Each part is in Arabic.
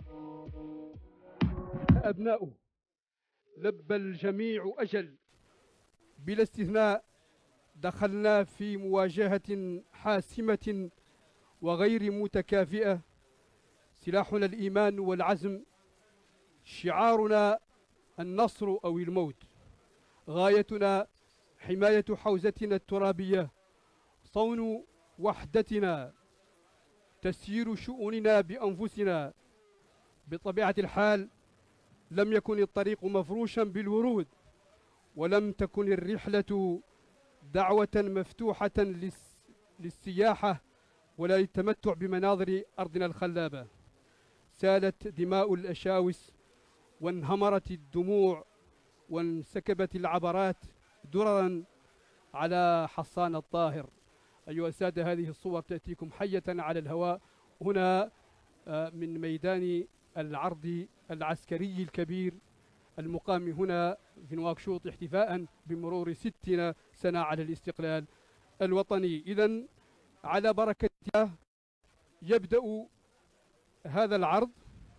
أبناؤه لبى الجميع أجل بلا استثناء. دخلنا في مواجهة حاسمة وغير متكافئة. سلاحنا الإيمان والعزم، شعارنا النصر أو الموت، غايتنا حماية حوزتنا الترابية، صون وحدتنا، تسيير شؤوننا بأنفسنا. بطبيعة الحال لم يكن الطريق مفروشا بالورود، ولم تكن الرحلة دعوة مفتوحة للسياحة ولا للتمتع بمناظر أرضنا الخلابة. سالت دماء الأشاوس، وانهمرت الدموع، وانسكبت العبرات دررا على حصان الطاهر. أيها السادة، هذه الصور تأتيكم حية على الهواء هنا من ميدان العرض العسكري الكبير المقام هنا في نواكشوط، احتفاء بمرور 60 سنة على الاستقلال الوطني. إذن على بركة الله يبدأ هذا العرض.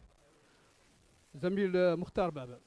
زميل مختار بابا.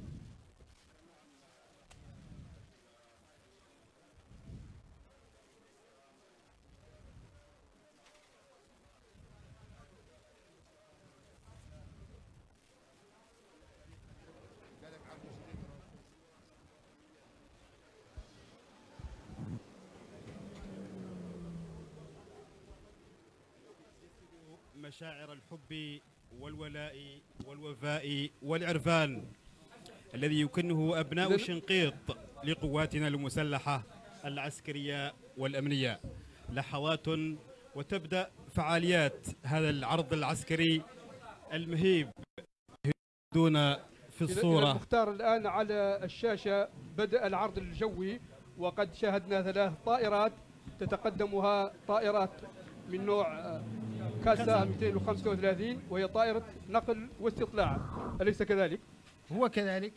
مشاعر الحب والولاء والوفاء والعرفان الذي يكنه أبناء شنقيط لقواتنا المسلحة العسكرية والأمنية. لحظات وتبدأ فعاليات هذا العرض العسكري المهيب. دون في الصورة مختار الآن على الشاشة بدأ العرض الجوي، وقد شاهدنا 3 طائرات تتقدمها طائرات من نوع كاسا 235، وهي طائرة نقل واستطلاع، أليس كذلك؟ هو كذلك.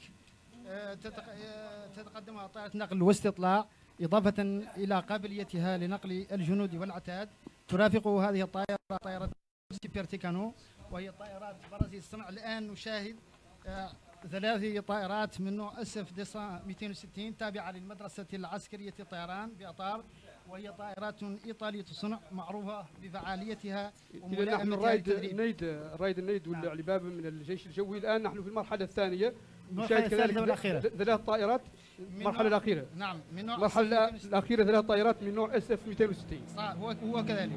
تتقدمها طائرة نقل واستطلاع إضافة إلى قابليتها لنقل الجنود والعتاد. ترافق هذه الطائرة طائرة بيرتيكانو، وهي طائرات برازيل الصنع. الآن نشاهد 3 طائرات من نوع SF 260 تابعة للمدرسة العسكرية الطيران بأطار، وهي طائرات إيطالية الصنع معروفة ببفعاليتها وملائمتها للتدريب. رايد النيد والعلبابة من الجيش الجوي. الآن نحن في المرحلة الثانية، نشاهد كذلك 3 طائرات المرحلة الأخيرة. نعم، من نوع المرحلة الأخيرة 3 طائرات من نوع SF 260. هو كذلك.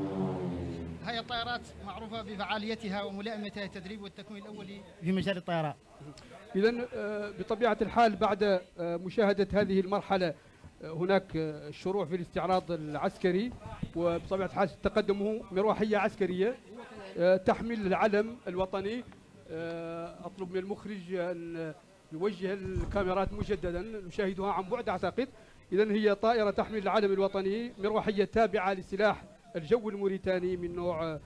هي الطائرات معروفة بفعاليتها وملائمتها للتدريب والتكوين الأولي في مجال الطيران. إذن بطبيعة الحال بعد مشاهدة هذه المرحلة هناك الشروع في الاستعراض العسكري، وبطبيعة الحال تقدمه مروحية عسكرية تحمل العلم الوطني. أطلب من المخرج أن يوجه الكاميرات مجددا، نشاهدها عن بعد أعتقد. إذن هي طائرة تحمل العلم الوطني، مروحية تابعة لسلاح الجو الموريتاني من نوع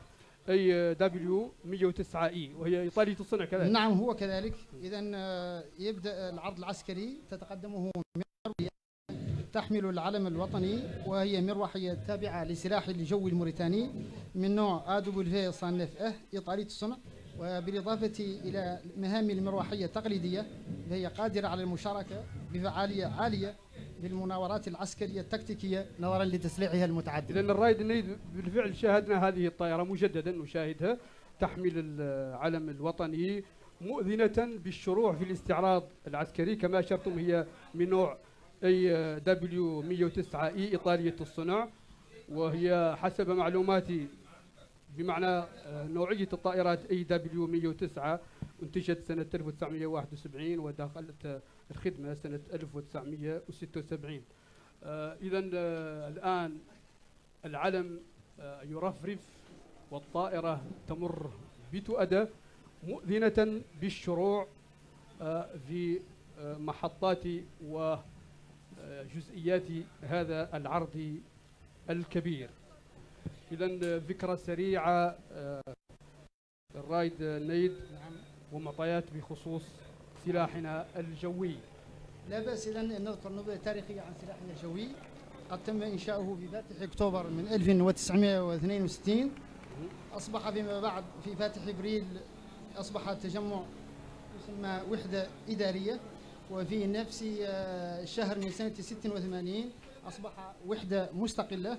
AW 109E، وهي إيطالية الصنع كذلك. نعم هو كذلك. إذن يبدأ العرض العسكري. تتقدمه مروحية تحمل العلم الوطني، وهي مروحية تابعة لسلاح الجو الموريتاني من نوع AW صنف إيطالية الصنع، وبالإضافة إلى مهام المروحية التقليدية فهي قادرة على المشاركة بفعالية عالية بالمناورات العسكرية التكتيكية نظرا لتسليحها المتعدد. إذن الرايد النيد بالفعل شاهدنا هذه الطائرة مجددا، نشاهدها تحمل العلم الوطني مؤذنة بالشروع في الاستعراض العسكري. كما أشرتم هي من نوع AW 109E إيطالية الصنع، وهي حسب معلوماتي بمعنى نوعية الطائرات AW 109 انتجت سنة 1971 ودخلت الخدمة سنة 1976. إذن الآن العلم يرفرف والطائرة تمر بتؤدى مؤذنة بالشروع في محطات وجزئيات هذا العرض الكبير. إذن ذكرى سريعة الرايد نيد ومعطيات بخصوص سلاحنا الجوي. لا بأس إذن أن نذكر نبذة تاريخية عن سلاحنا الجوي. قد تم إنشاؤه في فاتح أكتوبر من 1962، أصبح فيما بعد في فاتح إبريل أصبح تجمع يسمى وحدة إدارية، وفي نفس الشهر من سنة 86 أصبح وحدة مستقلة.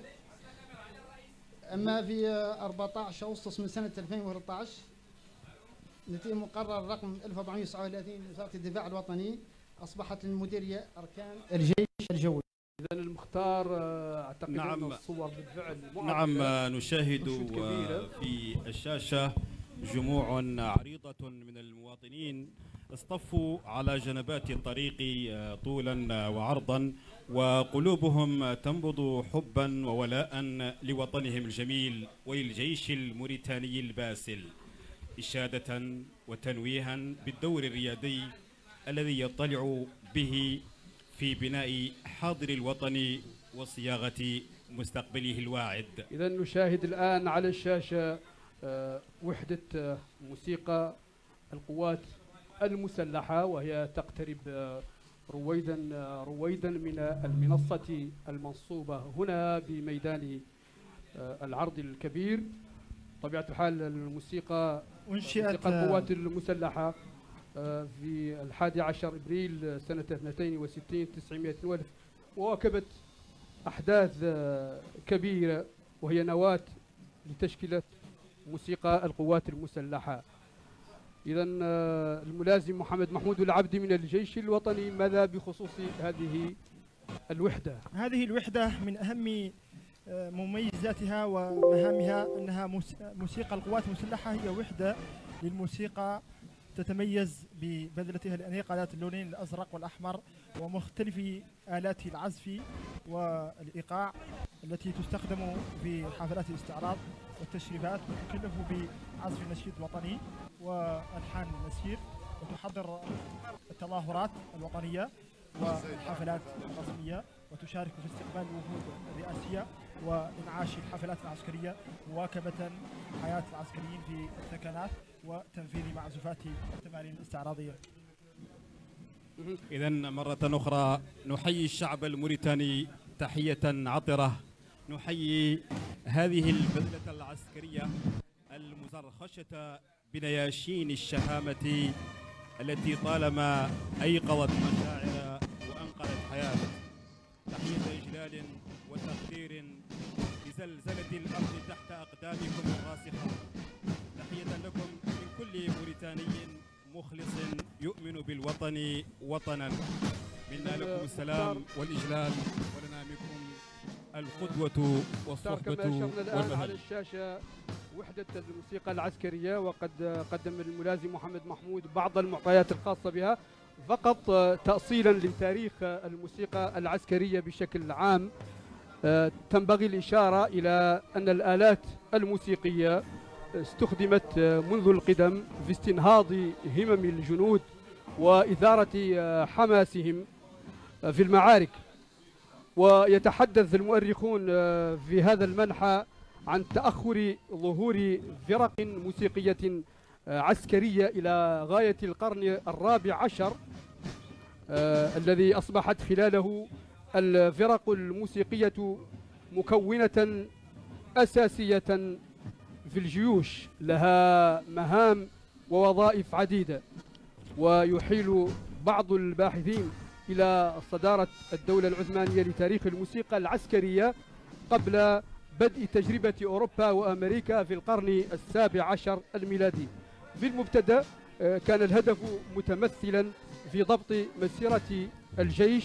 أما في 14 أغسطس من سنة 2013 نتيجة مقرر رقم 1439 من وزارة الدفاع الوطني أصبحت المديرية أركان الجيش الجوي. إذا المختار أعتقد نعم أن الصور بالفعل نعم نشاهد في الشاشة جموع عريضة من المواطنين اصطفوا على جنبات الطريق طولا وعرضا، وقلوبهم تنبض حبا وولاء لوطنهم الجميل وللجيش الموريتاني الباسل، إشادة وتنويها بالدور الريادي الذي يطلع به في بناء حاضر الوطن وصياغة مستقبله الواعد. إذا نشاهد الآن على الشاشة وحدة موسيقى القوات المسلحة، وهي تقترب رويدا من المنصة المنصوبة هنا بميدان العرض الكبير. طبيعة الحال الموسيقى أنشئت القوات المسلحة في 11 إبريل سنة 62 900 وواكبت أحداث كبيرة، وهي نواة لتشكيلة موسيقى القوات المسلحة. إذا الملازم محمد محمود العبدي من الجيش الوطني، ماذا بخصوص هذه الوحدة؟ هذه الوحدة من أهم مميزاتها ومهامها أنها موسيقى القوات المسلحة هي وحدة للموسيقى تتميز ببذلتها الأنيقة ذات اللونين الأزرق والأحمر ومختلف آلات العزف والإيقاع التي تستخدم في حفلات الاستعراض والتشريفات، وتكلف بعزف النشيد الوطني وألحان المسير، وتحضر التظاهرات الوطنية والحفلات الرسمية، وتشارك في استقبال الوفود الرئاسية وإنعاش الحفلات العسكرية، مواكبة حياة العسكريين في الثكنات وتنفيذ معزوفات التمارين الاستعراضية. إذا مرة أخرى نحيي الشعب الموريتاني تحية عطرة، نحيي هذه البذلة العسكرية المزرخشة بنياشين الشهامة التي طالما أيقظت مشاعر وأنقذت حياة. تحية إجلال وتقدير لزلزلة الأرض تحت أقدامكم الراسخة. تحية لكم من كل موريتاني مخلص يؤمن بالوطن وطنا. منا لكم السلام والإجلال، ولنا منكم القدوة والصحبة الآن على الشاشة وحدة الموسيقى العسكرية، وقد قدم الملازم محمد محمود بعض المعطيات الخاصة بها فقط تأصيلا لتاريخ الموسيقى العسكرية بشكل عام. تنبغي الإشارة إلى أن الآلات الموسيقية استخدمت منذ القدم في استنهاض همم الجنود وإثارة حماسهم في المعارك. ويتحدث المؤرخون في هذا المنحى عن تأخر ظهور فرق موسيقية عسكرية إلى غاية القرن الرابع عشر، الذي أصبحت خلاله الفرق الموسيقية مكونة أساسية في الجيوش لها مهام ووظائف عديدة. ويحيل بعض الباحثين إلى صدارة الدولة العثمانية لتاريخ الموسيقى العسكرية قبل بدء تجربة أوروبا وأمريكا في القرن السابع عشر الميلادي. في المبتدأ كان الهدف متمثلا في ضبط مسيرة الجيش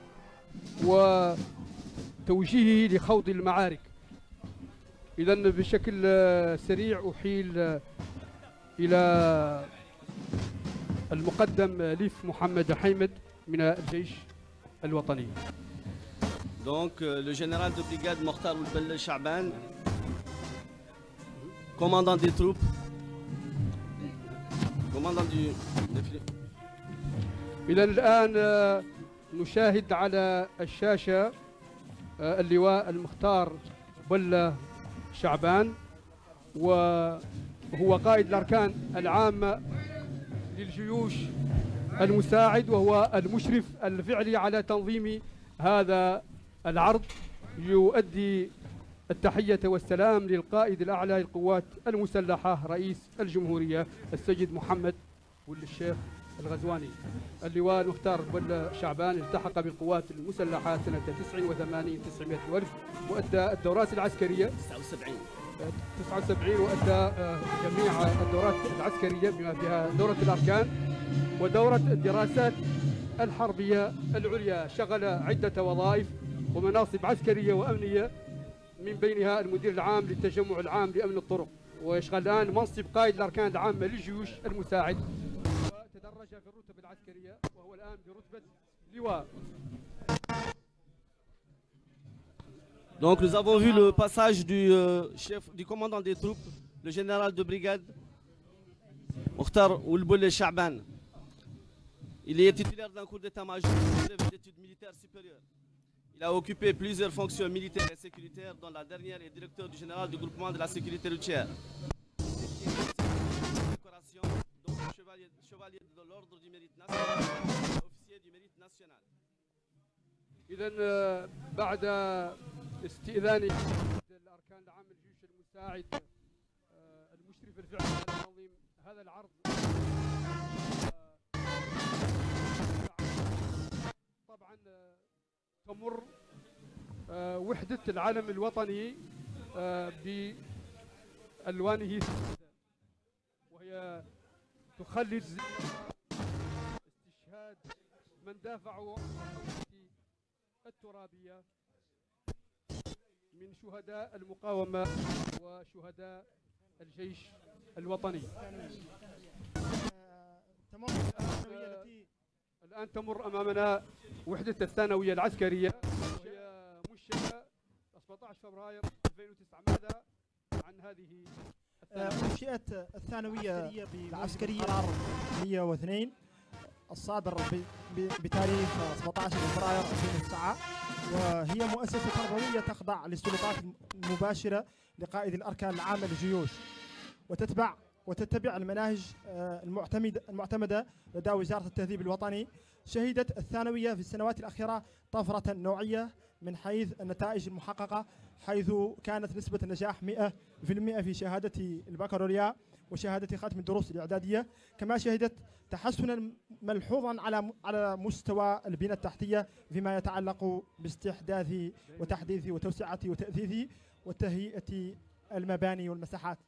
وتوجيهه لخوض المعارك. إذن بشكل سريع أحيل إلى المقدم ليف محمد حيمد من الجيش الوطني. Donc le général de brigade Mokhtar Ould-Beled Cha'ban, commandant des troupes, commandant du défilé. إلى الآن نشاهد على الشاشة اللواء المختار بلة شعبان، وهو قائد الأركان العامة للجيوش المساعد، وهو المشرف الفعلي على تنظيم هذا العرض. يؤدي التحية والسلام للقائد الأعلى للقوات المسلحة رئيس الجمهورية السيد محمد ولد الشيخ الغزواني. اللواء المختار بل شعبان التحق بالقوات المسلحة سنة 89 900 وألف، وأدى الدورات العسكرية 79 وأدى جميع الدورات العسكرية بما فيها دورة الأركان ودورة الدراسات الحربية العليا. شغل عدة وظائف ومناصب عسكرية وأمنية، من بينها المدير العام للتجمع العام لأمن الطرق، ويشغل الآن منصب قائد الأركان العامة للجيوش المساعد، وتدرج في الرتب العسكرية وهو الآن برتبة لواء. Donc nous avons vu le passage du chef, du commandant des troupes, le général de brigade Mokhtar Ould Cha'ban. Il est titulaire d'un cours d'état-major d'études militaires supérieures. Il a occupé plusieurs fonctions militaires et sécuritaires, dont la dernière est directeur du général du groupement de la sécurité routière. Décoration, donc chevalier de l'ordre du mérite national, officier du mérite national. إذا بعد استئذان الأركان العام للجيوش المساعد المشرف الفعلي على تنظيم هذا العرض، طبعا تمر وحدة العلم الوطني بألوانه وهي تخلد استشهاد من دافعوا عن الترابية من شهداء المقاومة وشهداء الجيش الوطني. الآن تمر أمامنا وحدة الثانوية العسكرية وهي منشأة 17 فبراير 2009. ماذا عن هذه منشأة الثانوية العسكرية قرار 102 الصادر بتاريخ 17 فبراير 2009، وهي مؤسسة تربوية تخضع للسلطات المباشرة لقائد الأركان العامة للجيوش، وتتبع المناهج المعتمدة لدى وزارة التهذيب الوطني. شهدت الثانوية في السنوات الأخيرة طفرة نوعية من حيث النتائج المحققة، حيث كانت نسبة النجاح 100% في شهادة البكالوريا وشهادة ختم الدروس الإعدادية، كما شهدت تحسنا ملحوظا على مستوى البنى التحتية فيما يتعلق باستحداث وتحديث وتوسعة وتأثيث وتهيئة المباني والمساحات.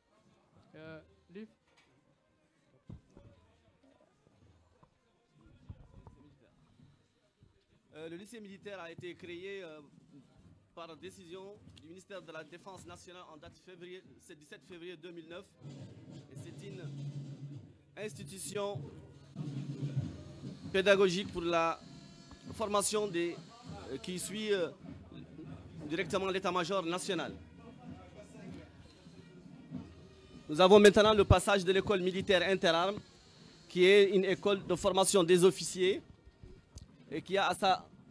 Le lycée militaire a été créé par décision du ministère de la Défense nationale en date février, 17 février 2009. Et c'est une institution pédagogique pour la formation qui suit directement l'état-major national. Nous avons maintenant le passage de l'école militaire interarmes, qui est une école de formation des officiers et qui a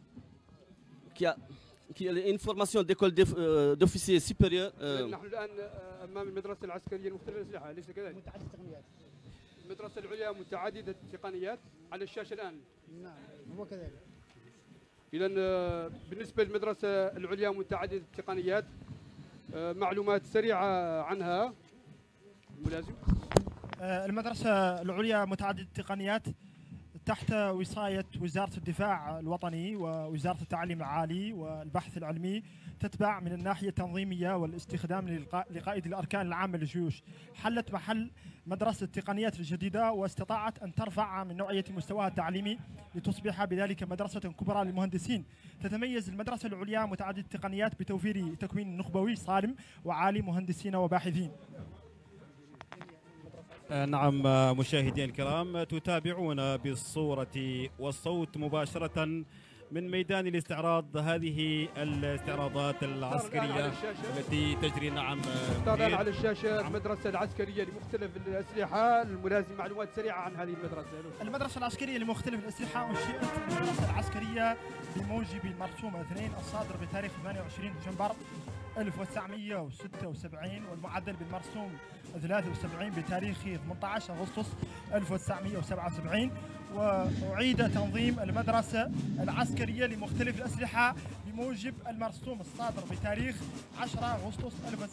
une formation d'école d'officiers supérieurs. نحن الآن أمام المدرسة العسكرية المختلفة الأسلحة، أليس كذلك؟ متعددة التقنيات. المدرسة العليا متعددة التقنيات على الشاشة الآن. نعم هو كذلك. إذا بالنسبة للمدرسة العليا متعددة التقنيات، معلومات سريعة عنها الملازم. المدرسة العليا متعددة التقنيات تحت وصاية وزارة الدفاع الوطني ووزارة التعليم العالي والبحث العلمي، تتبع من الناحية التنظيمية والاستخدام لقائد الأركان العامة للجيوش. حلت محل مدرسة التقنيات الجديدة واستطاعت أن ترفع من نوعية مستواها التعليمي لتصبح بذلك مدرسة كبرى للمهندسين. تتميز المدرسة العليا متعددة التقنيات بتوفير تكوين نخبوي صارم وعالي مهندسين وباحثين. نعم مشاهدينا الكرام، تتابعون بالصورة والصوت مباشرة من ميدان الاستعراض هذه الاستعراضات العسكرية التي تجري. نعم طبعا على الشاشة المدرسة العسكرية لمختلف الأسلحة. الملازم معلومات سريعة عن هذه المدرسة. المدرسة العسكرية لمختلف الأسلحة أنشئت المدرسة العسكرية بموجب المرسوم 2 الصادر بتاريخ 28 دجنبر 1976 والمعدل بالمرسوم 73 بتاريخ 18 أغسطس 1977، وأعيد تنظيم المدرسة العسكرية لمختلف الأسلحة بموجب المرسوم الصادر بتاريخ 10 أغسطس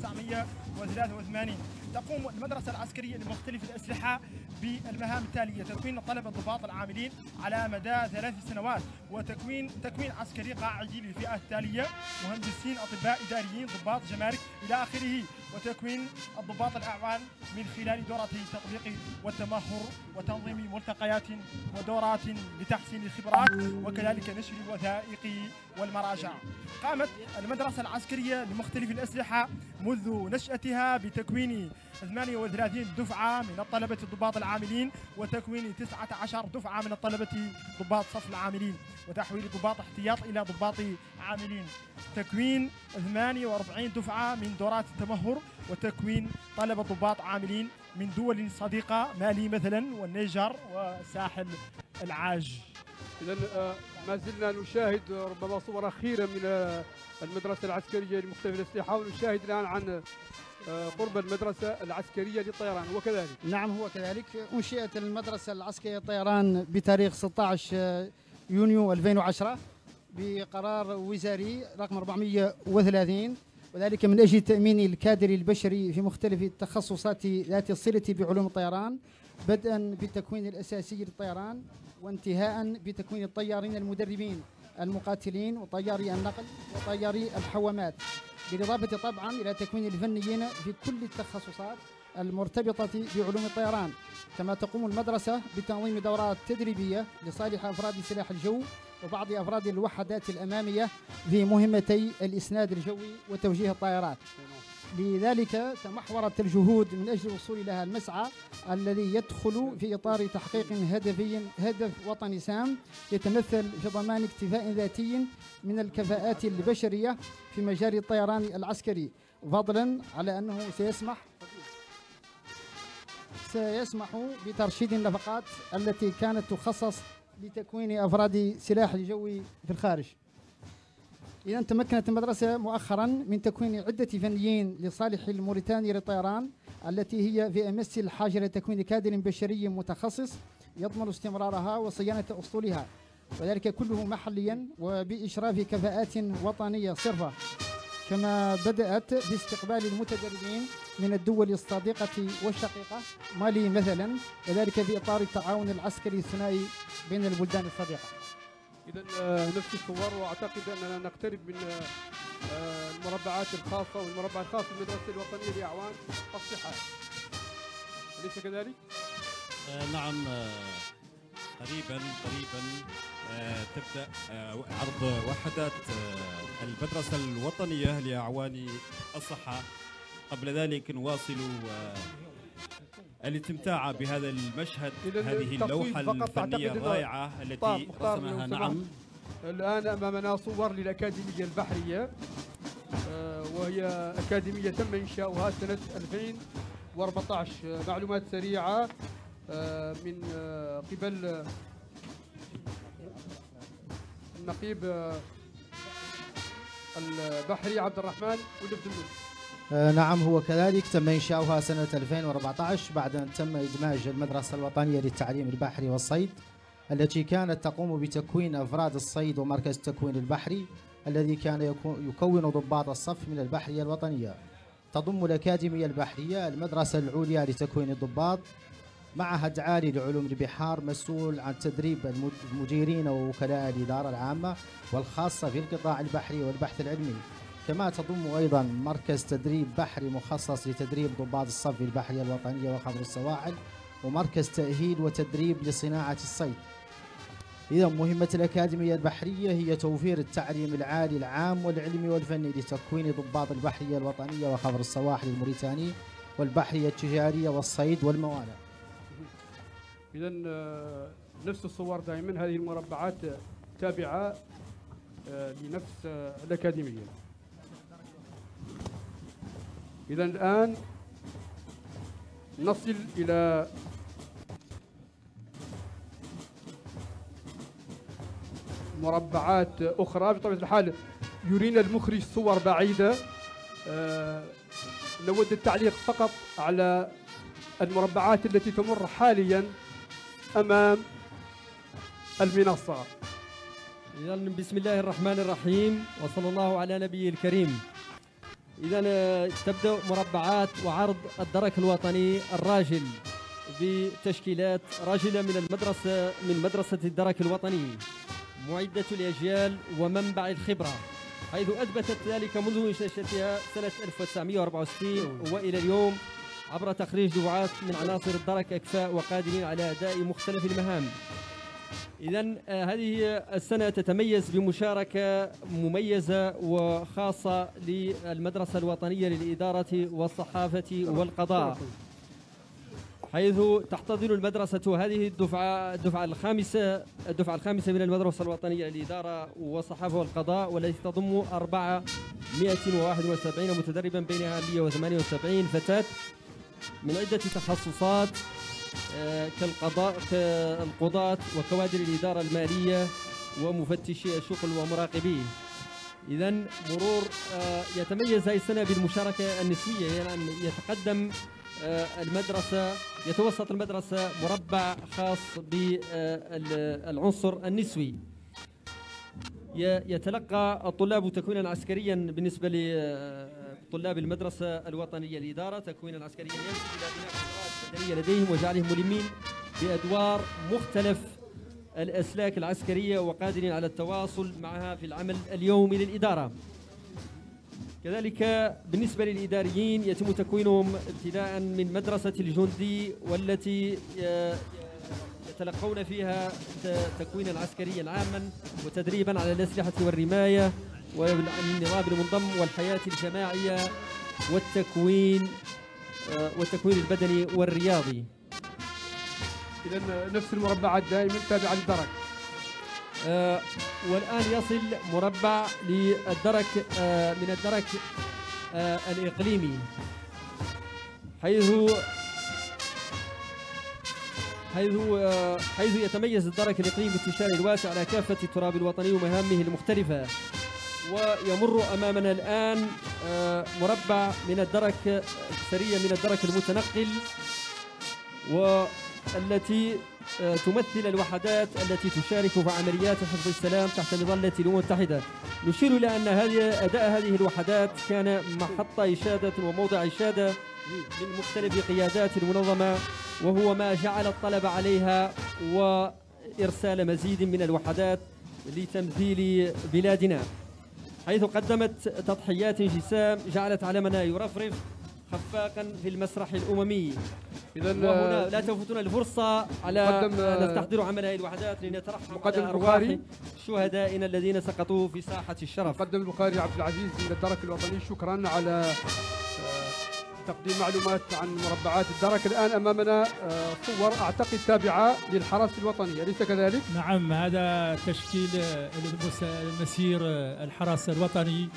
1983. تقوم المدرسة العسكرية لمختلف الأسلحة بالمهام التالية: تكوين طلبة ضباط العاملين على مدى 3 سنوات، وتكوين عسكري قاعدي للفئة التالية: مهندسين، أطباء، إداريين، ضباط جمارك إلى آخره، وتكوين الضباط الأعوان من خلال دورة التطبيق والتمهر وتنظيم ملتقيات ودورات لتحسين الخبرات، وكذلك نشر الوثائق والمراجع. قامت المدرسة العسكرية لمختلف الأسلحة منذ نشأتها بتكوين 38 دفعة من الطلبة الضباط العاملين، وتكوين 19 دفعة من الطلبة ضباط صف العاملين، وتحويل ضباط احتياط إلى ضباط عاملين، تكوين 48 دفعة من دورات التمهر، وتكوين طلبة ضباط عاملين من دول صديقة مالي مثلا والنيجر وساحل العاج. إذا ما زلنا نشاهد ربما صور أخيرة من المدرسة العسكرية لمختلف الأسلحة، ونشاهد الآن عن قرب المدرسة العسكرية للطيران. وكذلك نعم هو كذلك أنشئت المدرسة العسكرية للطيران بتاريخ 16 يونيو 2010 بقرار وزاري رقم 430، وذلك من أجل تأمين الكادر البشري في مختلف التخصصات ذات الصلة بعلوم الطيران، بدءا بالتكوين الأساسي للطيران، وانتهاء بتكوين الطيارين المدربين المقاتلين وطياري النقل وطياري الحوامات، بالإضافة طبعا إلى تكوين الفنيين في كل التخصصات المرتبطة بعلوم الطيران. كما تقوم المدرسة بتنظيم دورات تدريبية لصالح أفراد سلاح الجو وبعض أفراد الوحدات الأمامية في مهمتي الإسناد الجوي وتوجيه الطائرات. لذلك تمحورت الجهود من أجل الوصول إلى المسعى الذي يدخل في إطار تحقيق هدف وطني سام يتمثل في ضمان اكتفاء ذاتي من الكفاءات البشرية في مجال الطيران العسكري، فضلا على أنه سيسمح بترشيد النفقات التي كانت تخصص لتكوين أفراد سلاح الجوي في الخارج. إذا تمكنت المدرسة مؤخرا من تكوين عدة فنيين لصالح الموريتاني للطيران، التي هي في أمس الحاجة لتكوين كادر بشري متخصص يضمن استمرارها وصيانة أسطولها، وذلك كله محليا وبإشراف كفاءات وطنية صرفة. كما بدأت باستقبال المتدربين من الدول الصديقة والشقيقة مالي مثلا، وذلك في إطار التعاون العسكري الثنائي بين البلدان الصديقة. إذا نفس الصور، وأعتقد أننا نقترب من المربعات الخاصة والمربع الخاص بالمدرسة الوطنية لأعوان الصحة، أليس كذلك؟ نعم، قريبا تبدأ عرض وحدات المدرسة الوطنية لأعوان الصحة. قبل ذلك نواصل الاستمتاع بهذا المشهد، هذه اللوحة الفنية الرائعة التي رسمها. نعم، الآن أمامنا صور للأكاديمية البحرية، وهي أكاديمية تم إنشاؤها سنة 2014. معلومات سريعة من قبل النقيب البحري عبد الرحمن ولبدلون. نعم هو كذلك، تم إنشاؤها سنة 2014 بعد أن تم إدماج المدرسة الوطنية للتعليم البحري والصيد، التي كانت تقوم بتكوين أفراد الصيد ومركز التكوين البحري الذي كان يكون ضباط الصف من البحرية الوطنية. تضم الأكاديمية البحرية المدرسة العليا لتكوين الضباط، معهد عالي لعلوم البحار مسؤول عن تدريب المديرين ووكلاء الإدارة العامة والخاصة في القطاع البحري والبحث العلمي. كما تضم أيضا مركز تدريب بحري مخصص لتدريب ضباط الصف البحرية الوطنية وخبر السواحل، ومركز تأهيل وتدريب لصناعة الصيد. إذا مهمة الأكاديمية البحرية هي توفير التعليم العالي العام والعلمي والفني لتكوين ضباط البحرية الوطنية وخبر السواحل الموريتاني والبحرية التجارية والصيد والموانئ. إذا نفس الصور دائما، هذه المربعات تابعة لنفس الأكاديمية. إذا الآن نصل إلى مربعات أخرى. بطبيعة الحال يرينا المخرج صور بعيدة، نود التعليق فقط على المربعات التي تمر حاليا أمام المنصة. إذا بسم الله الرحمن الرحيم وصلى الله على نبي الكريم. إذا تبدأ مربعات وعرض الدرك الوطني الراجل بتشكيلات راجلة من مدرسة الدرك الوطني، معدة الأجيال ومنبع الخبرة، حيث أثبتت ذلك منذ إنشاءها سنة 1964 وإلى اليوم عبر تخريج دفعات من عناصر الدرك أكفاء وقادرين على أداء مختلف المهام. إذن هذه السنة تتميز بمشاركة مميزة وخاصة للمدرسة الوطنية للإدارة والصحافة والقضاء، حيث تحتضن المدرسة هذه الدفعة الخامسة من المدرسة الوطنية للإدارة والصحافة والقضاء، والتي تضم 471 متدربا، بينها 178 فتاة من عدة تخصصات كالقضاة وكوادر الإدارة المالية ومفتشي الشغل ومراقبيه. إذن مرور يتميز هذه السنة بالمشاركة النسوية، يعني يتقدم يتوسط المدرسة مربع خاص بالعنصر النسوي. يتلقى الطلاب تكوينا عسكريا بالنسبة لطلاب المدرسة الوطنية للإدارة، تكوينا عسكريا ينسب إلى بناء القدرات البدنية لديهم وجعلهم ملمين بأدوار مختلف الأسلاك العسكرية وقادرين على التواصل معها في العمل اليومي للإدارة. كذلك بالنسبة للإداريين يتم تكوينهم ابتداء من مدرسة الجندي، والتي يتلقون فيها تكوينا عسكريا عاما وتدريبا على الأسلحة والرماية والنظام المنضم والحياة الجماعية والتكوين البدني والرياضي. إذا نفس المربعات دائما تابعة للدرك. والآن يصل مربع للدرك من الدرك الإقليمي، حيث يتميز الدرك الإقليمي بانتشاره الواسع على كافة التراب الوطني ومهامه المختلفة. ويمر أمامنا الآن مربع من الدرك سرية من الدرك المتنقل، والتي تمثل الوحدات التي تشارك في عمليات حفظ السلام تحت مظلة الأمم المتحدة. نشير إلى أن أداء هذه الوحدات كان محط إشادة وموضع إشادة من مختلف قيادات المنظمة، وهو ما جعل الطلب عليها وإرسال مزيد من الوحدات لتمثيل بلادنا، حيث قدمت تضحيات جسام جعلت علمنا يرفرف خفاقا في المسرح الأممي. وهنا لا تفوتنا الفرصة على أن نستحضر عمل هذه الوحدات لنترحم على أرواح شهدائنا الذين سقطوا في ساحة الشرف. مقدم البخاري عبد العزيز من الدرك الوطني، شكرا على تقديم معلومات عن مربعات الدرك. الآن أمامنا صور أعتقد تابعة للحرس الوطني، أليس كذلك؟ نعم، هذا تشكيل المسير الحرس الوطني،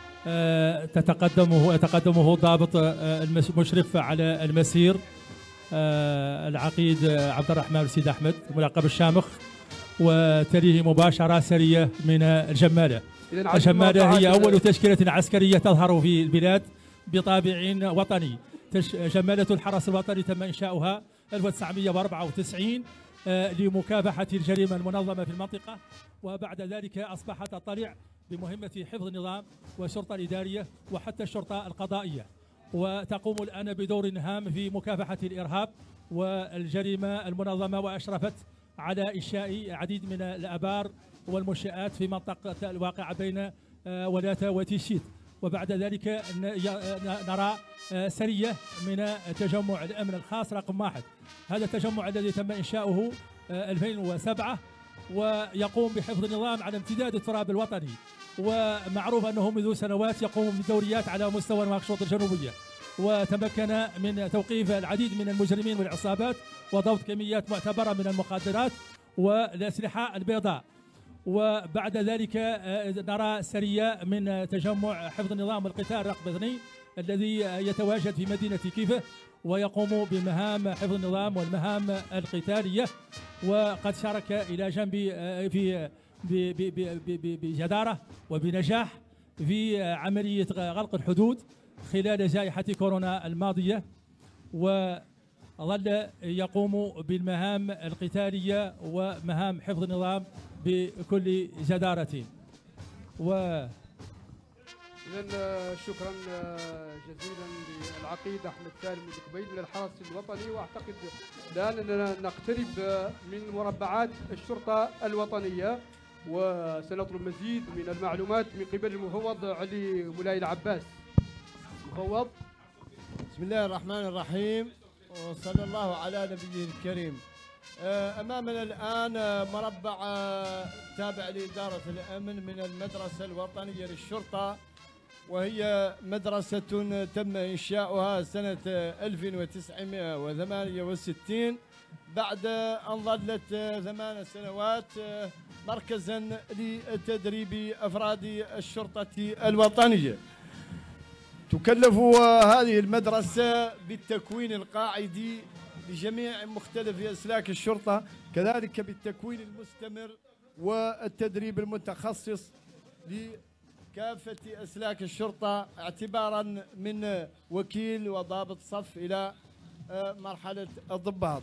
يتقدمه ضابط المشرف على المسير العقيد عبد الرحمن السيد أحمد ملقب الشامخ، وتليه مباشرة سرية من الجمالة. الجمالة هي أول تشكيلة عسكرية تظهر في البلاد بطابع وطني. جمالة الحرس الوطني تم إنشاؤها 1994 لمكافحة الجريمة المنظمة في المنطقة، وبعد ذلك أصبحت تطلع بمهمة حفظ النظام والشرطة الإدارية وحتى الشرطة القضائية، وتقوم الآن بدور هام في مكافحة الإرهاب والجريمة المنظمة، وأشرفت على إنشاء عديد من الآبار والمنشآت في منطقة الواقعة بين ولاتا وتيشيت. وبعد ذلك نرى سرية من تجمع الأمن الخاص رقم 1. هذا التجمع الذي تم إنشاؤه 2007 ويقوم بحفظ النظام على امتداد التراب الوطني، ومعروف أنه منذ سنوات يقوم بدوريات على مستوى نواكشوط الجنوبية، وتمكن من توقيف العديد من المجرمين والعصابات وضبط كميات معتبرة من المخدرات والأسلحة البيضاء. وبعد ذلك نرى سرية من تجمع حفظ النظام والقتال رقم 2 الذي يتواجد في مدينة كيفه، ويقوم بمهام حفظ النظام والمهام القتالية، وقد شارك إلى جنبي بجدارة وبنجاح في عملية غلق الحدود خلال جائحة كورونا الماضية. ظل يقوم بالمهام القتالية ومهام حفظ النظام بكل جدارة. إذن شكرا جزيلا للعقيد أحمد سالم الدكبيل من الحرس الوطني. وأعتقد الآن أننا نقترب من مربعات الشرطة الوطنية، وسنطلب مزيد من المعلومات من قبل المفوض علي مولاي العباس. مفوض. بسم الله الرحمن الرحيم، وصلى الله على نبيه الكريم. أمامنا الآن مربع تابع لإدارة الأمن من المدرسة الوطنية للشرطة، وهي مدرسة تم إنشاؤها سنة 1968 بعد أن ظلت 8 سنوات مركزا لتدريب أفراد الشرطة الوطنية. تكلف هذه المدرسة بالتكوين القاعدي لجميع مختلف أسلاك الشرطة، كذلك بالتكوين المستمر والتدريب المتخصص لكافة أسلاك الشرطة، اعتبارا من وكيل وضابط صف إلى مرحلة الضباط.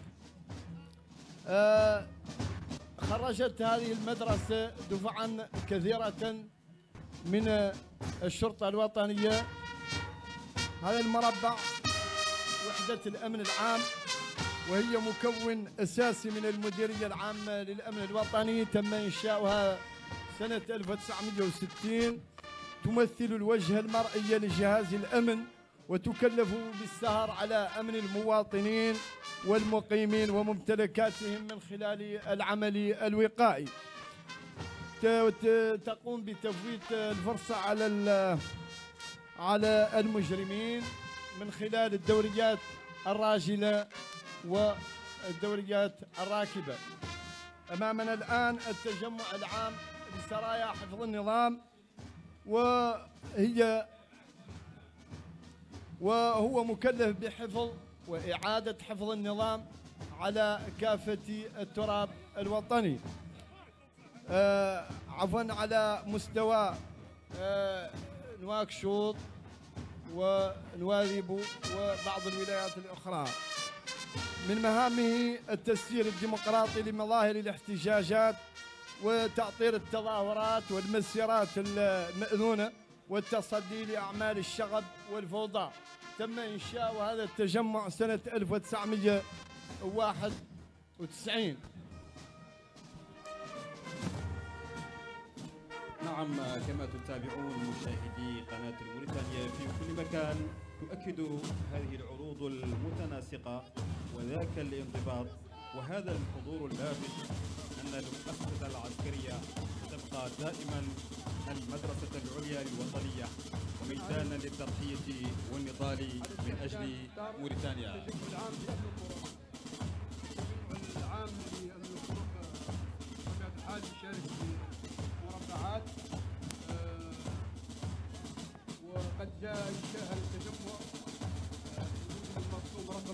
خرجت هذه المدرسة دفعا كثيرة من الشرطة الوطنية. هذا المربع وحدة الأمن العام، وهي مكون أساسي من المديرية العامة للأمن الوطني، تم إنشاؤها سنة 1960. تمثل الوجه المرئي لجهاز الأمن، وتكلف بالسهر على أمن المواطنين والمقيمين وممتلكاتهم من خلال العمل الوقائي. تقوم بتفويت الفرصة على المجرمين من خلال الدوريات الراجلة والدوريات الراكبة. أمامنا الآن التجمع العام لسرايا حفظ النظام، وهو مكلف بحفظ وإعادة حفظ النظام على كافة التراب الوطني، عفوا على مستوى نواكشوط ونواذيبو وبعض الولايات الأخرى. من مهامه التسيير الديمقراطي لمظاهر الاحتجاجات وتعطير التظاهرات والمسيرات المأذونة والتصدي لأعمال الشغب والفوضى. تم إنشاء هذا التجمع سنة 1991. نعم، كما تتابعون مشاهدي قناة الموريتانيا في كل مكان، تؤكد هذه العروض المتناسقة وذاك الانضباط وهذا الحضور اللافت أن المؤسسة العسكرية تبقى دائما المدرسة العليا الوطنية وميدانا للتضحية والنضال من أجل موريتانيا. العام للطرق بطبيعة الحال يشارك في مربعات، وقد جاء انتهى التجمع المرسوم رقم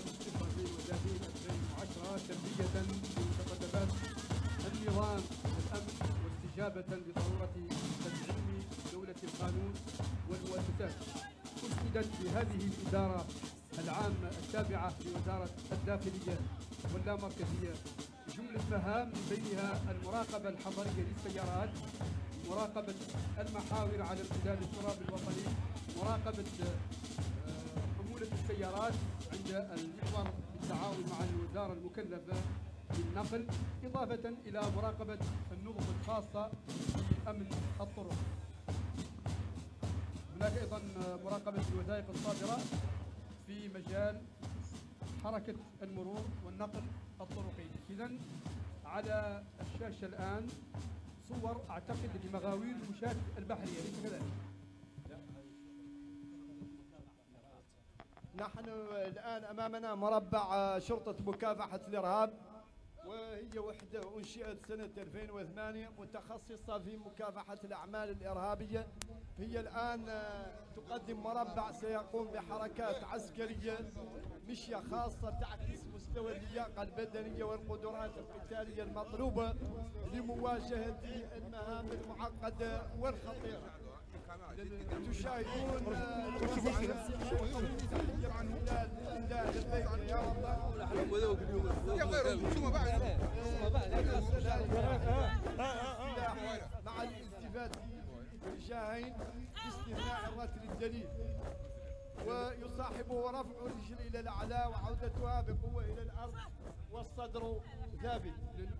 2010 تلبية لمتطلبات النظام الأمن واستجابة لضرورة تدعيم دولة القانون والمؤسسات. أسندت بهذه الإدارة العامة التابعة لوزارة الداخلية واللامركزية جملة مهام من بينها المراقبة الحضرية للسيارات، مراقبة المحاور على امتداد التراب الوطني، مراقبة حمولة السيارات عند المحور بالتعاون مع الوزارة المكلفة بالنقل، إضافة إلى مراقبة النظم الخاصة بأمن الطرق. هناك أيضا مراقبة الوثائق الصادرة في مجال حركة المرور والنقل الطرقي. إذن على الشاشة الآن صور أعتقد لمغاوير المشاة البحرية، ليس كذلك؟ نحن الآن أمامنا مربع شرطة مكافحة الإرهاب، وهي وحدة أنشئت سنة 2008 متخصصة في مكافحة الأعمال الإرهابية. هي الآن تقدم مربع سيقوم بحركات عسكرية مشية خاصة تعكس مستوى اللياقة البدنية والقدرات القتالية المطلوبة لمواجهة المهام المعقدة والخطيرة. تشاهدون مع الالتفات الاتجاهين باستثناء الراتل الدليل، ويصاحبه رفع الرجل الى الاعلى وعودتها بقوه الى الارض والصدر ثابت.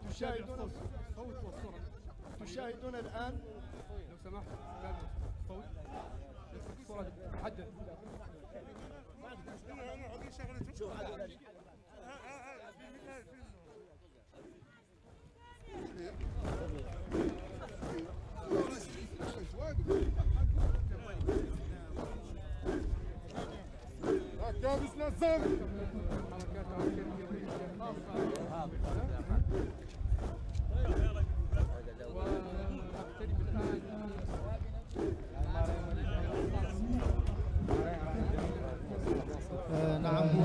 تشاهدون الان لو سمحت صوت الصورة محدد. كابس نظام حركات عسكرية وليسية خاصة ونقترب الآن نعم هو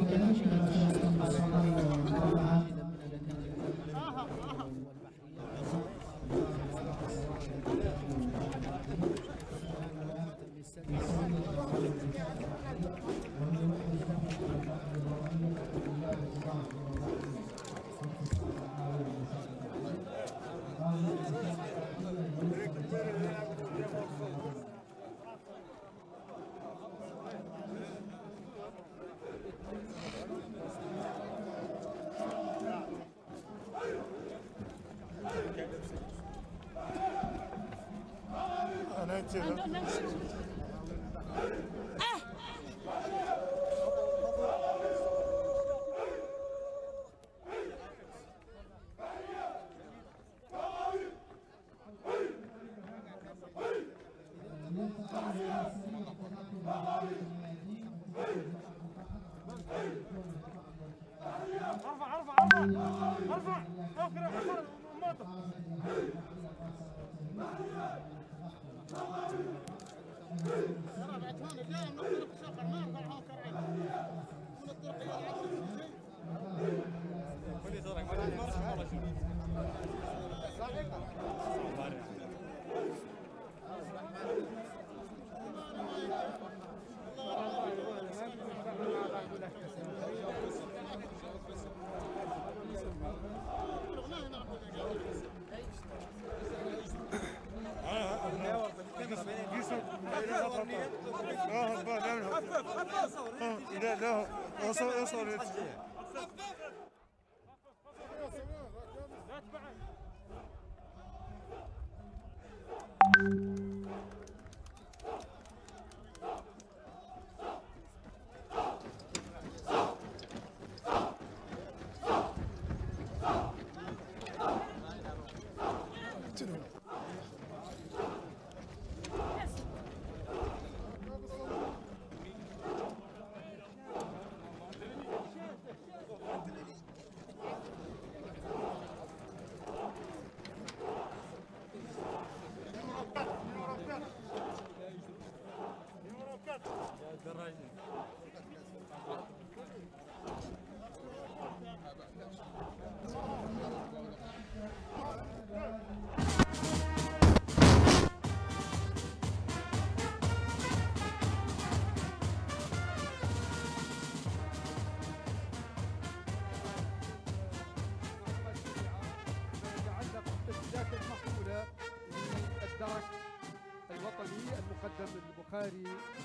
البخاري.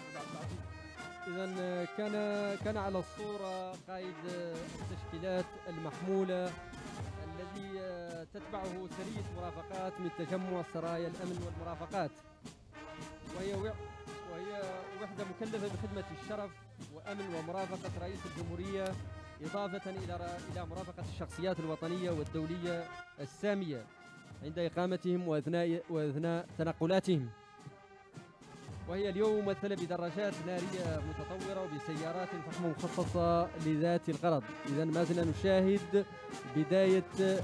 إذا كان على الصورة قائد التشكيلات المحمولة الذي تتبعه سرية مرافقات من تجمع سرايا الأمن والمرافقات، وهي وحدة مكلفة بخدمة الشرف وأمن ومرافقة رئيس الجمهورية، إضافة إلى مرافقة الشخصيات الوطنية والدولية السامية عند إقامتهم وأثناء تنقلاتهم. وهي اليوم ممثلة بدراجات نارية متطورة وبسيارات فحم مخصصة لذات الغرض. إذا ما زلنا نشاهد بداية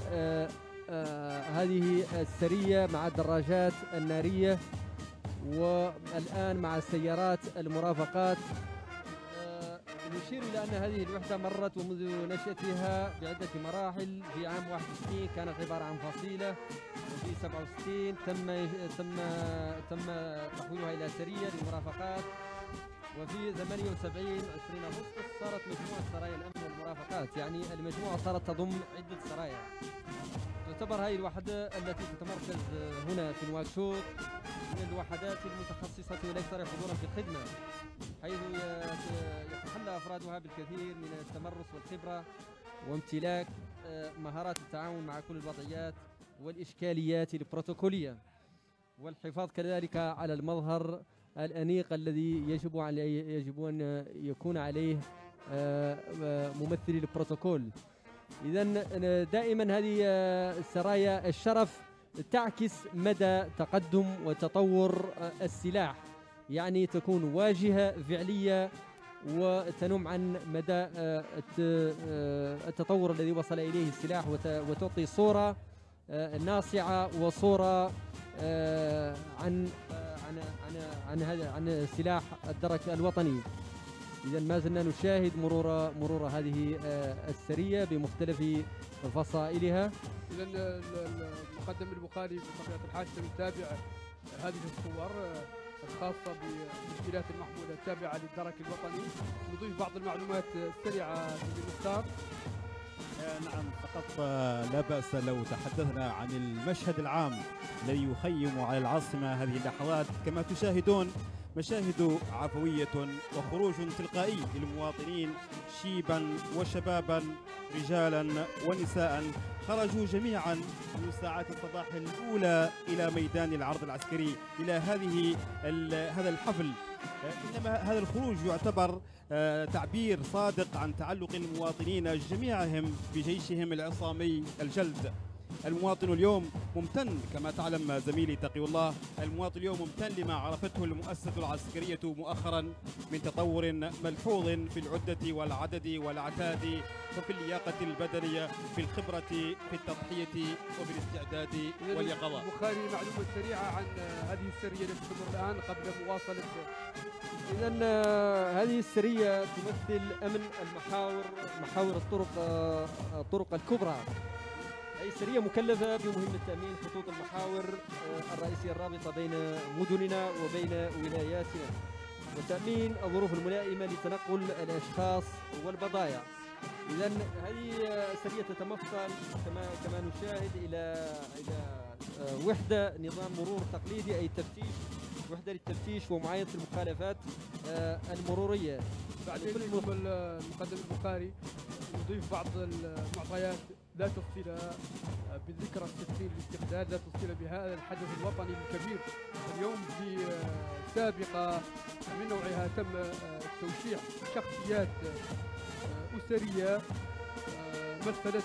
هذه السرية مع الدراجات النارية، والآن مع السيارات المرافقات. نشير إلى أن هذه الوحدة مرت ومنذ نشأتها بعدة مراحل. في عام 61 كانت عبارة عن فصيلة، وفي 67 تم تحويلها إلى سرية للمرافقات، وفي 78 20 أغسطس صارت مجموعة سرايا الأمن والمرافقات، يعني المجموعة صارت تضم عدة سرايا. تعتبر هذه الوحدة التي تتمركز هنا في نواكشوط من الوحدات المتخصصة والأكثر حضورا في الخدمة، حيث يتحلى أفرادها بالكثير من التمرس والخبرة وامتلاك مهارات التعامل مع كل الوضعيات والإشكاليات البروتوكولية، والحفاظ كذلك على المظهر الأنيق الذي يجب أن يكون عليه ممثلي البروتوكول. إذن دائما هذه السرايا الشرف تعكس مدى تقدم وتطور السلاح، يعني تكون واجهة فعلية وتنم عن مدى التطور الذي وصل إليه السلاح، وتعطي صورة ناصعة وصورة عن سلاح الدرك الوطني. إذا ما زلنا نشاهد مرور هذه السرية بمختلف فصائلها. إذا المقدم البخاري بطبيعة الحال سنتابع هذه الصور الخاصة بالتسجيلات المحمولة التابعة للدرك الوطني. نضيف بعض المعلومات السريعة سيدي المختار. نعم، فقط لا بأس لو تحدثنا عن المشهد العام الذي يخيم على العاصمة هذه اللحظات. كما تشاهدون مشاهد عفوية وخروج تلقائي للمواطنين، شيبا وشبابا رجالا ونساء، خرجوا جميعا من ساعات الصباح الأولى إلى ميدان العرض العسكري إلى هذا الحفل. إنما هذا الخروج يعتبر تعبير صادق عن تعلق المواطنين جميعهم بجيشهم العصامي الجلد. المواطن اليوم ممتن، كما تعلم زميلي تقي الله، المواطن اليوم ممتن لما عرفته المؤسسة العسكرية مؤخرا من تطور ملحوظ في العدة والعدد والعتاد وفي اللياقة البدنية، في الخبرة، في التضحية وفي الاستعداد واليقظة. البخاري معلومة سريعة عن هذه السرية التي تمر الآن قبل مواصلة. إذا هذه السرية تمثل أمن محاور الطرق الكبرى. أي سرية مكلفة بمهمة تأمين خطوط المحاور الرئيسية الرابطة بين مدننا وبين ولاياتنا، وتأمين الظروف الملائمة لتنقل الأشخاص والبضائع. إذا هذه السرية تتمثل كما نشاهد إلى وحدة نظام مرور تقليدي، أي تفتيش، وحدة للتفتيش ومعاينة المخالفات المرورية. بعد إليكم المقدم البخاري نضيف بعض المعطيات لا تفصيل بالذكرى التسجيل الاستقلال، لا تفصيل بهذا الحدث الوطني الكبير. اليوم في سابقة من نوعها تم توشيح شخصيات أسرية مثلت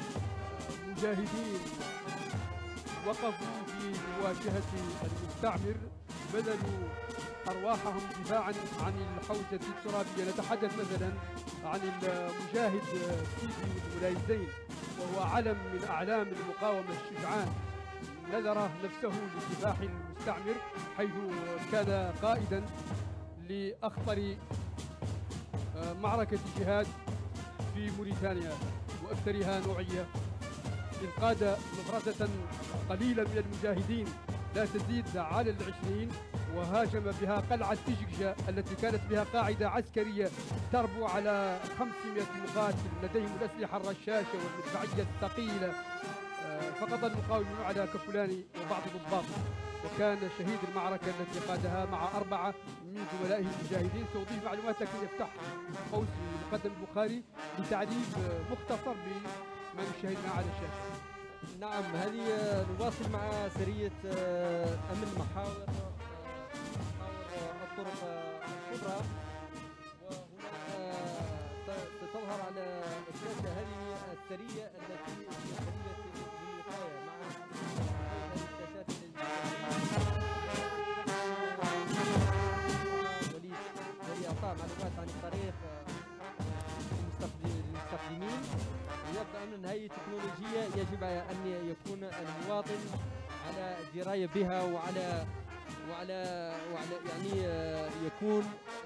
مجاهدين وقفوا في مواجهة المستعمر، بذلوا أرواحهم دفاعا عن الحوزة الترابية. نتحدث مثلا عن المجاهد سيدي والولايزين، وهو علم من أعلام المقاومة الشجعان، نذر نفسه لكفاح المستعمر، حيث كان قائدا لأخطر معركة جهاد في موريتانيا وأكثرها نوعية، إذ قاد مفرزة قليلة من المجاهدين لا تزيد على 20، وهاجم بها قلعة تجكجة التي كانت بها قاعدة عسكرية تربو على 500 مقاتل لديهم الأسلحة الرشاشة والمدفعية الثقيلة. فقد المقاومون على كفلان وبعض ضباط، وكان شهيد المعركة التي قادها مع 4 من زملائه المجاهدين. سأضيف معلومات لكن يفتح قوس المقدم البخاري لتعريف مختصر بما نشاهدنا على الشاشة. نعم، هذه نواصل مع سرية أمن محاور الطرق الكبرى، وهنا تظهر على الشاشة هذه السرية التي هي سرية الوقاية مع الشاشات التي أعطى معلومات عن الطريق للمستخدمين. يبدو أن هذه التكنولوجيا يجب أن يكون المواطن على دراية بها وعلى يعني يكون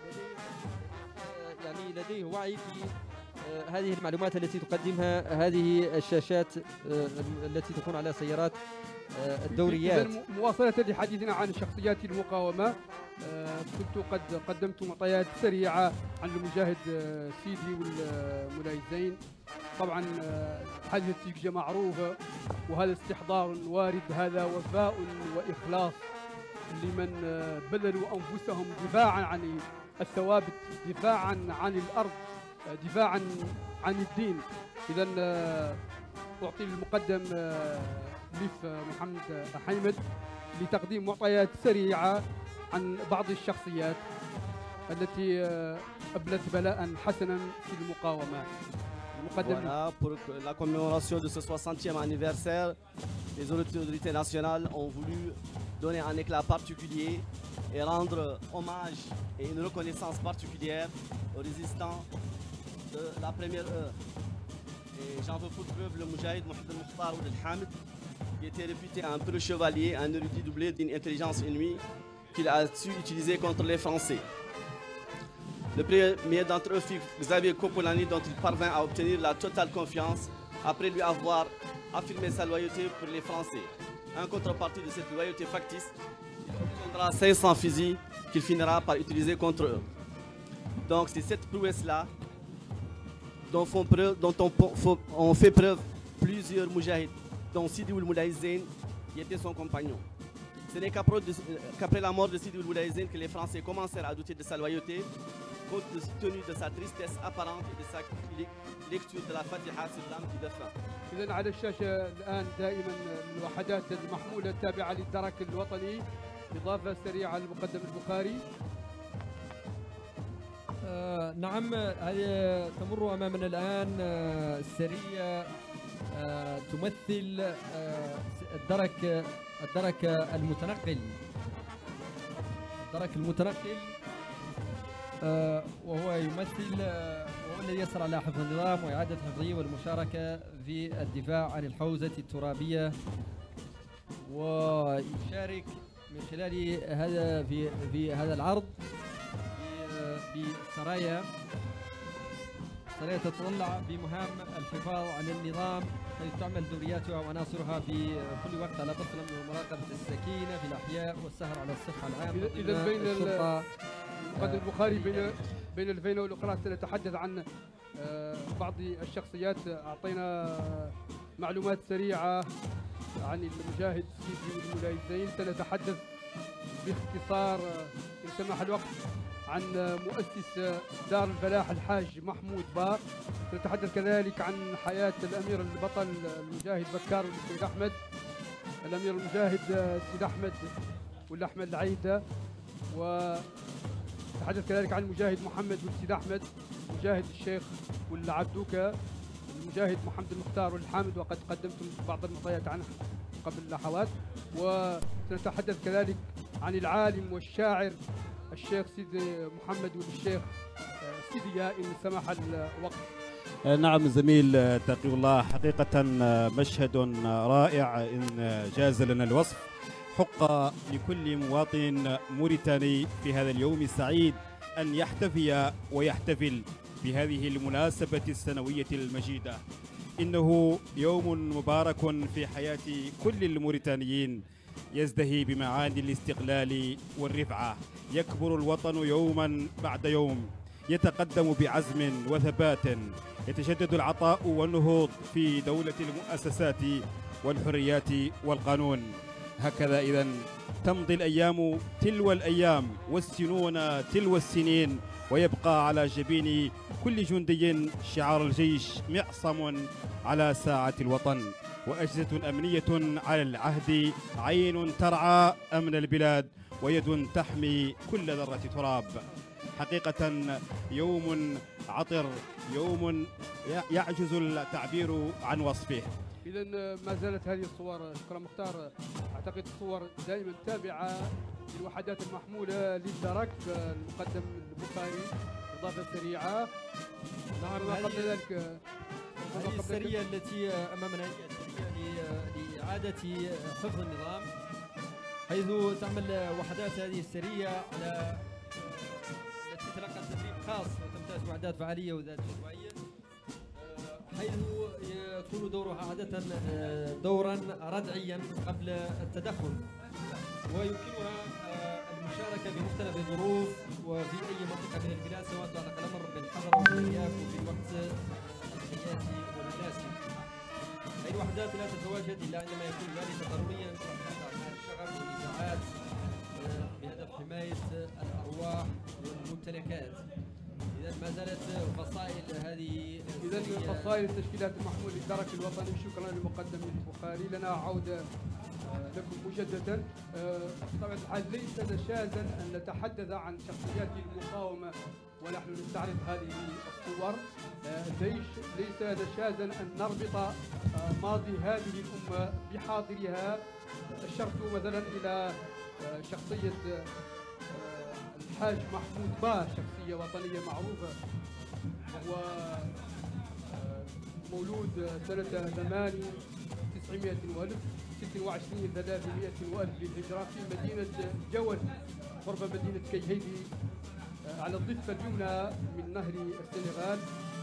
لديه وعي في هذه المعلومات التي تقدمها هذه الشاشات التي تكون على سيارات الدوريات. مواصلة لحديثنا عن شخصيات المقاومة، كنت قد قدمت معطيات سريعة عن المجاهد سيدي والمولاي زين. طبعا هذه النتيجة معروفة، وهذا استحضار وارد، هذا وفاء وإخلاص لمن بذلوا أنفسهم دفاعا عن الثوابت، دفاعا عن الأرض، دفاعا عن الدين. إذا أعطي المقدم ليف محمد حيمد لتقديم معطيات سريعة عن بعض الشخصيات التي أبلت بلاء حسنا في المقاومة. Voilà, pour la commémoration de ce 60e anniversaire, les autorités nationales ont voulu donner un éclat particulier et rendre hommage et une reconnaissance particulière aux résistants de la première heure. Et j'en veux pour preuve le Moujahid Mohamed Mokhtar Ould Hamid, qui était réputé un peu chevalier, un érudit doublé d'une intelligence inouïe qu'il a su utiliser contre les Français. Le premier d'entre eux fut Xavier Kopolani, dont il parvint à obtenir la totale confiance après lui avoir affirmé sa loyauté pour les Français. En contrepartie de cette loyauté factice, il obtiendra 500 fusils qu'il finira par utiliser contre eux. Donc c'est cette prouesse-là dont ont fait preuve plusieurs moujahid, dont Sidi Ould Moulay Zeyn, qui était son compagnon. Ce n'est qu'après la mort de Sidi Ould Moulay Zeyn que les Français commencèrent à douter de sa loyauté, compte tenu de sa tristesse apparente et de sa lecture de la Fatiha sur l'âme du défunt. إذا على الشاشة الآن دائما الوحدات المحمولة التابعة للدرك الوطني، إضافة سريعة للمقدم البخاري. نعم، هذه تمر أمامنا الآن السرية تمثل الدرك المتنقل. الدرك المتنقل وهو يمثل وهو الذي يسعى على حفظ النظام وإعادة حفظه والمشاركة في الدفاع عن الحوزة الترابية، ويشارك من خلال هذا في هذا العرض بسرايا تتطلع بمهام الحفاظ على النظام، حيث تعمل دورياتها وعناصرها في كل وقت على بطل من مراقبة السكينة في الأحياء والسهر على الصحة العامة. إذا بين المقدم البخاري بين الفينة والأخرى سنتحدث عن بعض الشخصيات. أعطينا معلومات سريعة عن المجاهد سيدي Ould Moulay Zeyn. سنتحدث باختصار إن سمح الوقت عن مؤسس دار الفلاح الحاج محمود بار. سنتحدث كذلك عن حياة الأمير البطل المجاهد بكار والسيد أحمد، الأمير المجاهد السيد أحمد والأحمد العيدة، ونتحدث كذلك عن المجاهد محمد والسيد أحمد، مجاهد الشيخ والعبدوكة، المجاهد محمد المختار والحامد، وقد قدمتم بعض المعطيات عنه قبل لحظات. وسنتحدث كذلك عن العالم والشاعر الشيخ سيدي محمد والشيخ سيدي إن سمح الوقت. نعم زميل تقي الله، حقيقة مشهد رائع إن جاز لنا الوصف. حق لكل مواطن موريتاني في هذا اليوم السعيد أن يحتفي ويحتفل بهذه المناسبة السنوية المجيدة. إنه يوم مبارك في حياة كل الموريتانيين، يزدهي بمعاني الاستقلال والرفعة. يكبر الوطن يوما بعد يوم، يتقدم بعزم وثبات، يتجدد العطاء والنهوض في دولة المؤسسات والحريات والقانون. هكذا إذن تمضي الأيام تلو الأيام والسنون تلو السنين، ويبقى على جبين كل جندي شعار الجيش معصم على ساعة الوطن، وأجهزة أمنية على العهد، عين ترعى أمن البلاد ويد تحمي كل ذرة تراب. حقيقة يوم عطر، يوم يعجز التعبير عن وصفه. إذا ما زالت هذه الصور، شكرا مختار، أعتقد الصور دائما تابعة للوحدات المحمولة للدرك. المقدم البخاري إضافة سريعة. نعم، قبل ذلك هذه السرية التي أمامنا هي السرية لإعادة حفظ النظام، حيث تعمل وحدات هذه السرية على التي تلقت تدريب خاص وتمتاز وحدات فعالية وذات شرعية، حيث يكون دورها عادة دورا ردعيا قبل التدخل، ويمكنها المشاركة بمختلف الظروف وفي أي منطقة من البلاد سواء على الأمر بالحضر أو بالأرياف وفي الوقت الحياتي والمناسب. هذه الوحدات لا تتواجد إلا عندما يكون ذلك ضروريا كحالة أعمال الشغب والنزاعات بهدف حماية الأرواح والممتلكات. إذا ما زالت فصائل هذه فصائل التشكيلات المحمول للدرك الوطني. شكرا للمقدم البخاري. لنا عودة لكم مجددا. بطبيعة الحال ليس نشازا أن نتحدث عن شخصيات المقاومة ونحن نستعرض هذه الصور. ليس نشازا أن نربط ماضي هذه الأمة بحاضرها. أشرت مثلا إلى شخصية الحاج محمود با، شخصية وطنية معروفة، وهو مولود سنة 26 300 للهجرة في مدينة جول قرب مدينة كيهيدي على الضفة اليمنى من نهر السنغال.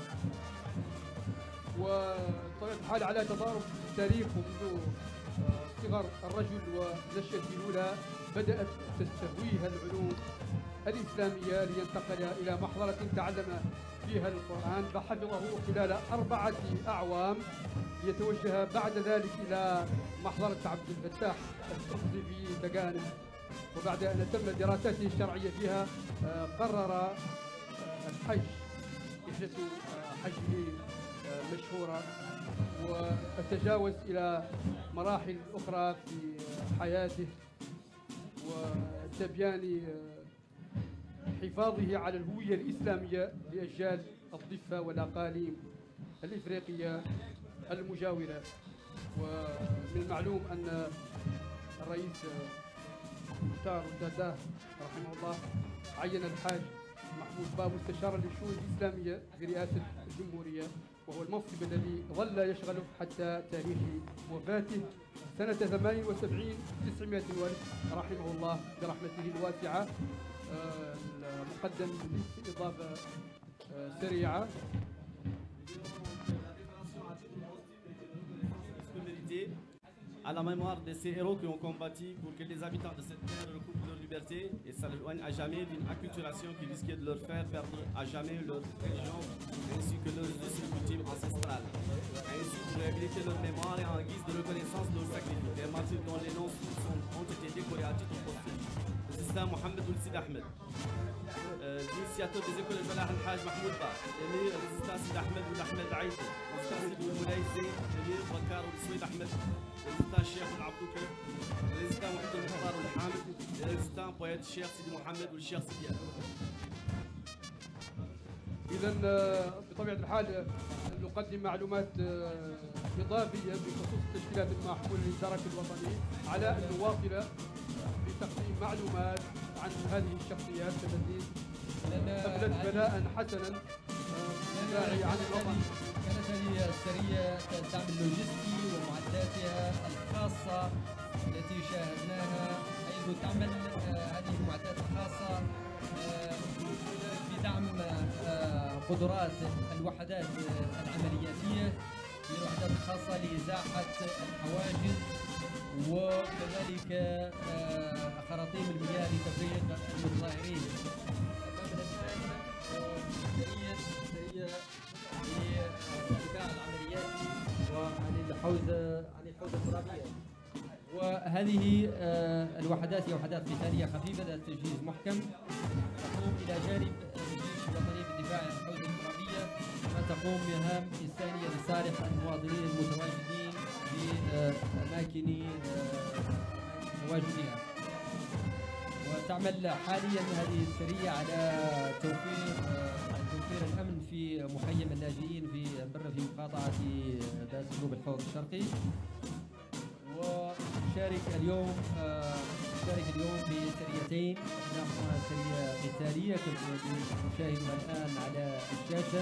وبطبيعة الحال على تضارب التاريخ منذ صغر الرجل ونشأته الأولى بدأت تستهويها العلوم الإسلامية لينتقل إلى محضرة تعلم فيها القرآن فحفظه خلال 4 أعوام، ليتوجه بعد ذلك إلى محضرة عبد الفتاح القبطي في دقانم. وبعد أن تم دراسته الشرعية فيها قرر الحج، رحلة حجه مشهورة، وتجاوز إلى مراحل أخرى في حياته وتبيان حفاظه على الهوية الإسلامية لأجيال الضفة والأقاليم الإفريقية المجاورة. ومن المعلوم أن الرئيس مختار الداداه رحمه الله عين الحاج محمود با مستشارا للشؤون الإسلامية برئاسة الجمهورية، وهو المنصب الذي ظل يشغله حتى تاريخ وفاته سنة 78 900 رحمه الله برحمته الواسعة. المقدم لإضافة سريعة. À la mémoire de ces héros qui ont combattu pour que les habitants de cette terre recoupent leur liberté et s'éloignent à jamais d'une acculturation qui risquait de leur faire perdre à jamais leur religion ainsi que leurs coutumes ancestrales. Ainsi, pour réhabiliter leur mémoire et en guise de reconnaissance de leurs sacrifices, les martyrs dont les noms ont été décorés à titre posthume. Résistant Mohamed Ould Ahmed, l'initiateur des écoles de Falah Al-Haj Mahmoud Ba, l'émir résistant Sid Ahmed Ould Ahmed Aït, résistant Sid Moulay Zayd, l'émir Bakar Ould Souid Ahmed, résistant Cheikh Al-Abdouka, résistant Mohamed Al-Mukhtar Al-Hamid, résistant poète Cheikh Sidi Mohamed والشيخ سيدي. إذا بطبيعة الحال نقدم معلومات إضافية بخصوص التشكيلات المحمولة للدرك الوطني على أن نواصل بتقديم معلومات عن هذه الشخصيات التي أبلت بلاء حسنا داعي عن الوطن. كانت هذه السرية الدعم اللوجستي ومعداتها الخاصة التي شاهدناها، حيث تعمل هذه المعدات الخاصة بدعم قدرات الوحدات العملياتية، هي الوحدات الخاصة لإزاحة الحواجز وكذلك خراطيم المياه لتفريغ المتظاهرين. سرية للدفاع العملياتي وعن الحوزة الترابية. وهذه الوحدات هي وحدات قتالية خفيفة ذات تجهيز محكم تقوم إلى جانب الجيش الوطني بالدفاع عن الحوزة الترابية، كما تقوم مهام إنسانية لصالح المواطنين المتواجدين في أماكن تواجدها. وتعمل حاليا هذه السرية على توفير الأمن في مخيم اللاجئين في برة في مقاطعة باس جنوب الحوض الشرقي. وشارك اليوم في سريتين، إحداهما سرية قتالية كما تشاهدونها الآن على الشاشة،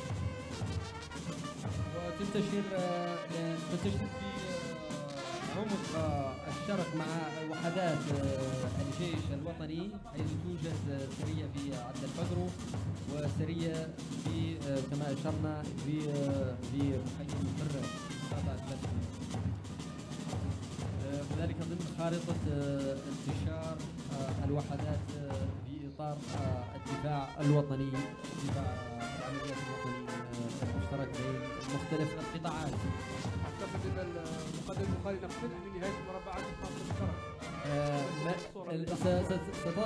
وتنتشر في عمق الشرق مع وحدات الجيش الوطني، حيث توجد سرية في عبد الفقرو وسرية في كما أشرنا في مخيم برة مقاطعة باس. وكذلك ضمن خارطة انتشار الوحدات في إطار الدفاع الوطني، دفاع العمليات الوطنية المشترك بين مختلف القطاعات. أعتقد أن المقدم البخاري نقترح من نهاية المربعات الخاصة بالشرف.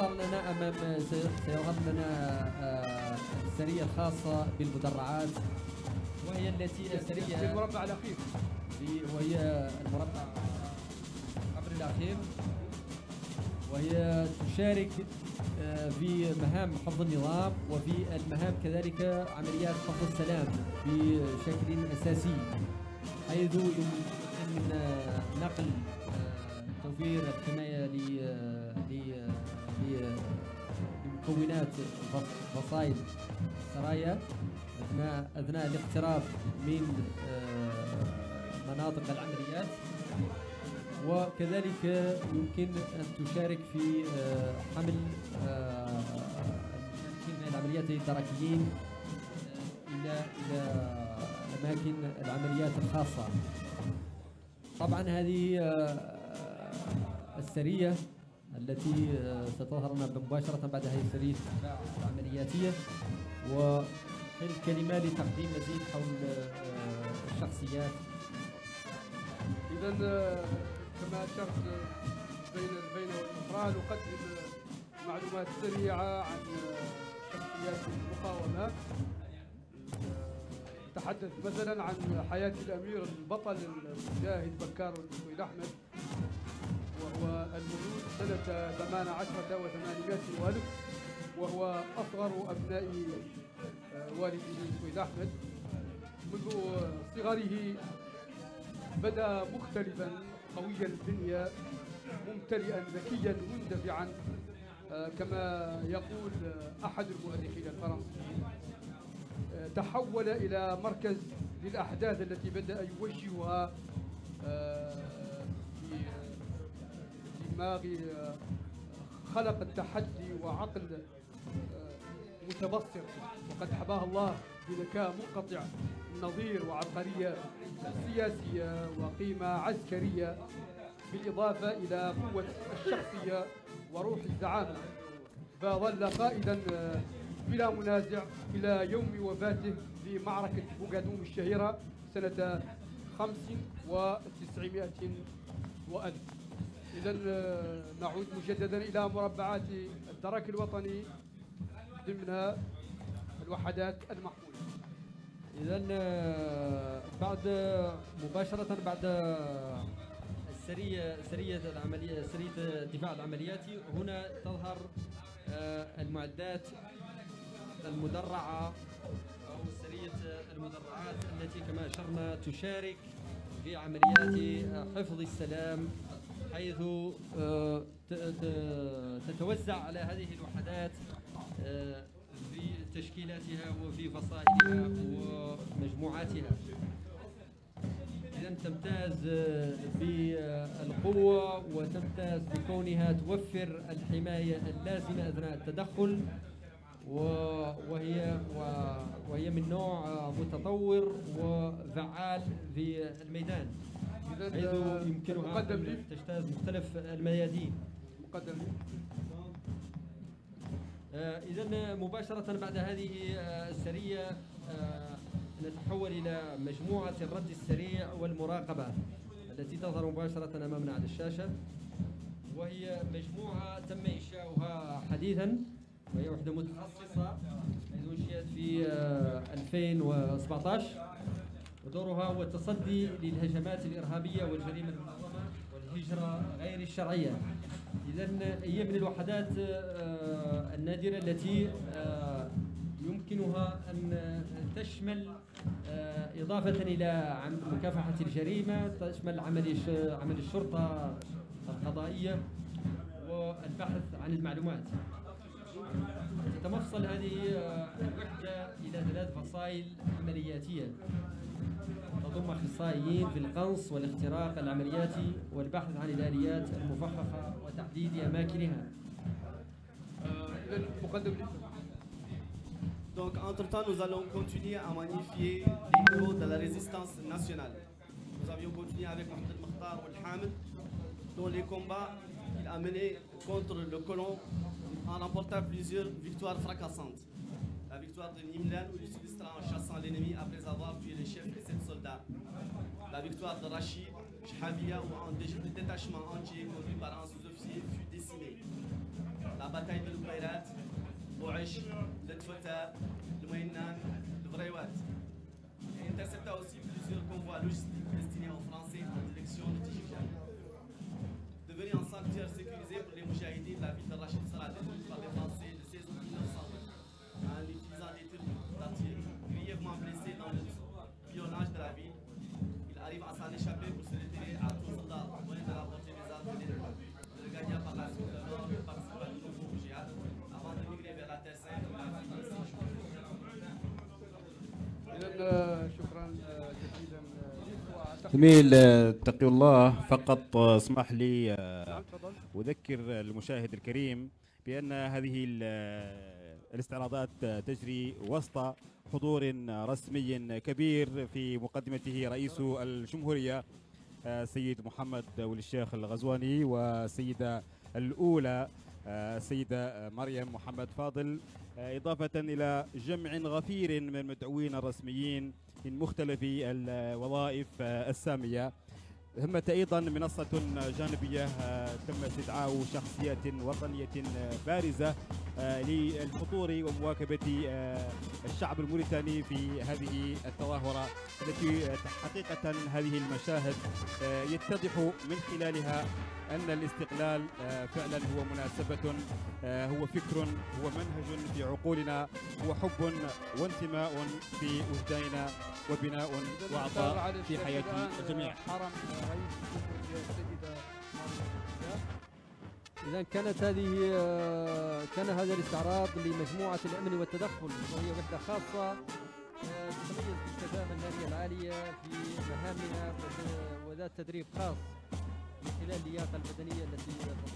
سيظهر لنا السرية الخاصة بالمدرعات، وهي التي السرية في المربع الأخير، وهي المربع قبل الأخير، وهي تشارك في مهام حفظ النظام وفي المهام كذلك عمليات حفظ السلام بشكل أساسي، حيث يمكن نقل توفير الحماية لمكونات فصائل السرايا أثناء الاقتراب من مناطق العمليات، وكذلك يمكن أن تشارك في حمل العمليات الدركيين إلى أماكن العمليات الخاصة. طبعا هذه السرية التي ستظهر لنا مباشرة بعد هذه السرية الدفاع العملياتية، والكلمة لتقديم مزيد حول الشخصيات. إذا كما أشرت بين والأخرى نقدم معلومات سريعة عن شخصيات المقاومة. تحدث مثلا عن حياة الأمير البطل المجاهد بكار السويد أحمد، وهو المولود سنة 18 و800 وألف، وهو أصغر أبناء والده السويد أحمد. منذ صغره بدأ مختلفا قوي البنية، ممتلئا ذكيا مندفعا، كما يقول أحد المؤرخين الفرنسيين. تحول إلى مركز للأحداث التي بدأ يوجهها في دماغ خلق التحدي وعقل متبصر، وقد حباه الله بذكاء منقطع النظير وعبقرية سياسية وقيمة عسكرية، بالإضافة إلى قوة الشخصية وروح الزعامة. فظل قائدا بلا منازع إلى يوم وفاته في معركة بوغادوم الشهيرة سنة 95 وألف. إذا نعود مجددا إلى مربعات الدرك الوطني ضمن الوحدات المحمولة. إذا مباشرة بعد سرية الدفاع العملياتي، هنا تظهر المعدات المدرعة أو سرية المدرعات التي كما أشرنا تشارك في عمليات حفظ السلام، حيث تتوزع على هذه الوحدات في تشكيلاتها وفي فصائلها ومجموعاتها. إذن تمتاز بالقوة وتمتاز بكونها توفر الحماية اللازمة أثناء التدخل، وهي من نوع متطور وفعال في الميدان، حيث يمكنها أن تجتاز مختلف الميادين. إذن مباشرة بعد هذه السرية نتحول إلى مجموعة الرد السريع والمراقبة التي تظهر مباشرة أمامنا على الشاشة، وهي مجموعة تم إنشاؤها حديثا، وهي وحدة متخصصة حيث أنشئت في 2017، ودورها هو التصدي للهجمات الإرهابية والجريمة المنظمة والهجرة غير الشرعية. إذن هي من الوحدات النادرة التي يمكنها أن تشمل إضافة إلى مكافحة الجريمة، تشمل عمل الشرطة القضائية والبحث عن المعلومات. تتمفصل هذه الوحدة إلى 3 فصائل عملياتية تضم أخصائيين في القنص والاختراق العملياتي والبحث عن الآليات المفخخة وتحديد أماكنها. Donc, entre-temps, nous allons continuer à magnifier les héros de la résistance nationale. Nous avions continué avec Mohamed Mokhtar ou Hamid. dans les combats qu'il a menés contre le colon en remportant plusieurs victoires fracassantes. La victoire de Nimlan où il s'illustra en chassant l'ennemi après avoir tué les chefs et 7 soldats. La victoire de Rachid Chhabia où un détachement entier conduit par un sous-officier fut décimé. La bataille de l'Oubayrat, Bouache, le Tfota, le Moïnan, le Vraiwat. Il intercepta aussi plusieurs convois logistiques destinés aux Français en direction de Tijikan. Devenu un sanctuaire sécurisé pour les Moujahidines, la ville de Rachid sera détruite par les Français le 16 août 1920 en utilisant des tirs d'artillerie. Grièvement blessé dans le pillonnage de la ville, il arrive à s'en échapper pour se retirer à Toussoudar, loin de la portée des armes de l'ennemi. Il regagna par la suite le nord et participa de nouveau au djihad avant de migrer vers la Terre Sainte où il a vécu 6 jours. شكرا جزيلا. جميل. تقي الله. فقط اسمح لي أذكر المشاهد الكريم بأن هذه الاستعراضات تجري وسط حضور رسمي كبير في مقدمته رئيس الجمهورية سيد محمد ولي الشيخ الغزواني والسيدة الأولى السيدة مريم محمد فاضل، إضافة إلى جمع غفير من المدعوين الرسميين من مختلف الوظائف السامية. ثمة أيضا منصة جانبية تم استدعاء شخصيات وطنية بارزة للحضور ومواكبة الشعب الموريتاني في هذه التظاهرة التي حقيقة هذه المشاهد يتضح من خلالها أن الاستقلال فعلا هو مناسبة، هو فكر، هو منهج في عقولنا، هو حب وانتماء في وجداننا وبناء وعطاء في حياة الجميع. إذا كان هذا الاستعراض لمجموعة الأمن والتدخل، وهي وحدة خاصة تتميز بالكفاءة النارية العالية في مهامها وذات تدريب خاص من خلال اللياقة البدنية التي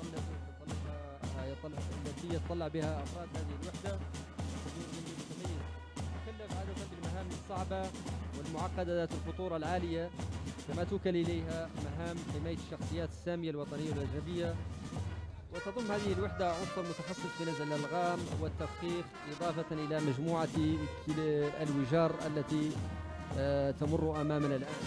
يتطلع بها أفراد هذه الوحدة. تكلف عادة بالمهام الصعبة والمعقدة ذات الخطورة العالية، كما توكل إليها مهام حماية الشخصيات السامية الوطنية والأجنبية. وتضم هذه الوحدة عنصر متخصص في نزع الألغام والتفخيخ، إضافة إلى مجموعة الوجار التي تمر أمامنا الآن.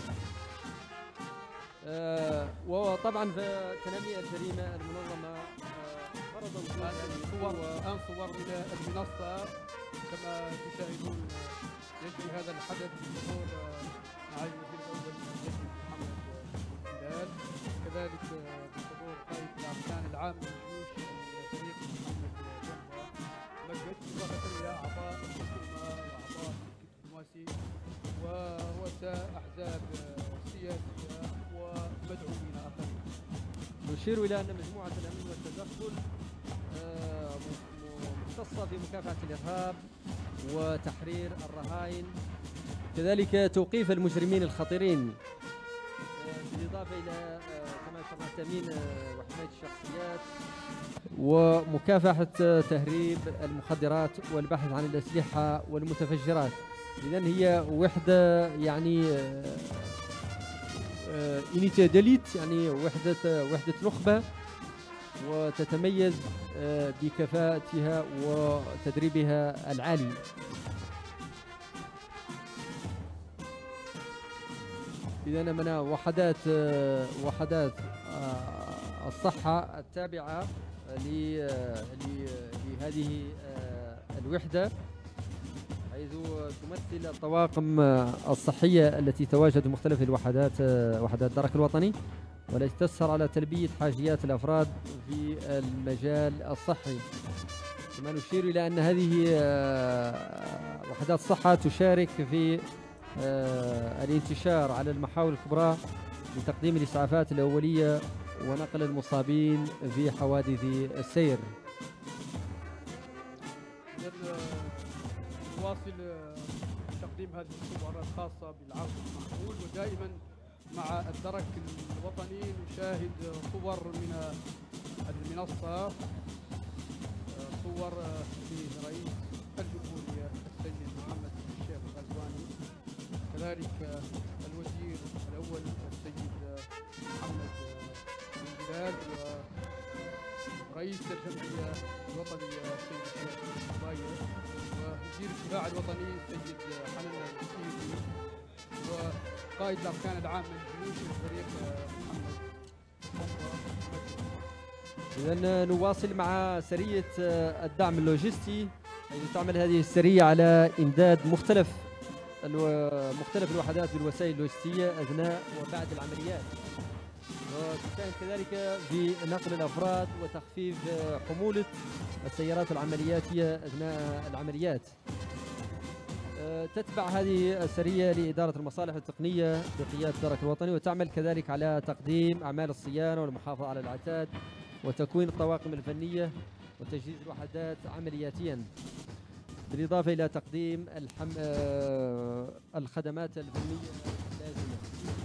وطبعا في تنمية الجريمة المنظمة فرضوا الآن صور من المنصة كما تشاهدون. يجري هذا الحدث بحضور معالي الوزير الأول محمد هلال، كذلك بحضور قائد الأركان العام للجيوش الفريق محمد مجد، إضافة إلى أعضاء الحكومة وأعضاء الدبلوماسي ورؤساء أحزاب سياسية ومدعومين آخرين. نشير إلى أن مجموعة الأمن والتدخل مختصة في مكافحة الإرهاب وتحرير الرهائن، كذلك توقيف المجرمين الخطيرين، بالإضافة إلى كما شرعت تأمين وحماية الشخصيات ومكافحة تهريب المخدرات والبحث عن الأسلحة والمتفجرات. إذن هي وحدة يعني إنيتي ديليت، يعني وحدة نخبة، وتتميز بكفاءتها وتدريبها العالي. إذا من وحدات الصحة التابعة لهذه الوحدة، حيث تمثل الطواقم الصحية التي تواجد مختلف وحدات الدرك الوطني، والتي تسهر على تلبية حاجيات الأفراد في المجال الصحي. كما نشير إلى أن هذه وحدات الصحة تشارك في الانتشار على المحاور الكبرى لتقديم الإسعافات الأولية ونقل المصابين في حوادث السير. نواصل تقديم هذه الصور الخاصة بالعرض المحمول، ودائما مع الدرك الوطني نشاهد صور من المنصة، صور لرئيس الجمهورية السيد محمد الشيخ الغزواني، كذلك الوزير الأول السيد محمد بن بلال، رئيس الجمعية الوطنية السيد الشيخ الصباية، ومدير الدفاع الوطني السيد حنان السيدي، وقائد الأركان العام للجيوش الفريق محمد. إذا نواصل مع سرية الدعم اللوجستي، حيث تعمل هذه السرية على إمداد مختلف الوحدات بالوسائل اللوجستية أثناء وبعد العمليات، وتساهم كذلك في نقل الأفراد وتخفيف حمولة السيارات العملياتية أثناء العمليات. تتبع هذه السرية لإدارة المصالح التقنية بقيادة الدرك الوطني، وتعمل كذلك على تقديم أعمال الصيانة والمحافظة على العتاد وتكوين الطواقم الفنية وتجهيز الوحدات عملياتيا، بالإضافة إلى تقديم الخدمات الفنية اللازمة.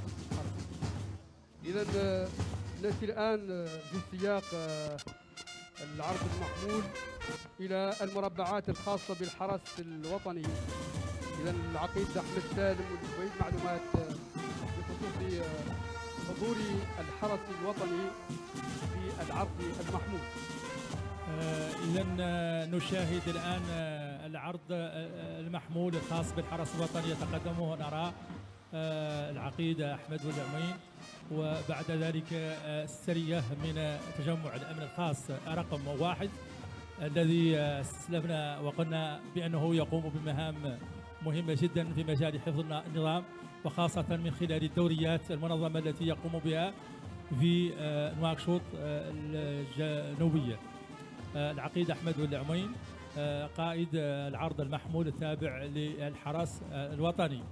إذا نأتي الآن في سياق العرض المحمول إلى المربعات الخاصة بالحرس الوطني. إذا العقيد أحمد سالم والجويد معلومات بخصوص حضور الحرس الوطني في العرض المحمول. إذا نشاهد الآن العرض المحمول الخاص بالحرس الوطني يتقدمه نرى العقيد أحمد والعمين، وبعد ذلك السرية من تجمع الأمن الخاص رقم 1 الذي استلمنا وقلنا بأنه يقوم بمهام مهمة جدا في مجال حفظ النظام، وخاصة من خلال الدوريات المنظمة التي يقوم بها في نواكشوط الجنوبية. العقيد أحمد والعمين قائد العرض المحمول التابع للحرس الوطني،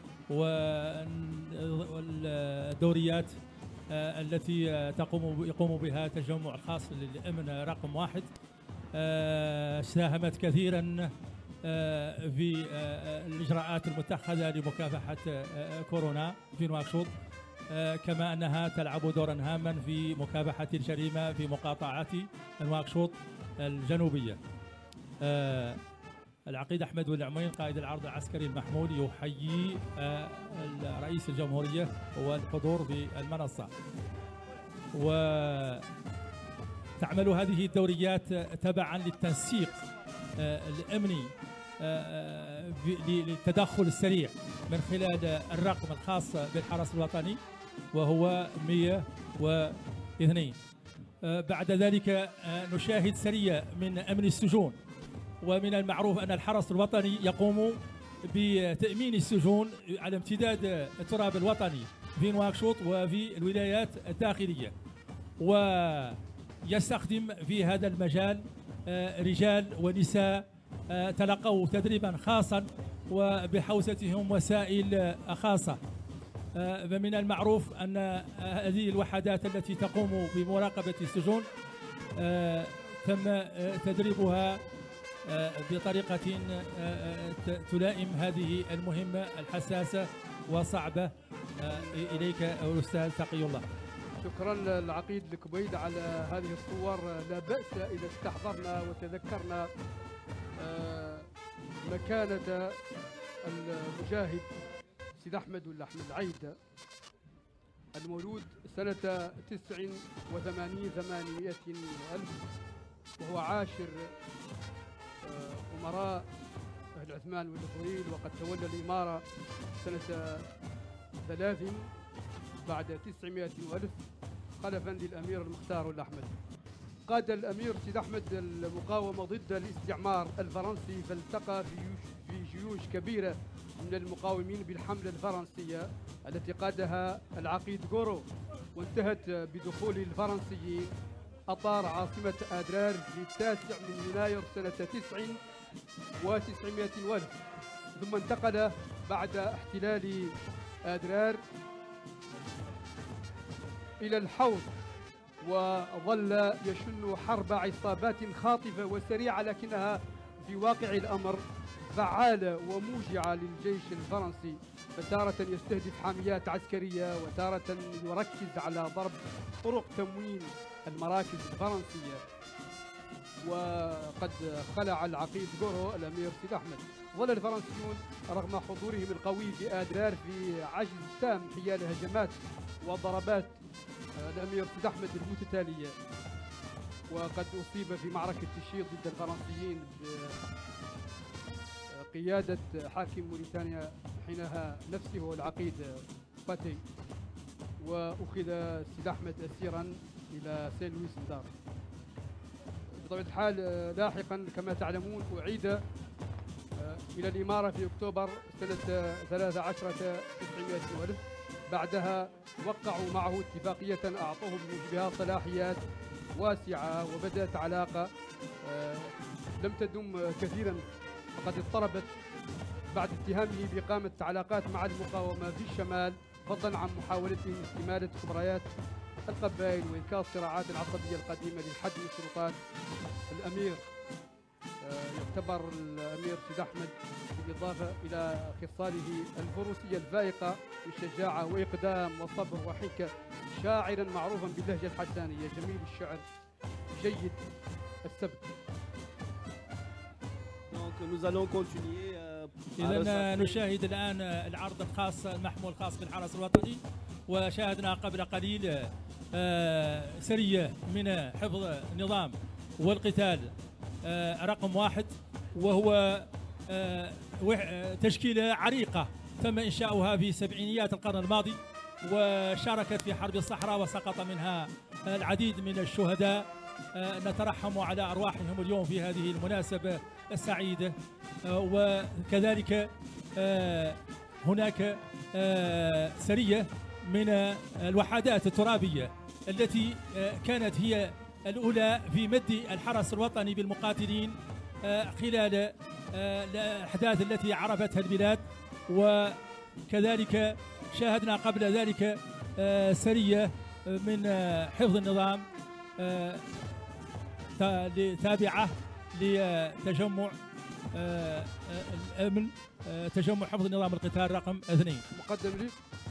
والدوريات التي يقوم بها تجمع الخاص للأمن رقم 1 ساهمت كثيرا في الإجراءات المتخذة لمكافحة كورونا في نواكشوط، كما أنها تلعب دورا هاما في مكافحة الجريمة في مقاطعة نواكشوط الجنوبية. العقيد أحمد والعمين قائد العرض العسكري المحمول يحيي رئيس الجمهورية والحضور في المنصة. وتعمل هذه الدوريات تبعا للتنسيق الأمني للتدخل السريع من خلال الرقم الخاص بالحرس الوطني وهو 102. بعد ذلك نشاهد سرية من أمن السجون، ومن المعروف أن الحرس الوطني يقوم بتأمين السجون على امتداد التراب الوطني في نواكشوط وفي الولايات الداخلية، ويستخدم في هذا المجال رجال ونساء تلقوا تدريبا خاصا وبحوزتهم وسائل خاصة. فمن المعروف أن هذه الوحدات التي تقوم بمراقبة السجون تم تدريبها بطريقة تلائم هذه المهمة الحساسة وصعبة. إليك الأستاذ تقي الله. شكرا العقيد الكبيد على هذه الصور. لا بأس إذا استحضرنا وتذكرنا مكانة المجاهد سيد أحمد ولا أحمد عيد المولود سنة 89 ألف، وهو عاشر أمراء أهل عثمان والإخويل، وقد تولى الإمارة سنة 3 بعد 900 ألف خلفا للأمير المختار الأحمد. قاد الأمير سيد أحمد المقاومة ضد الاستعمار الفرنسي، فالتقى في جيوش كبيرة من المقاومين بالحملة الفرنسية التي قادها العقيد غورو، وانتهت بدخول الفرنسيين أطار عاصمة أدرار في 9 يناير سنة 900 ألف، ثم انتقل بعد احتلال أدرار إلى الحوض، وظل يشن حرب عصابات خاطفة وسريعة، لكنها في واقع الأمر فعالة وموجعة للجيش الفرنسي، فتارة يستهدف حاميات عسكرية وتارة يركز على ضرب طرق تموين المراكز الفرنسية. وقد خلع العقيد غورو الأمير سيد أحمد. ظل الفرنسيون رغم حضورهم القوي في أدرار في عجز تام حيال هجمات وضربات الأمير سيد أحمد المتتالية، وقد أصيب في معركة الشيط ضد الفرنسيين بقيادة حاكم موريتانيا حينها نفسه هو العقيد باتي، وأخذ سيد أحمد أسيرا إلى سان لويس ندار. بطبيعة الحال لاحقا كما تعلمون أعيد إلى الإمارة في أكتوبر سنة 13900. بعدها وقعوا معه اتفاقية أعطوه بموجبها صلاحيات واسعة، وبدأت علاقة لم تدم كثيرا، فقد اضطربت بعد اتهامه بإقامة علاقات مع المقاومة في الشمال، فضلا عن محاولته استمالة خبريات القبائل وإنكار الصراعات العصبية القديمة للحد من السلطات. الأمير يعتبر الأمير سيد أحمد بالإضافة إلى خصاله الفروسية الفائقة من شجاعة وإقدام وصبر وحكة، شاعرا معروفا باللهجة الحسانية، جميل الشعر، جيد السبك. إذا نشاهد الآن العرض الخاص المحمول الخاص بالحرس الوطني، وشاهدنا قبل قليل سرية من حفظ النظام والقتال رقم 1، وهو تشكيلة عريقة تم إنشاؤها في سبعينيات القرن الماضي، وشاركت في حرب الصحراء وسقط منها العديد من الشهداء. نترحم على أرواحهم اليوم في هذه المناسبة السعيدة. وكذلك هناك سرية من الوحدات الترابية التي كانت هي الأولى في مد الحرس الوطني بالمقاتلين خلال الأحداث التي عرفتها البلاد. وكذلك شاهدنا قبل ذلك سرية من حفظ النظام تابعة لتجمع الأمن، تجمع حفظ النظام القتال رقم 2. مقدم لي.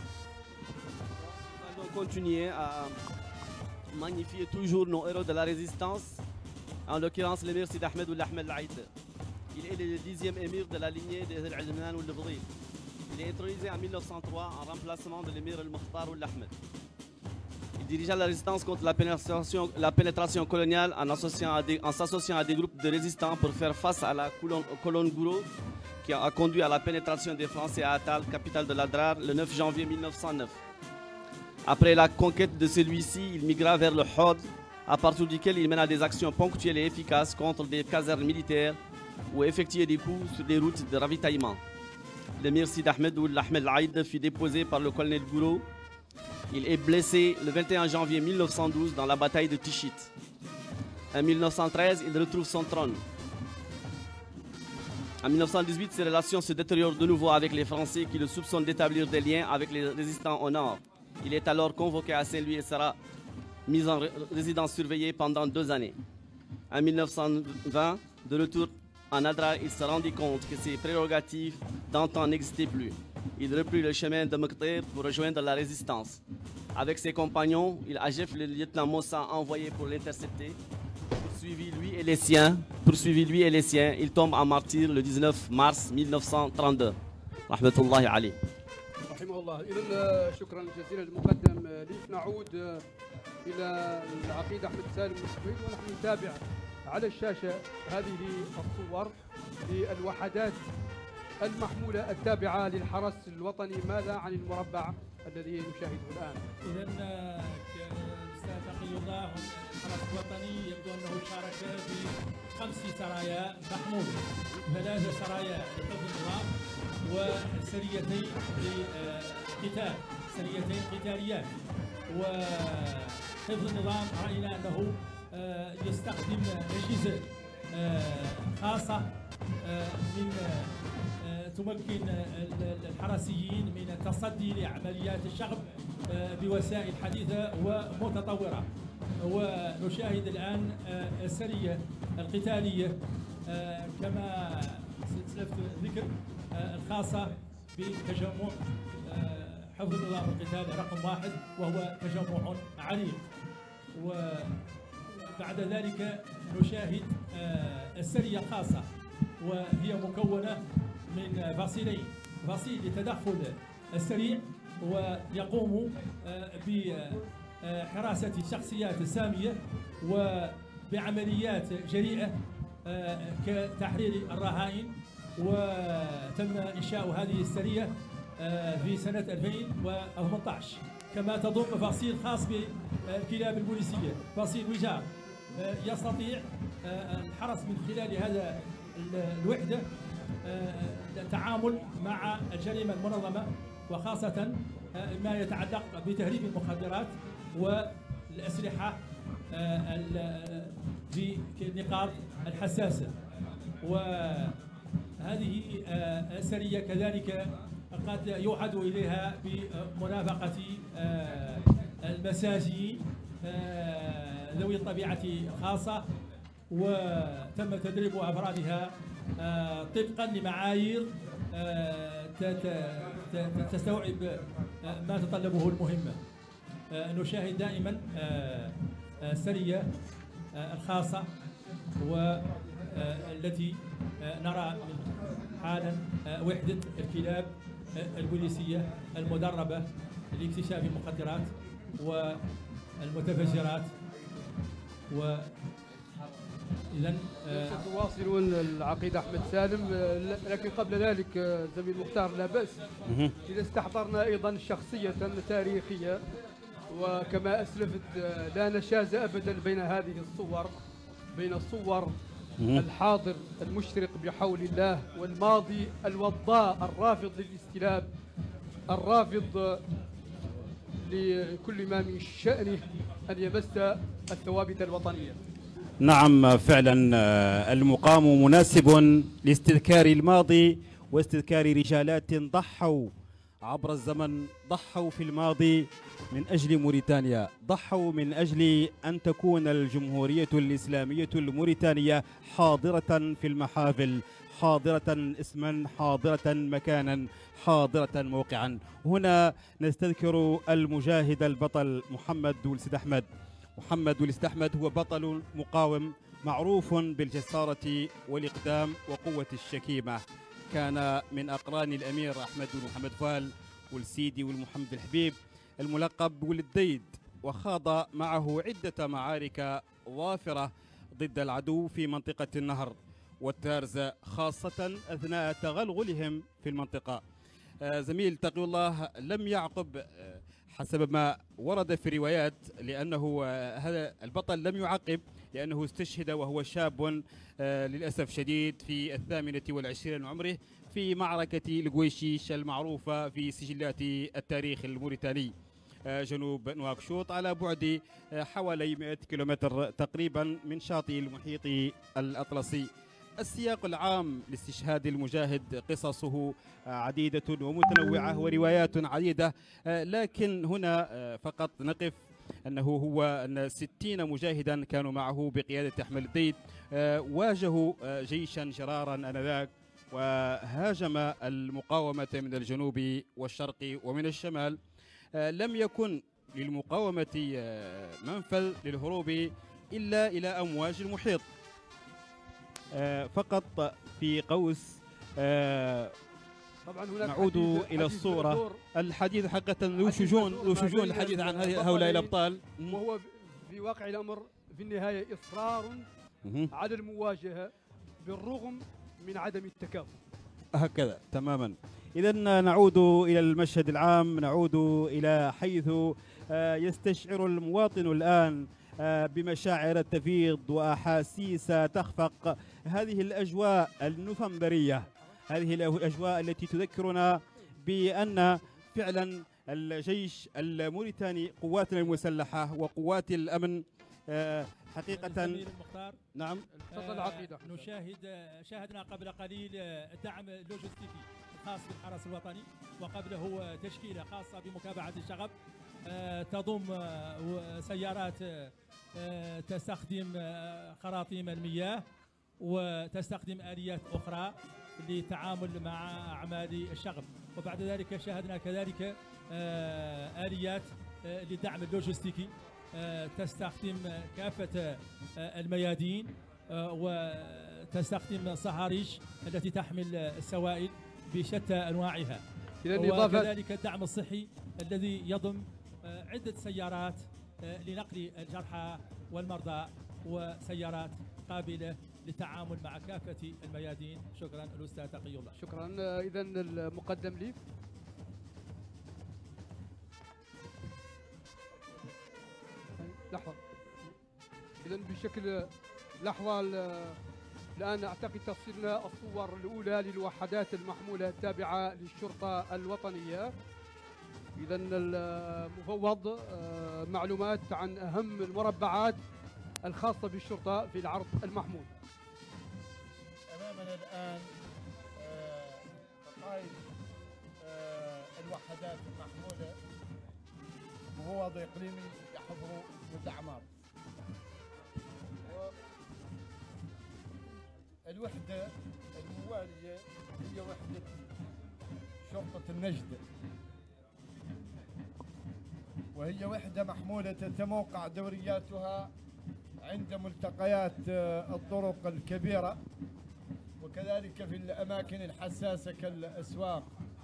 Nous allons continuer à magnifier toujours nos héros de la résistance, en l'occurrence l'émir Sid Ahmed ou l'Ahmed Laïd. Il est le 10e émir de la lignée des Al-Adnan ou al-Bdil. Il est intronisé en 1903 en remplacement de l'émir al-Mukhtar ou l'Ahmed. Il dirigea la résistance contre la pénétration coloniale en s'associant à des groupes de résistants pour faire face à la colonne Gouraud qui a conduit à la pénétration des Français à Atal, capitale de l'Adrar, le 9 janvier 1909. Après la conquête de celui-ci, il migra vers le Hod, à partir duquel il mena des actions ponctuelles et efficaces contre des casernes militaires ou effectuait des coups sur des routes de ravitaillement. L'émir Sid Ahmed ou l'Ahmed Laïd fut déposé par le colonel Gouraud. Il est blessé le 21 janvier 1912 dans la bataille de Tichit. En 1913, il retrouve son trône. En 1918, ses relations se détériorent de nouveau avec les Français qui le soupçonnent d'établir des liens avec les résistants au nord. Il est alors convoqué à Saint-Louis et sera mis en résidence surveillée pendant 2 années. En 1920, de retour en Adrar, il se rendit compte que ses prérogatives d'antan n'existaient plus. Il reprit le chemin de Mekter pour rejoindre la résistance. Avec ses compagnons, il achève le lieutenant Mossa envoyé pour l'intercepter. Poursuivi lui et les siens, il tombe en martyr le 19 mars 1932. Rahmatullahi alayh. رحمه الله. إذا شكرا جزيلا للمقدم لي. نعود إلى العقيد أحمد سالم السويد، ونحن نتابع على الشاشة هذه الصور للوحدات المحمولة التابعة للحرس الوطني. ماذا عن المربع الذي نشاهده الآن؟ إذا أستاذ تقي الله، الحرس الوطني يبدو أنه شارك في 5 سرايا محمولة، 3 سرايا لحفظ النظام وسريتين لقتال، سريتين قتاليات. وحفظ النظام رأينا أنه يستخدم أجهزة خاصة من تمكن الحرسيين من التصدي لعمليات الشغب بوسائل حديثة ومتطورة. ونشاهد الآن السرية القتالية كما سلفت الذكر الخاصة بتجمع حفظ النظام القتالي رقم 1، وهو تجمع عريق. وبعد ذلك نشاهد السرية الخاصة، وهي مكونة من فصيلين، فصيل لتدخل السريع ويقوم بحراسة الشخصيات السامية، بعمليات جريئة كتحرير الرهائن، وتم إنشاء هذه السرية في سنة 2018. كما تضم فصيل خاص بالكلاب البوليسية، فصيل وجار يستطيع الحرس من خلال هذا الوحدة التعامل مع الجريمة المنظمة، وخاصة ما يتعلق بتهريب المخدرات والأسلحة في النقاط الحساسة. وهذه السرية كذلك قد يوعد إليها بمرافقة المساجين ذوي الطبيعة الخاصة، وتم تدريب أفرادها طبقا لمعايير تستوعب ما تطلبه المهمة. نشاهد دائما السرية الخاصة والتي نرى حالا وحدة الكلاب البوليسية المدربة لاكتشاف المخدرات والمتفجرات. إذن تواصلون العقيد أحمد سالم، لكن قبل ذلك زميل مختار لا بأس إذا استحضرنا أيضا شخصية تاريخية، وكما أسلفت لا نشاز أبدا بين هذه الصور، بين صور الحاضر المشرق بحول الله والماضي الوضاء الرافض للاستلاب، الرافض لكل ما من شأنه أن يمس الثوابت الوطنية. نعم فعلا المقام مناسب لاستذكار الماضي واستذكار رجالات ضحوا عبر الزمن، ضحوا في الماضي من أجل موريتانيا، ضحوا من أجل أن تكون الجمهورية الإسلامية الموريتانية حاضرة في المحافل، حاضرة اسما، حاضرة مكانا، حاضرة موقعا. هنا نستذكر المجاهد البطل محمد ولسيد أحمد. محمد ولسيد أحمد هو بطل مقاوم معروف بالجسارة والإقدام وقوة الشكيمة، كان من أقران الأمير أحمد بن محمد فال والسيدي والمحمد الحبيب الملقب وللديد، وخاض معه عدة معارك ظافرة ضد العدو في منطقة النهر والتارز، خاصة أثناء تغلغلهم في المنطقة. زميل تقي الله لم يعقب حسب ما ورد في الروايات، لأنه هذا البطل لم يعقب لأنه استشهد وهو شاب للأسف شديد في 28 من عمره في معركة القويشيش المعروفة في سجلات التاريخ الموريتاني جنوب نواكشوط، على بعد حوالي 100 كيلومتر تقريبا من شاطئ المحيط الأطلسي. السياق العام لاستشهاد المجاهد قصصه عديدة ومتنوعة وروايات عديدة، لكن هنا فقط نقف أنه هو أن 60 مجاهدا كانوا معه بقيادة أحمد الديد واجهوا جيشا جرارا آنذاك، وهاجم المقاومة من الجنوب والشرق ومن الشمال. لم يكن للمقاومة منفذ للهروب إلا إلى أمواج المحيط فقط. في قوس طبعا هناك نعود إلى الصورة. الحديث حقا ذو شجون الحديث عن هؤلاء الأبطال، وهو في واقع الأمر في النهاية إصرار على المواجهة بالرغم من عدم التكافؤ. هكذا تماما. إذا نعود إلى المشهد العام، نعود إلى حيث يستشعر المواطن الآن بمشاعر تفيض وأحاسيس تخفق. هذه الأجواء النوفمبرية، هذه الأجواء التي تذكرنا بأن فعلا الجيش الموريتاني، قواتنا المسلحة وقوات الأمن حقيقة. نعم تفضل عقيدة. شاهدنا قبل قليل الدعم اللوجستيكي الخاص بالحرس الوطني، وقبله تشكيلة خاصة بمكافحة الشغب تضم سيارات تستخدم خراطيم المياه وتستخدم آليات أخرى للتعامل مع أعمال الشغب. وبعد ذلك شاهدنا كذلك آليات للدعم اللوجستيكي تستخدم كافة الميادين وتستخدم صهاريج التي تحمل السوائل بشتى أنواعها، وكذلك الدعم الصحي الذي يضم عدة سيارات لنقل الجرحى والمرضى وسيارات قابلة للتعامل مع كافة الميادين. شكرا الأستاذ تقي الله. شكرا. إذا المقدم لي. لحظة. إذا بشكل لحظة الآن أعتقد تصلنا الصور الأولى للوحدات المحمولة التابعة للشرطة الوطنية. إذا المفوض معلومات عن أهم المربعات الخاصة بالشرطة في العرض المحمول. أمامنا الآن قائد الوحدات المحمولة مفوض إقليمي يحضر مدعمات. الوحدة الموالية هي وحدة شرطة النجدة، وهي وحدة محمولة تتموقع دورياتها عند ملتقيات الطرق الكبيرة وكذلك في الأماكن الحساسة كالأسواق،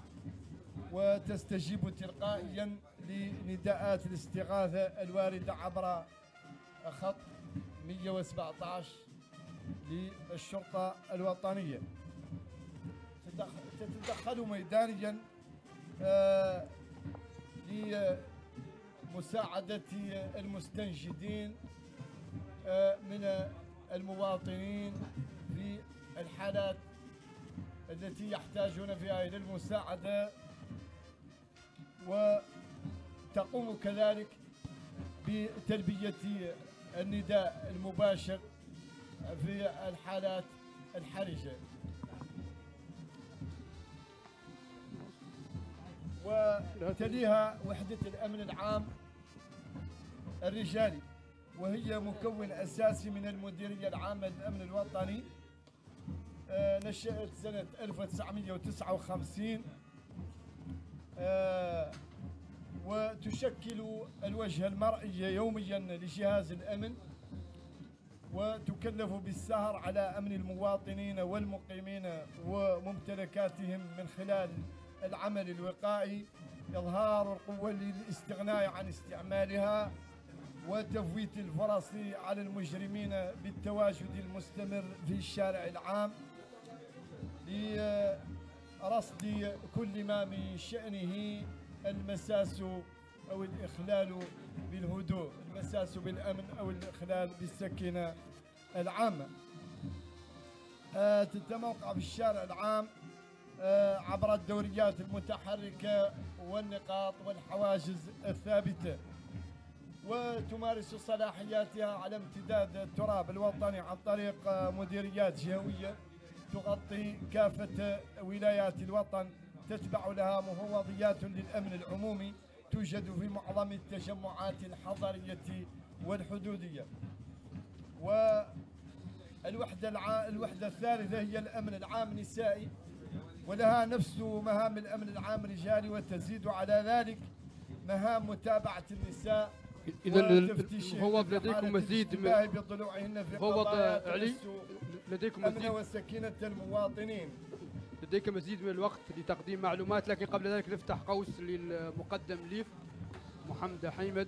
وتستجيب تلقائيا لنداءات الاستغاثة الواردة عبر خط 117 للشرطة الوطنية. تتدخل ميدانيا لمساعدة المستنجدين من المواطنين في الحالات التي يحتاجون فيها إلى المساعدة، وتقوم كذلك بتلبية النداء المباشر في الحالات الحرجة. وتليها وحدة الأمن العام الرجالي، وهي مكون أساسي من المديرية العامة للأمن الوطني. نشأت سنة 1959 وتشكل الوجه المرئي يوميا لجهاز الأمن، وتكلف بالسهر على أمن المواطنين والمقيمين وممتلكاتهم من خلال العمل الوقائي، إظهار القوة للاستغناء عن استعمالها، وتفويت الفرص على المجرمين بالتواجد المستمر في الشارع العام لرصد كل ما من شأنه المساس أو الإخلال بالهدوء، المساس بالأمن أو الإخلال بالسكينة العامة. تتموقع في الشارع العام عبر الدوريات المتحركة والنقاط والحواجز الثابتة، وتمارس صلاحياتها على امتداد التراب الوطني عن طريق مديريات جهوية تغطي كافة ولايات الوطن. تتبع لها مفوضيات للأمن العمومي توجد في معظم التجمعات الحضرية والحدودية. والوحدة الثالثة هي الأمن العام النسائي، ولها نفس مهام الأمن العام الرجالي، وتزيد على ذلك مهام متابعة النساء. إذا المفوض لديكم مزيد من بضلوعهن في مفوض قضايا علي، لديكم أمن مزيد وسكينة المواطنين. لديك مزيد من الوقت لتقديم معلومات، لكن قبل ذلك نفتح قوس للمقدم ليف محمد حيمد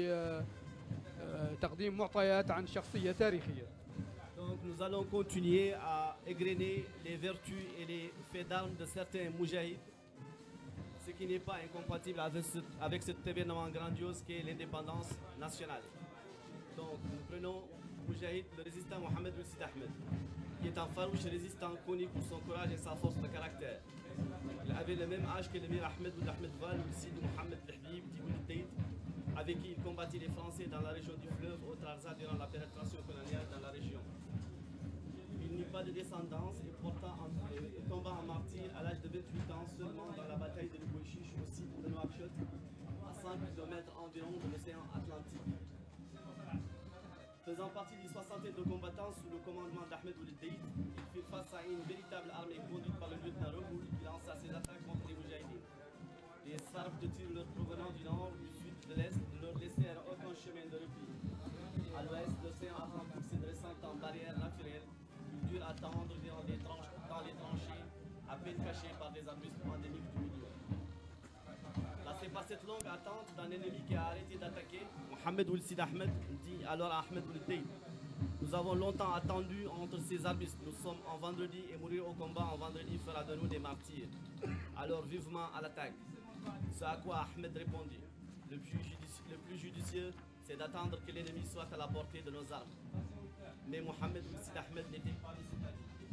لتقديم معطيات عن شخصية تاريخية. Donc nous allons continuer à égrener les vertus et les faits d'armes de certains moujahid, ce qui n'est pas incompatible avec cet événement grandiose qu'est l'indépendance nationale. Donc nous prenons Moujahid, le résistant Mohamed Ould Ahmed, qui est un farouche résistant connu pour son courage et sa force de caractère. Il avait le même âge que l'émir Ahmed Ould Ahmed Val ou le Sidi Mohamed Al-Habib d'Ibn Taïd, avec qui il combattit les Français dans la région du fleuve au Trarza durant la pénétration coloniale dans la région. Il n'eut pas de descendance et tomba en martyr à l'âge de 28 ans seulement dans la bataille de Louboïchiche au site de Nouakchott, à 5 km environ de l'océan Atlantique. Faisant partie du 60e de combattants sous le commandement d'Ahmed Ould Taïd, il fit face à une véritable armée conduite par le lieutenant Rogoul qui lança ses attaques contre les Moujahidines. Les sarfs de tir leur provenant du nord, du sud, de l'est ne leur laissèrent aucun chemin de repli. À l'ouest, l'océan Atlantique se dressant en barrière naturelle, ils durent attendre dans les tranchées, à peine cachées par des arbustes endémiques du milieu. Lassé par cette longue attente d'un ennemi qui a arrêté d'attaquer, Mohamed Ould Ahmed dit alors à Ahmed Ould Taïd: Nous avons longtemps attendu entre ces abysses. Nous sommes en vendredi et mourir au combat en vendredi fera de nous des martyrs. Alors vivement à l'attaque. Ce à quoi Ahmed répondit. Le plus judicieux, c'est d'attendre que l'ennemi soit à la portée de nos armes. Mais Mohamed Sid Ahmed n'était pas décidé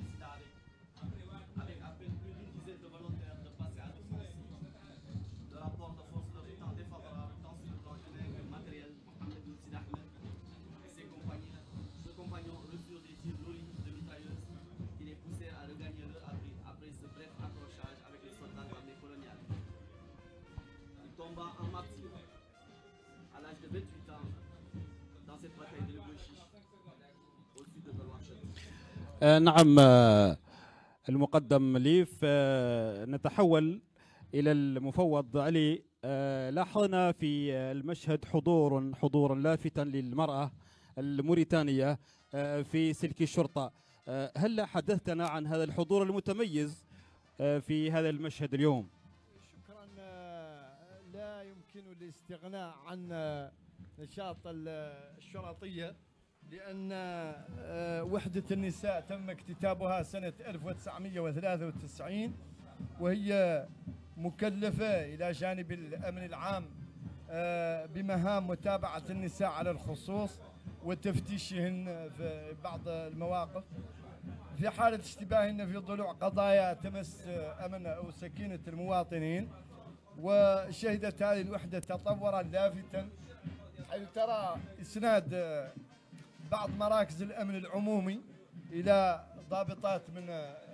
avec à peine plus d'une dizaine de volontaires de passer à l'offensive. Le rapport de force leur étant défavorable tant sur le plan humain que matériel, Mohamed Sid Ahmed et ses compagnons reçurent des tirs nourris de mitrailleuses qui les poussèrent à regagner leur abri après ce bref accrochage avec les soldats de l'armée coloniale. Il tomba en martyr à l'âge de 28 ans dans cette bataille de Lebouchiche au sud de Nouakchott. نعم المقدم ليف. نتحول إلى المفوض علي. لاحظنا في المشهد حضورا لافتا للمرأة الموريتانية في سلك الشرطة. هل حدثتنا عن هذا الحضور المتميز في هذا المشهد اليوم؟ شكرا. لا يمكن الاستغناء عن نشاط الشرطية لأن وحدة النساء تم اكتتابها سنة 1993 وهي مكلفة إلى جانب الأمن العام بمهام متابعة النساء على الخصوص وتفتيشهن في بعض المواقف في حالة اشتباههن في ضلوع قضايا تمس أمن أو سكينة المواطنين. وشهدت هذه الوحدة تطورا لافتا حيث ترى إسناد بعض مراكز الأمن العمومي إلى ضابطات من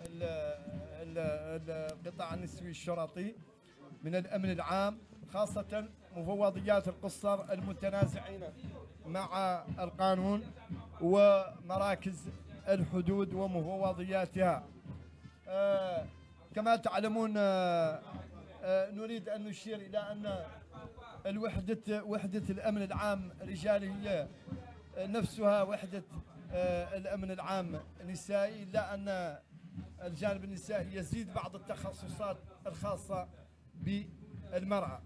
القطاع النسوي الشرطي من الأمن العام، خاصة مفوضيات القصر المتنازعين مع القانون ومراكز الحدود ومفوضياتها. كما تعلمون نريد أن نشير إلى أن وحدة الأمن العام رجالي هي نفسها وحدة الأمن العام نسائي، إلا أن الجانب النسائي يزيد بعض التخصصات الخاصة بالمرأة.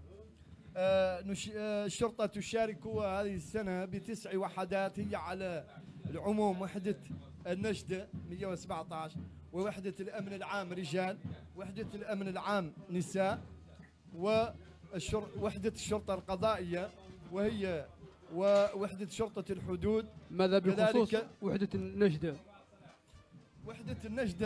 الشرطة تشارك هذه السنة ب9 وحدات هي على العموم وحدة النجدة 117 ووحدة الأمن العام رجال، وحدة الأمن العام نساء، ووحدة الشرطة القضائية وهي ووحدة شرطة الحدود. ماذا بخصوص وحدة النجدة؟ وحدة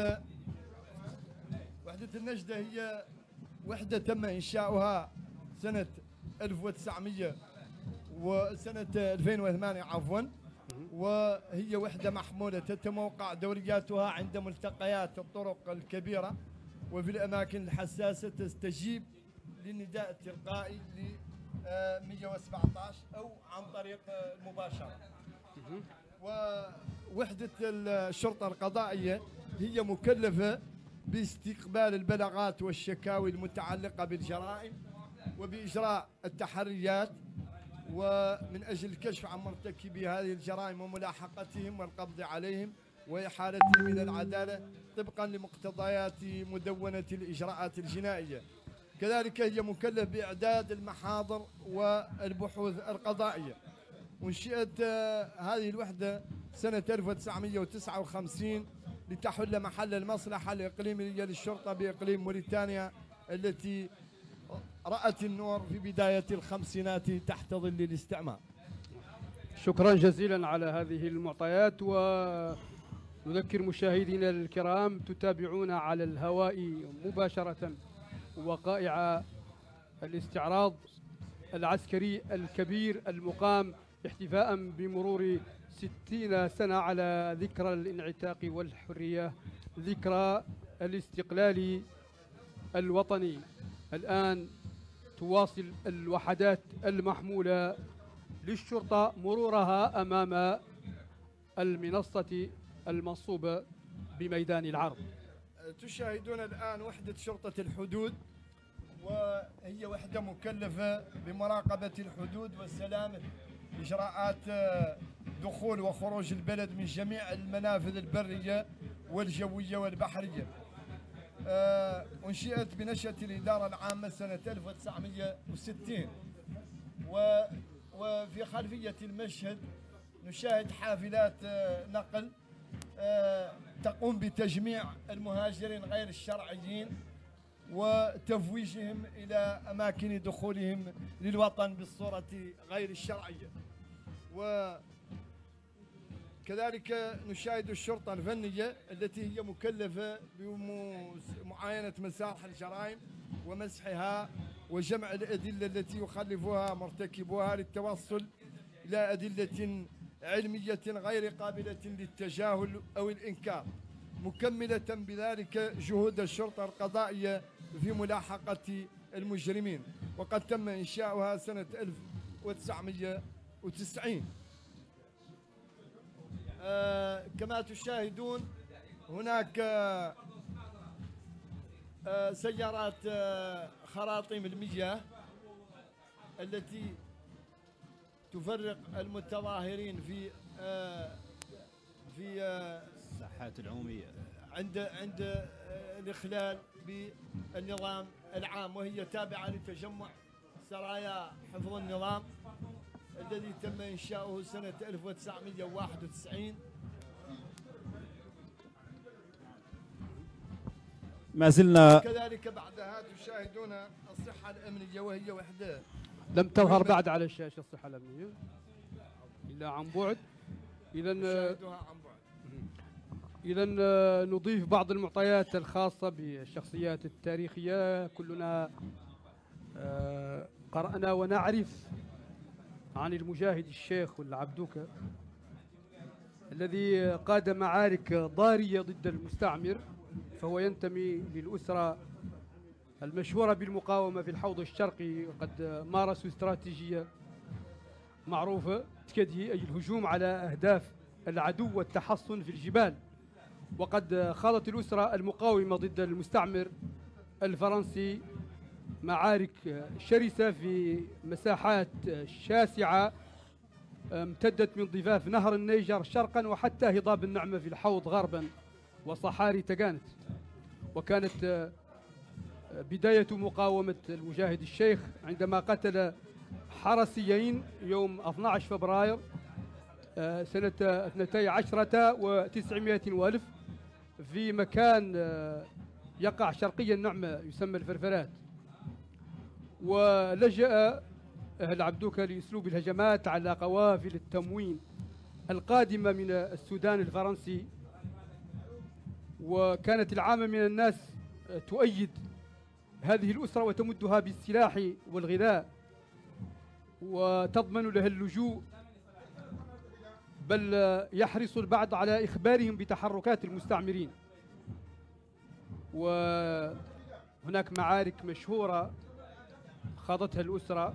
النجدة هي وحدة تم إنشاؤها سنة 1900 وسنة 2008 عفوا، وهي وحدة محمولة تتموقع دورياتها عند ملتقيات الطرق الكبيرة وفي الأماكن الحساسة، تستجيب للنداء التلقائي ل 117 أو عن طريق المباشرة. ووحدة الشرطة القضائية هي مكلفة باستقبال البلاغات والشكاوي المتعلقة بالجرائم وبإجراء التحريات ومن أجل الكشف عن مرتكبي هذه الجرائم وملاحقتهم والقبض عليهم وإحالتهم إلى العدالة طبقا لمقتضيات مدونة الإجراءات الجنائية. كذلك هي مكلف بإعداد المحاضر والبحوث القضائية. وانشئت هذه الوحدة سنة 1959 لتحل محل المصلحة الإقليمية للشرطة بإقليم موريتانيا التي رأت النور في بداية الخمسينات تحت ظل الاستعمار. شكرا جزيلا على هذه المعطيات. ونذكر مشاهدينا الكرام تتابعون على الهواء مباشرة وقائع الاستعراض العسكري الكبير المقام احتفاء بمرور 60 سنة على ذكرى الانعتاق والحرية، ذكرى الاستقلال الوطني. الآن تواصل الوحدات المحمولة للشرطة مرورها أمام المنصة المنصوبة بميدان العرض. تشاهدون الآن وحدة شرطة الحدود، وهي وحدة مكلفة بمراقبة الحدود وسلامة إجراءات دخول وخروج البلد من جميع المنافذ البرية والجوية والبحرية. أنشئت بنشأة الإدارة العامة سنة 1960 وفي خلفية المشهد نشاهد حافلات نقل تقوم بتجميع المهاجرين غير الشرعيين وتفويجهم إلى أماكن دخولهم للوطن بالصورة غير الشرعية. وكذلك نشاهد الشرطة الفنية التي هي مكلفة بمعاينة مسارح الجرائم ومسحها وجمع الأدلة التي يخلفها مرتكبوها للتوصل إلى أدلة علمية غير قابلة للتجاهل أو الإنكار، مكملة بذلك جهود الشرطة القضائية في ملاحقة المجرمين، وقد تم إنشاؤها سنة 1990. كما تشاهدون هناك سيارات خراطيم المياه التي تفرق المتظاهرين في الساحات العمومية عند الإخلال بالنظام العام، وهي تابعة لتجمع سرايا حفظ النظام الذي تم إنشاؤه سنة 1991. ما زلنا كذلك بعدها تشاهدون الصحة الأمنية وهي وحدة لم تظهر بعد على الشاشة الصحة الأمنية إلا عن بعد. إذا نضيف بعض المعطيات الخاصة بالشخصيات التاريخية. كلنا قرأنا ونعرف عن المجاهد الشيخ والعبدوكة الذي قاد معارك ضارية ضد المستعمر، فهو ينتمي للأسرة المشهورة بالمقاومة في الحوض الشرقي، وقد مارسوا استراتيجية معروفة تكدي، أي الهجوم على أهداف العدو والتحصن في الجبال. وقد خاضت الأسرة المقاومة ضد المستعمر الفرنسي معارك شرسة في مساحات شاسعة امتدت من ضفاف نهر النيجر شرقا وحتى هضاب النعمة في الحوض غربا وصحاري تقانت. وكانت بداية مقاومة المجاهد الشيخ عندما قتل حرسيين يوم 12 فبراير سنة 12 و900 في مكان يقع شرقي النعمة يسمى الفرفرات. ولجأ أهل عبدوكة لأسلوب الهجمات على قوافل التموين القادمة من السودان الفرنسي، وكانت العامة من الناس تؤيد هذه الأسرة وتمدها بالسلاح والغذاء وتضمن لها اللجوء، بل يحرص البعض على إخبارهم بتحركات المستعمرين. وهناك معارك مشهورة خاضتها الأسرة،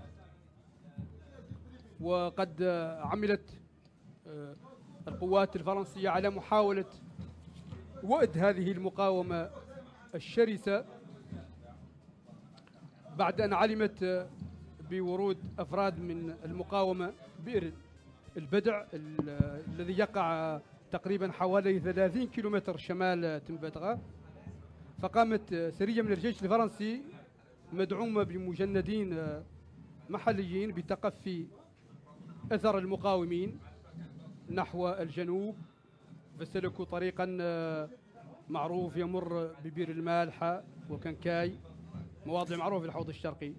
وقد عملت القوات الفرنسية على محاولة وأد هذه المقاومة الشرسة بعد أن علمت بورود أفراد من المقاومة بئر البدع الذي يقع تقريبا حوالي 30 كيلومتر شمال تنبتغا. فقامت سرية من الجيش الفرنسي مدعومة بمجندين محليين بتقفي أثر المقاومين نحو الجنوب، فسلكوا طريقا معروف يمر ببير المالحة وكنكاي، مواضع معروفة في الحوض الشرقي.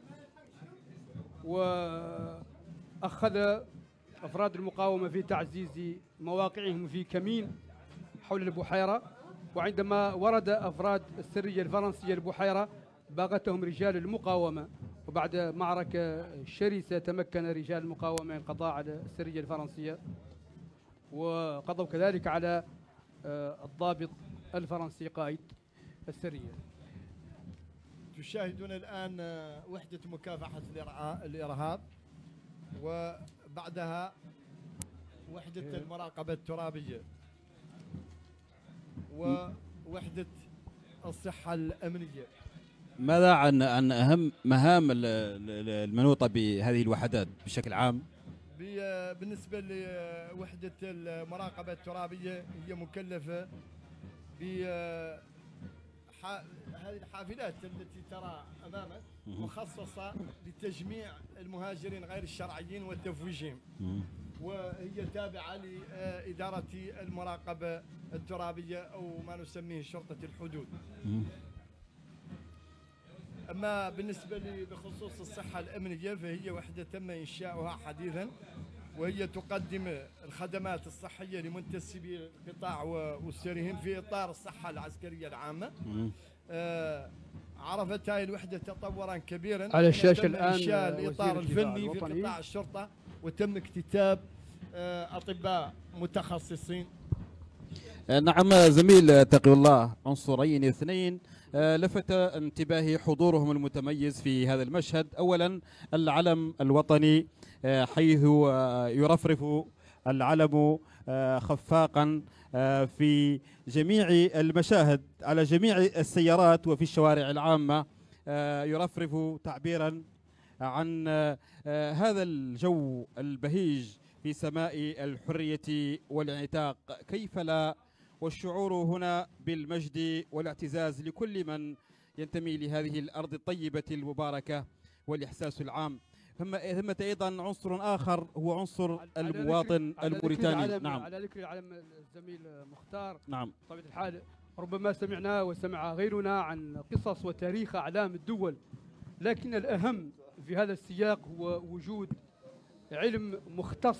وأخذ أفراد المقاومة في تعزيز مواقعهم في كمين حول البحيرة، وعندما ورد أفراد السرية الفرنسية البحيرة باغتهم رجال المقاومة، وبعد معركة شرسة تمكن رجال المقاومة من القضاء على السرية الفرنسية، وقضوا كذلك على الضابط الفرنسي قائد السرية. تشاهدون الآن وحدة مكافحة الإرهاب، وبعدها وحدة المراقبة الترابية، ووحدة الصحة الأمنية. ماذا عن أهم مهام المنوطة بهذه الوحدات بشكل عام؟ بالنسبة لوحدة المراقبة الترابية هي مكلفة بهذه الحافلات التي ترى أمامك، مخصصة لتجميع المهاجرين غير الشرعيين وتفويجهم. وهي تابعة لإدارة المراقبة الترابية أو ما نسميه شرطة الحدود. أما بالنسبة لي بخصوص الصحة الأمنية فهي وحدة تم إنشاؤها حديثا، وهي تقدم الخدمات الصحية لمنتسبي القطاع وأسرهم في إطار الصحة العسكرية العامة. عرفت هذه الوحدة تطورا كبيرا على الشاشة تم الآن إنشاء الإطار الفني في الوطني. قطاع الشرطة، وتم اكتتاب أطباء متخصصين. نعم زميل تقي الله، عنصرين اثنين لفت انتباهي حضورهم المتميز في هذا المشهد. أولا العلم الوطني، حيث يرفرف العلم خفاقا في جميع المشاهد على جميع السيارات وفي الشوارع العامة، يرفرف تعبيرا عن هذا الجو البهيج في سماء الحرية والانعتاق. كيف لا، والشعور هنا بالمجد والاعتزاز لكل من ينتمي لهذه الأرض الطيبة المباركة والإحساس العام. ثمة أيضا عنصر آخر هو عنصر المواطن الموريتاني. نعم، على ذكر العلم الزميل مختار، نعم، بطبيعة الحال ربما سمعنا وسمع غيرنا عن قصص وتاريخ أعلام الدول، لكن الأهم في هذا السياق هو وجود علم مختص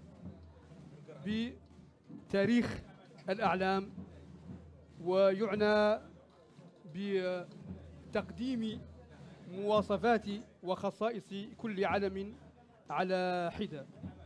بتاريخ الأعلام، ويعنى بتقديم مواصفات وخصائص كل علم على حدة،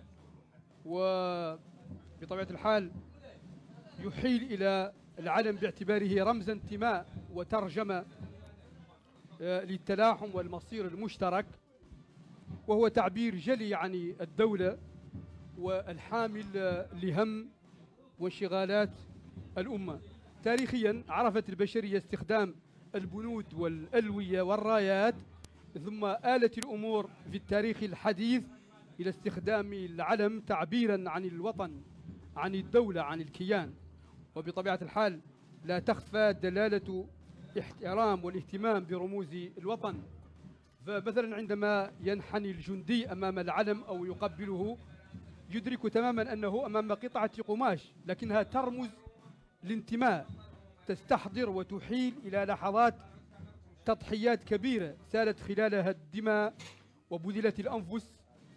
وبطبيعة الحال يحيل إلى العلم باعتباره رمز انتماء وترجمة للتلاحم والمصير المشترك، وهو تعبير جلي عن الدولة والحامل لهم وانشغالات الأمة. تاريخيا عرفت البشرية استخدام البنود والألوية والرايات، ثم آلت الأمور في التاريخ الحديث إلى استخدام العلم تعبيرا عن الوطن، عن الدولة، عن الكيان. وبطبيعة الحال لا تخفى دلالة احترام والاهتمام برموز الوطن، فمثلا عندما ينحني الجندي أمام العلم أو يقبله يدرك تماما أنه أمام قطعة قماش، لكنها ترمز لانتماء، تستحضر وتحيل إلى لحظات تضحيات كبيرة سالت خلالها الدماء وبذلت الأنفس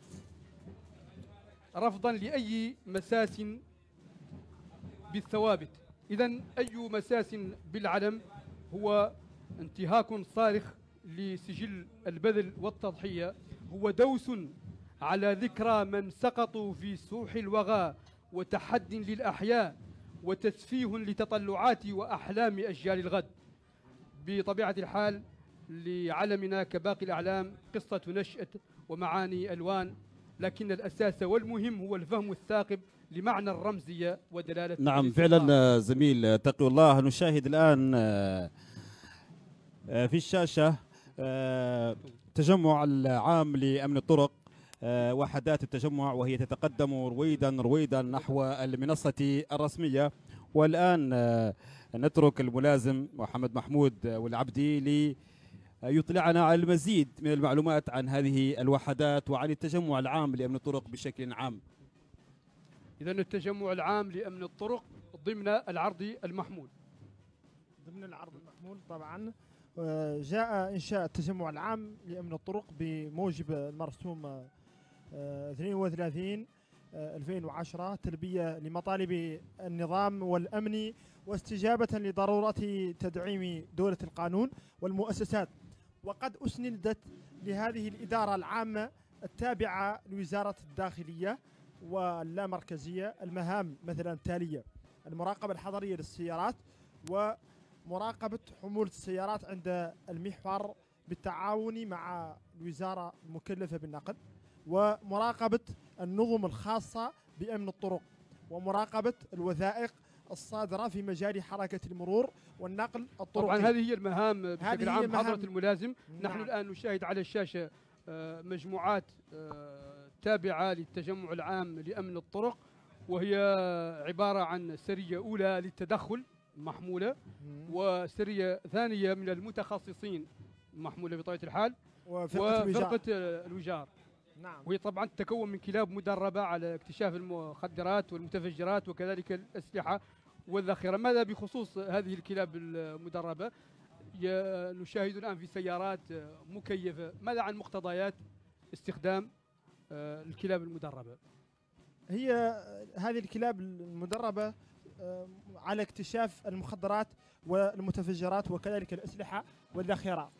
رفضا لأي مساس بالثوابت. إذن أي مساس بالعلم هو انتهاك صارخ لسجل البذل والتضحية، هو دوس على ذكرى من سقطوا في سوح الوغى وتحد للأحياء وتسفيه لتطلعات وأحلام أجيال الغد. بطبيعة الحال لعلمنا كباقي الأعلام قصة نشأة ومعاني ألوان، لكن الأساس والمهم هو الفهم الثاقب لمعنى الرمزية ودلالة. نعم فعلا زميل تقي الله، نشاهد الآن في الشاشة تجمع العام لأمن الطرق، وحدات التجمع وهي تتقدم رويدا نحو المنصة الرسمية. والآن نترك الملازم محمد محمود والعبدي ليطلعنا على المزيد من المعلومات عن هذه الوحدات وعن التجمع العام لأمن الطرق بشكل عام. إذن التجمع العام لأمن الطرق ضمن العرض المحمول. ضمن العرض المحمول طبعا جاء إنشاء التجمع العام لأمن الطرق بموجب المرسوم 32/2010 تلبية لمطالب النظام والأمن واستجابة لضرورة تدعيم دولة القانون والمؤسسات. وقد أسندت لهذه الإدارة العامة التابعة لوزارة الداخلية واللامركزية المهام مثلا التالية: المراقبة الحضرية للسيارات، ومراقبة حمولة السيارات عند المحور بالتعاون مع الوزارة المكلفة بالنقل، ومراقبة النظم الخاصة بأمن الطرق، ومراقبة الوثائق الصادرة في مجال حركة المرور والنقل الطرقي. طبعا هذه هي المهام بشكل عام حضرة الملازم. نعم. نحن الآن نشاهد على الشاشة مجموعات تابعة للتجمع العام لأمن الطرق، وهي عبارة عن سرية أولى للتدخل محمولة، وسرية ثانية من المتخصصين محمولة بطبيعة الحال، وفرقة الوجار. نعم. وهي طبعا تتكون من كلاب مدربة على اكتشاف المخدرات والمتفجرات وكذلك الأسلحة والذخيرة. ماذا بخصوص هذه الكلاب المدربة؟ نشاهد الآن في سيارات مكيفة. ماذا عن مقتضيات استخدام الكلاب المدربة؟ هي هذه الكلاب المدربة على اكتشاف المخدرات والمتفجرات وكذلك الأسلحة والذخيرات.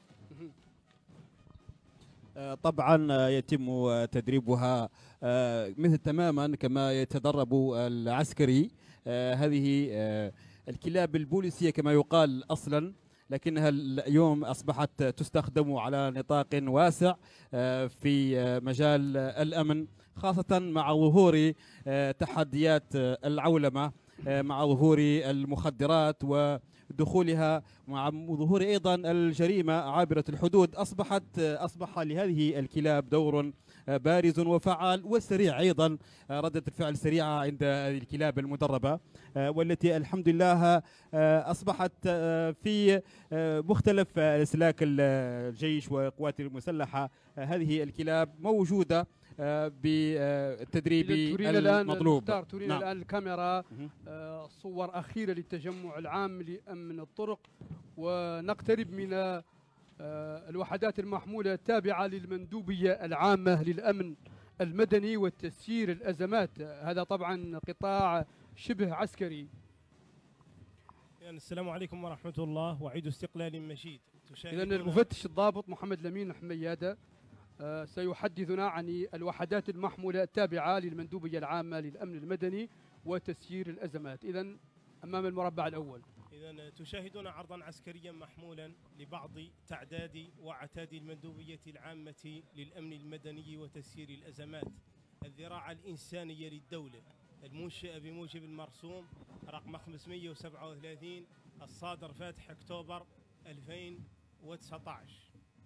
طبعا يتم تدريبها مثل تماما كما يتدرب العسكري. هذه الكلاب البوليسية كما يقال أصلا، لكنها اليوم أصبحت تستخدم على نطاق واسع في مجال الأمن، خاصة مع ظهور تحديات العولمة، مع ظهور المخدرات ودخولها، مع ظهور أيضا الجريمة عابرة الحدود. أصبح لهذه الكلاب دور بارز وفعال وسريع، أيضا ردة الفعل سريعة عند هذه الكلاب المدربة، والتي الحمد لله أصبحت في مختلف أسلاك الجيش والقوات المسلحة. هذه الكلاب موجودة بالتدريب المطلوب. ترينا الآن الكاميرا صور أخيرة للتجمع العام لأمن الطرق، ونقترب من الوحدات المحمولة التابعة للمندوبية العامة للأمن المدني وتسيير الأزمات. هذا طبعا قطاع شبه عسكري. يعني السلام عليكم ورحمة الله، وعيد استقلال مجيد. إذن المفتش الضابط محمد لمين حميادة سيحدثنا عن الوحدات المحمولة التابعة للمندوبية العامة للأمن المدني وتسيير الأزمات. إذن أمام المربع الأول. إذن تشاهدون عرضا عسكريا محمولا لبعض تعداد وعتاد المندوبية العامة للأمن المدني وتسيير الأزمات، الذراع الإنسانية للدولة، المنشأة بموجب المرسوم رقم 537 الصادر فاتح أكتوبر 2019.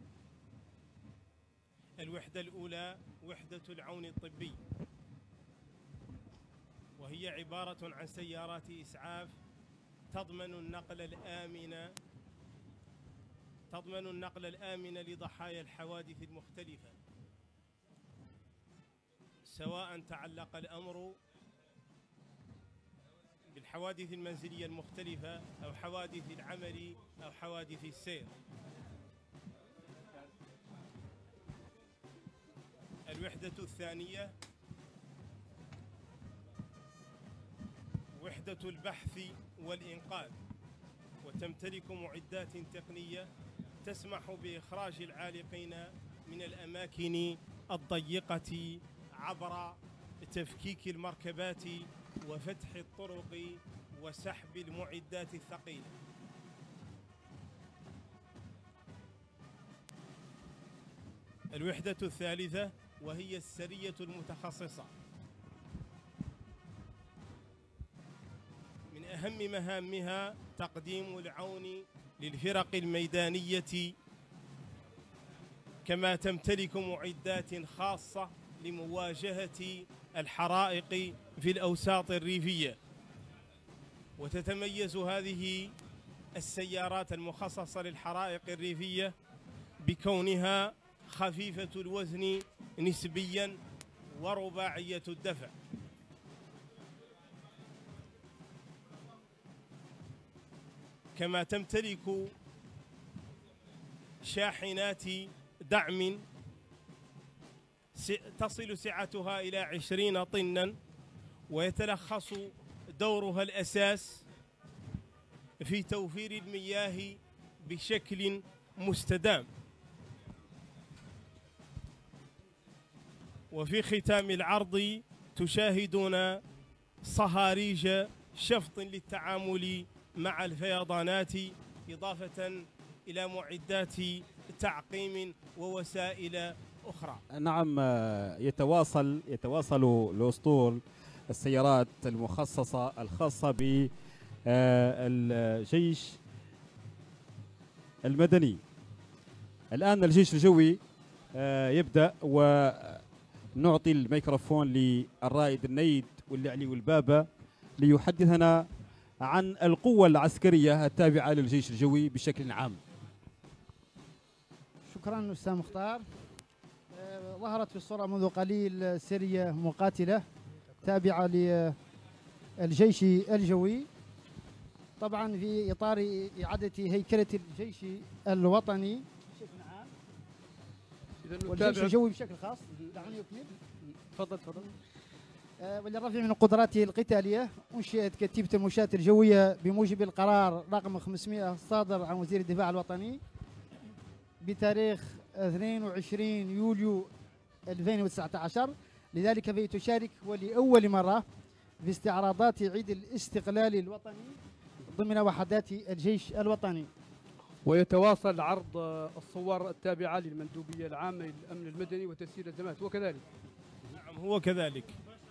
الوحدة الأولى وحدة العون الطبي، وهي عبارة عن سيارات إسعاف تضمن النقل الآمن لضحايا الحوادث المختلفة، سواء تعلق الأمر بالحوادث المنزلية المختلفة أو حوادث العمل أو حوادث السير. الوحدة الثانية وحدة البحث والإنقاذ، وتمتلك معدات تقنية تسمح بإخراج العالقين من الأماكن الضيقة عبر تفكيك المركبات وفتح الطرق وسحب المعدات الثقيلة. الوحدة الثالثة وهي السرية المتخصصة، من أهم مهامها تقديم العون للفرق الميدانية، كما تمتلك معدات خاصة لمواجهة الحرائق في الأوساط الريفية. وتتميز هذه السيارات المخصصة للحرائق الريفية بكونها خفيفة الوزن نسبيا ورباعية الدفع. كما تمتلك شاحنات دعم تصل سعتها إلى 20 طنا، ويتلخص دورها الأساس في توفير المياه بشكل مستدام. وفي ختام العرض تشاهدون صهاريج شفط للتعامل مع الفيضانات، إضافة إلى معدات تعقيم ووسائل أخرى. نعم، يتواصل الأسطول السيارات المخصصة الخاصة بالجيش المدني. الآن الجيش الجوي يبدأ، ونعطي الميكروفون للرائد النيد واللعلي والبابا ليحدثنا عن القوة العسكرية التابعة للجيش الجوي بشكل عام. شكرا أستاذ مختار. ظهرت في الصورة منذ قليل سرية مقاتلة تابعة للجيش الجوي، طبعا في إطار إعادة هيكلة الجيش الوطني بشكل عام والجيش الجوي بشكل خاص. دعوني أكمل. تفضل تفضل. وللرفع من قدراته القتالية أنشئت كتيبة المشاة الجوية بموجب القرار رقم 500 الصادر عن وزير الدفاع الوطني بتاريخ 22 يوليو 2019. لذلك فهي تشارك ولأول مرة في استعراضات عيد الاستقلال الوطني ضمن وحدات الجيش الوطني. ويتواصل عرض الصور التابعة للمندوبية العامة للأمن المدني وتسيير الأزمات وكذلك. نعم هو كذلك،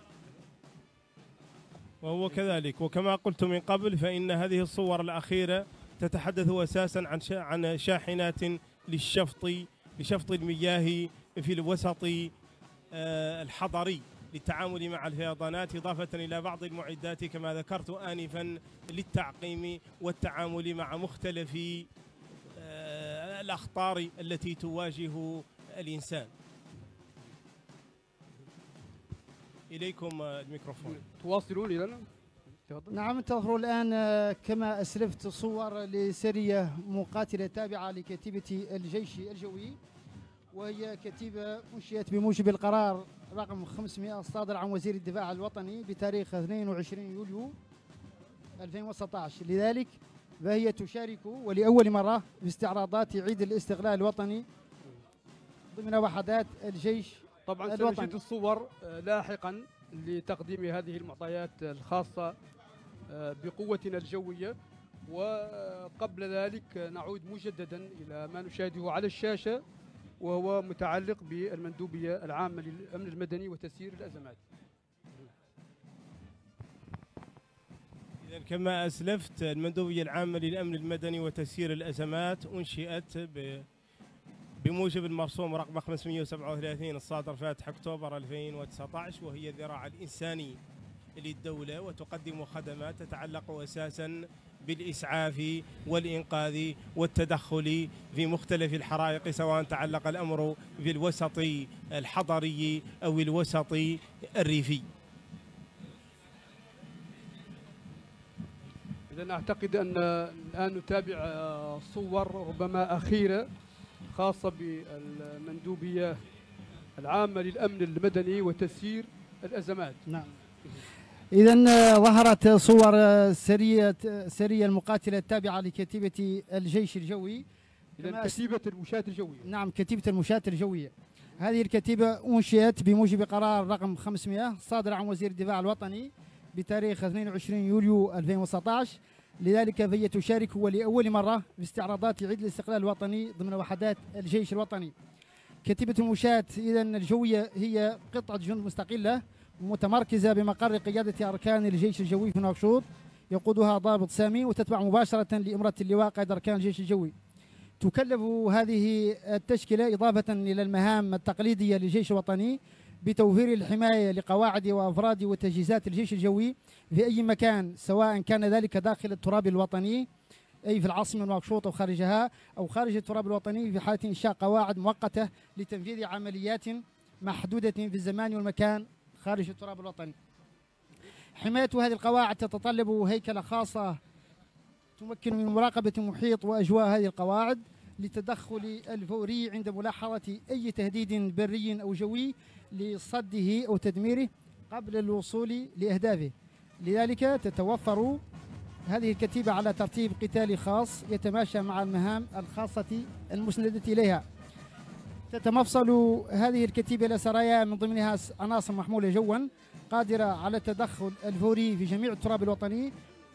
وهو كذلك. وكما قلت من قبل فإن هذه الصور الأخيرة تتحدث أساسا عن شاحنات لشفط المياه في الوسط الحضري للتعامل مع الفيضانات، إضافة إلى بعض المعدات كما ذكرت آنفا للتعقيم والتعامل مع مختلف الأخطار التي تواجه الإنسان. إليكم الميكروفون. تواصلون إلينا. نعم تظهر الآن كما أسلفت صور لسرية مقاتلة تابعة لكتيبة الجيش الجوي، وهي كتيبة أنشئت بموجب القرار رقم 500 الصادر عن وزير الدفاع الوطني بتاريخ 22 يوليو 2019. لذلك فهي تشارك ولأول مرة في استعراضات عيد الاستقلال الوطني ضمن وحدات الجيش طبعا الوطني. سنجد الصور لاحقا لتقديم هذه المعطيات الخاصة بقوتنا الجوية، وقبل ذلك نعود مجددا إلى ما نشاهده على الشاشة وهو متعلق بالمندوبية العامة للأمن المدني وتسيير الأزمات. إذا كما أسلفت المندوبية العامة للأمن المدني وتسيير الأزمات أنشئت بموجب المرسوم رقم 537 الصادر فاتح أكتوبر 2019، وهي الذراع الإنساني للدولة، وتقدم خدمات تتعلق أساسا بالإسعاف والإنقاذ والتدخل في مختلف الحرائق، سواء تعلق الأمر بالوسط الحضري أو الوسط الريفي. إذن أعتقد أن الآن نتابع صور ربما أخيرة خاصة بالمندوبية العامة للأمن المدني وتسيير الأزمات. نعم. إذن ظهرت صور سرية المقاتلة التابعة لكتيبة الجيش الجوي. إذن كتيبة المشاة الجوية. نعم كتيبة المشاة الجوية. هذه الكتيبة أنشئت بموجب قرار رقم 500 صادر عن وزير الدفاع الوطني بتاريخ 22 يوليو 2019. لذلك فهي تشارك ولأول مرة في استعراضات عيد الاستقلال الوطني ضمن وحدات الجيش الوطني. كتيبة المشاة إذن الجوية هي قطعة جند مستقلة متمركزة بمقر قيادة أركان الجيش الجوي في نواكشوط، يقودها ضابط سامي وتتبع مباشرة لإمرة اللواء قائد أركان الجيش الجوي. تكلف هذه التشكيلة إضافة إلى المهام التقليدية للجيش الوطني بتوفير الحماية لقواعد وأفراد وتجهيزات الجيش الجوي في أي مكان، سواء كان ذلك داخل التراب الوطني أي في العاصمة نواكشوط أو خارجها، أو خارج التراب الوطني في حالة إنشاء قواعد مؤقتة لتنفيذ عمليات محدودة في الزمان والمكان خارج التراب الوطني. حماية هذه القواعد تتطلب هيكلة خاصة تمكن من مراقبة محيط وأجواء هذه القواعد للتدخل الفوري عند ملاحظة أي تهديد بري أو جوي لصده أو تدميره قبل الوصول لأهدافه. لذلك تتوفر هذه الكتيبة على ترتيب قتالي خاص يتماشى مع المهام الخاصة المسندة إليها. تتمفصل هذه الكتيبة إلى سرايا من ضمنها عناصر محمولة جوا قادرة على التدخل الفوري في جميع التراب الوطني،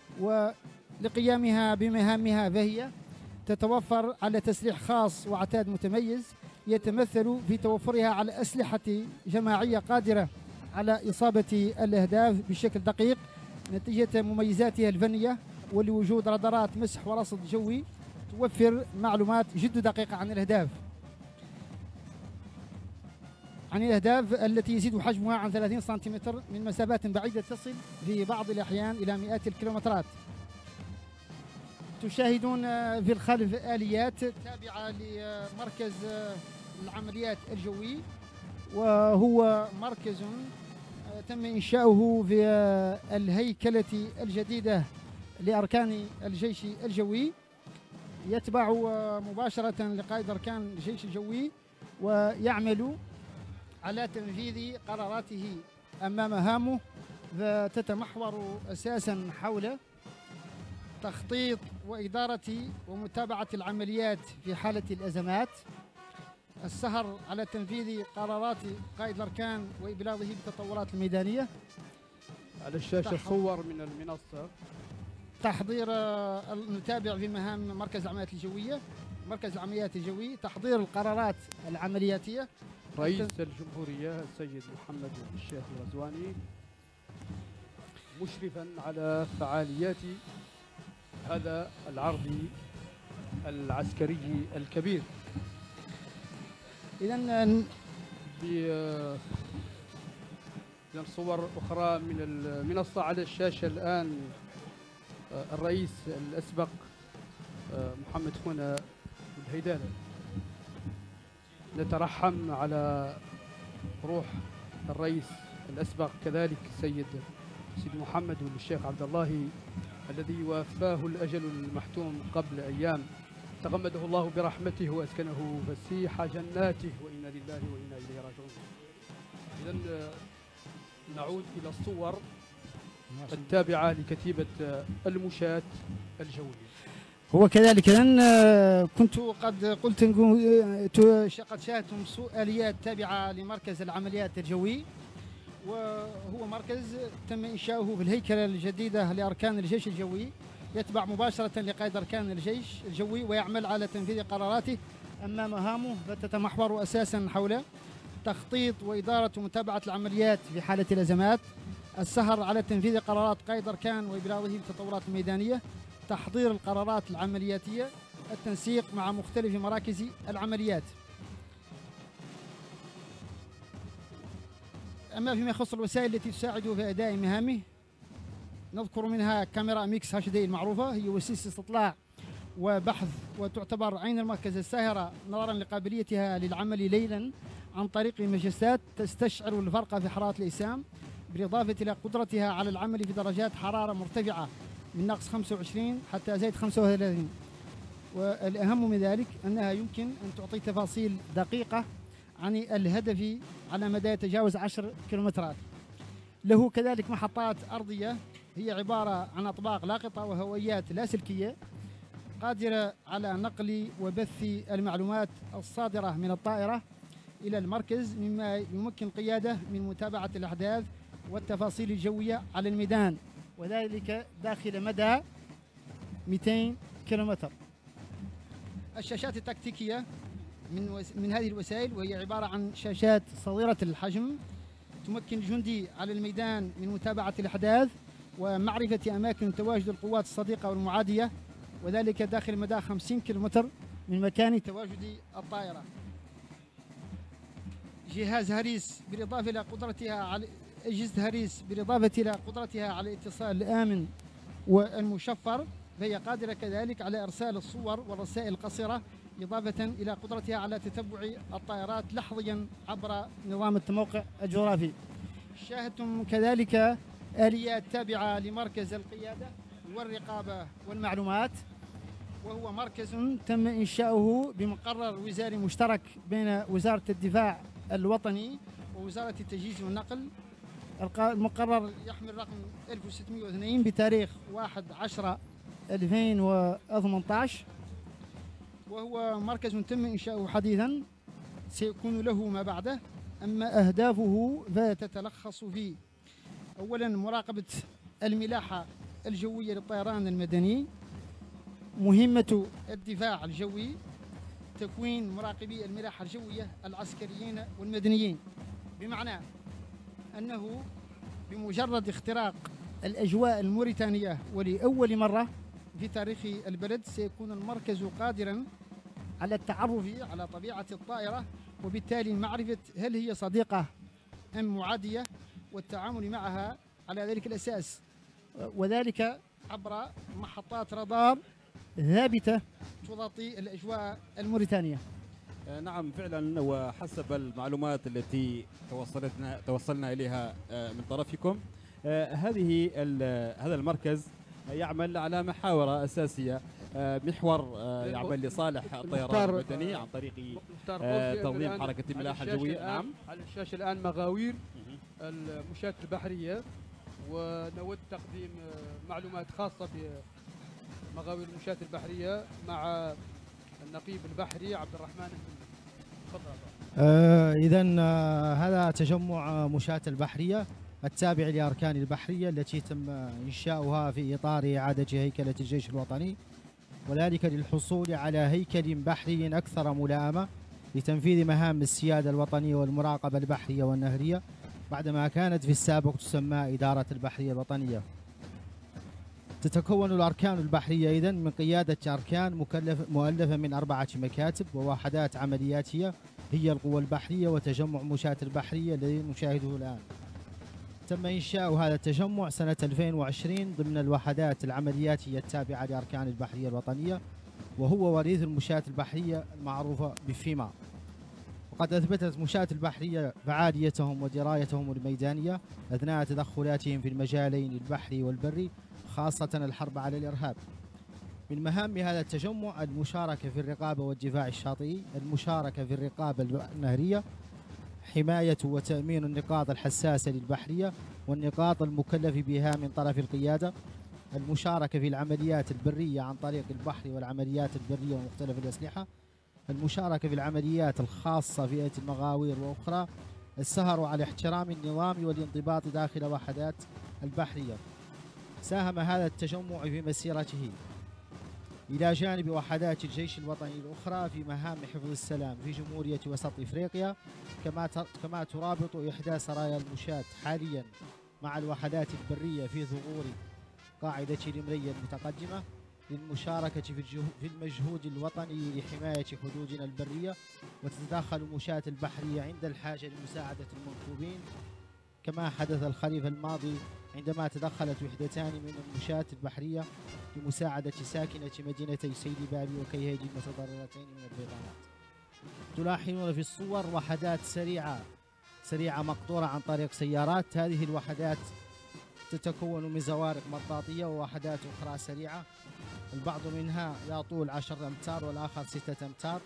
ولقيامها بمهامها فهي تتوفر على تسليح خاص وعتاد متميز يتمثل في توفرها على أسلحة جماعية قادرة على إصابة الأهداف بشكل دقيق نتيجة مميزاتها الفنية، ولوجود رادارات مسح ورصد جوي توفر معلومات جد دقيقة عن الأهداف التي يزيد حجمها عن 30 سنتيمتر من مسافات بعيدة تصل في بعض الأحيان إلى مئات الكيلومترات. تشاهدون في الخلف آليات تابعة لمركز العمليات الجوي، وهو مركز تم إنشاؤه في الهيكلة الجديدة لأركان الجيش الجوي، يتبع مباشرة لقائد أركان الجيش الجوي ويعمل على تنفيذ قراراته أمام مهامه، فتتمحور أساسا حول تخطيط وإدارة ومتابعة العمليات في حالة الأزمات، السهر على تنفيذ قرارات قائد الأركان وإبلاغه بالتطورات الميدانية. على الشاشة صور من المنصة. تحضير نتابع في مهام مركز العمليات الجوية، مركز العمليات الجوي، تحضير القرارات العملياتية. رئيس الجمهورية السيد محمد الشيخ الغزواني مشرفا على فعاليات هذا العرض العسكري الكبير. إذن صور أخرى من المنصة على الشاشة الآن. الرئيس الأسبق محمد خونا الهيدالة، نترحم على روح الرئيس الأسبق كذلك سيد محمد والشيخ عبد الله الذي وافاه الأجل المحتوم قبل أيام، تغمده الله برحمته وأسكنه فسيح جناته، وإنا لله وإنا إليه راجعون. إذن نعود إلى الصور التابعة لكتيبة المشاة الجوية. هو كذلك كنت قد قلت قد شاهدتم آليات تابعة لمركز العمليات الجوي، وهو مركز تم إنشاؤه في الهيكلة الجديدة لأركان الجيش الجوي، يتبع مباشرة لقائد أركان الجيش الجوي ويعمل على تنفيذ قراراته أمام مهامه، فتتمحور أساسا حول تخطيط وإدارة ومتابعة العمليات في حالة الأزمات، السهر على تنفيذ قرارات قائد أركان وإبلاغه بالتطورات الميدانية، تحضير القرارات العملياتية، التنسيق مع مختلف مراكز العمليات. أما فيما يخص الوسائل التي تساعد في أداء مهامه، نذكر منها كاميرا ميكس HD المعروفة، هي وسيلة استطلاع وبحث وتعتبر عين المركز الساهرة نظرا لقابليتها للعمل ليلا عن طريق مجسات تستشعر الفرق في حرارة الأجسام، بالإضافة إلى قدرتها على العمل في درجات حرارة مرتفعة من ناقص 25 حتى زائد 35. والأهم من ذلك أنها يمكن أن تعطي تفاصيل دقيقة عن الهدف على مدى يتجاوز 10 كيلومترات. له كذلك محطات أرضية هي عبارة عن أطباق لاقطة وهويات لاسلكية قادرة على نقل وبث المعلومات الصادرة من الطائرة إلى المركز، مما يمكن القيادة من متابعة الأحداث والتفاصيل الجوية على الميدان، وذلك داخل مدى 200 كيلومتر. الشاشات التكتيكية من هذه الوسائل، وهي عبارة عن شاشات صغيرة الحجم تمكن الجندي على الميدان من متابعة الأحداث ومعرفة أماكن تواجد القوات الصديقة والمعادية، وذلك داخل مدى 50 كيلومتر من مكان تواجد الطائرة. جهاز هريس بالإضافة إلى قدرتها على أجهزة هريس بالإضافة إلى قدرتها على الاتصال الآمن والمشفر، فهي قادرة كذلك على إرسال الصور والرسائل القصيرة، إضافة إلى قدرتها على تتبع الطائرات لحظيا عبر نظام التموقع الجغرافي. شاهدتم كذلك آليات تابعة لمركز القيادة والرقابة والمعلومات، وهو مركز تم إنشاؤه بمقرر وزاري مشترك بين وزارة الدفاع الوطني ووزارة التجهيز والنقل. المقرر يحمل رقم 1602 بتاريخ 1/10/2018، وهو مركز تم إنشاؤه حديثا سيكون له ما بعده. أما أهدافه فتتلخص في: أولا مراقبة الملاحة الجوية للطيران المدني، مهمة الدفاع الجوي، تكوين مراقبي الملاحة الجوية العسكريين والمدنيين، بمعنى أنه بمجرد اختراق الأجواء الموريتانية ولأول مرة في تاريخ البلد سيكون المركز قادرا على التعرف على طبيعة الطائرة، وبالتالي معرفة هل هي صديقة أم معادية، والتعامل معها على ذلك الأساس، وذلك عبر محطات رادار ثابتة تغطي الأجواء الموريتانية. نعم فعلا، وحسب المعلومات التي توصلنا إليها من طرفكم، هذا المركز يعمل على محاور أساسية. محور يعمل لصالح الطيران المدني عن طريق تنظيم حركة الملاحة الجوية. نعم، على الشاشة الآن مغاوير المشاة البحرية، ونود تقديم معلومات خاصة بمغاوير المشاة البحرية مع النقيب البحري عبد الرحمن. تفضل. إذا هذا تجمع مشاة البحرية التابع لأركان البحرية التي تم إنشاؤها في إطار إعادة هيكلة الجيش الوطني، وذلك للحصول على هيكل بحري أكثر ملائمة لتنفيذ مهام السيادة الوطنية والمراقبة البحرية والنهرية، بعدما كانت في السابق تسمى إدارة البحرية الوطنية. تتكون الأركان البحرية إذن من قيادة أركان مؤلفة من 4 مكاتب ووحدات عملياتية هي القوى البحرية وتجمع مشاة البحرية الذي نشاهده الآن. تم إنشاء هذا التجمع سنة 2020 ضمن الوحدات العملياتية التابعة لأركان البحرية الوطنية، وهو وريث المشاة البحرية المعروفة بفيما. وقد أثبتت مشاة البحرية فعاليتهم ودرايتهم الميدانية أثناء تدخلاتهم في المجالين البحري والبري، خاصة الحرب على الإرهاب. من مهام هذا التجمع المشاركة في الرقابة والدفاع الشاطئي، المشاركة في الرقابة النهرية، حماية وتأمين النقاط الحساسة للبحرية والنقاط المكلف بها من طرف القيادة، المشاركة في العمليات البرية عن طريق البحر والعمليات البرية ومختلف الأسلحة، المشاركة في العمليات الخاصة فئة المغاوير وأخرى، السهر على احترام النظام والانضباط داخل وحدات البحرية. ساهم هذا التجمع في مسيرته إلى جانب وحدات الجيش الوطني الأخرى في مهام حفظ السلام في جمهورية وسط إفريقيا، كما ترابط إحدى سرايا المشاة حاليا مع الوحدات البرية في ثغور قاعدة الإمرية المتقدمة للمشاركة في المجهود الوطني لحماية حدودنا البرية، وتتدخل مشاة البحرية عند الحاجة لمساعدة المنكوبين، كما حدث الخريف الماضي عندما تدخلت وحدتان من المشاة البحرية لمساعدة ساكنة مدينتي سيدي بابي وكيهيدي المتضررتين من الفيضانات. تلاحظون في الصور وحدات سريعة مقطورة عن طريق سيارات. هذه الوحدات تتكون من زوارق مطاطية ووحدات أخرى سريعة، البعض منها يطول 10 أمتار والآخر 6 أمتار.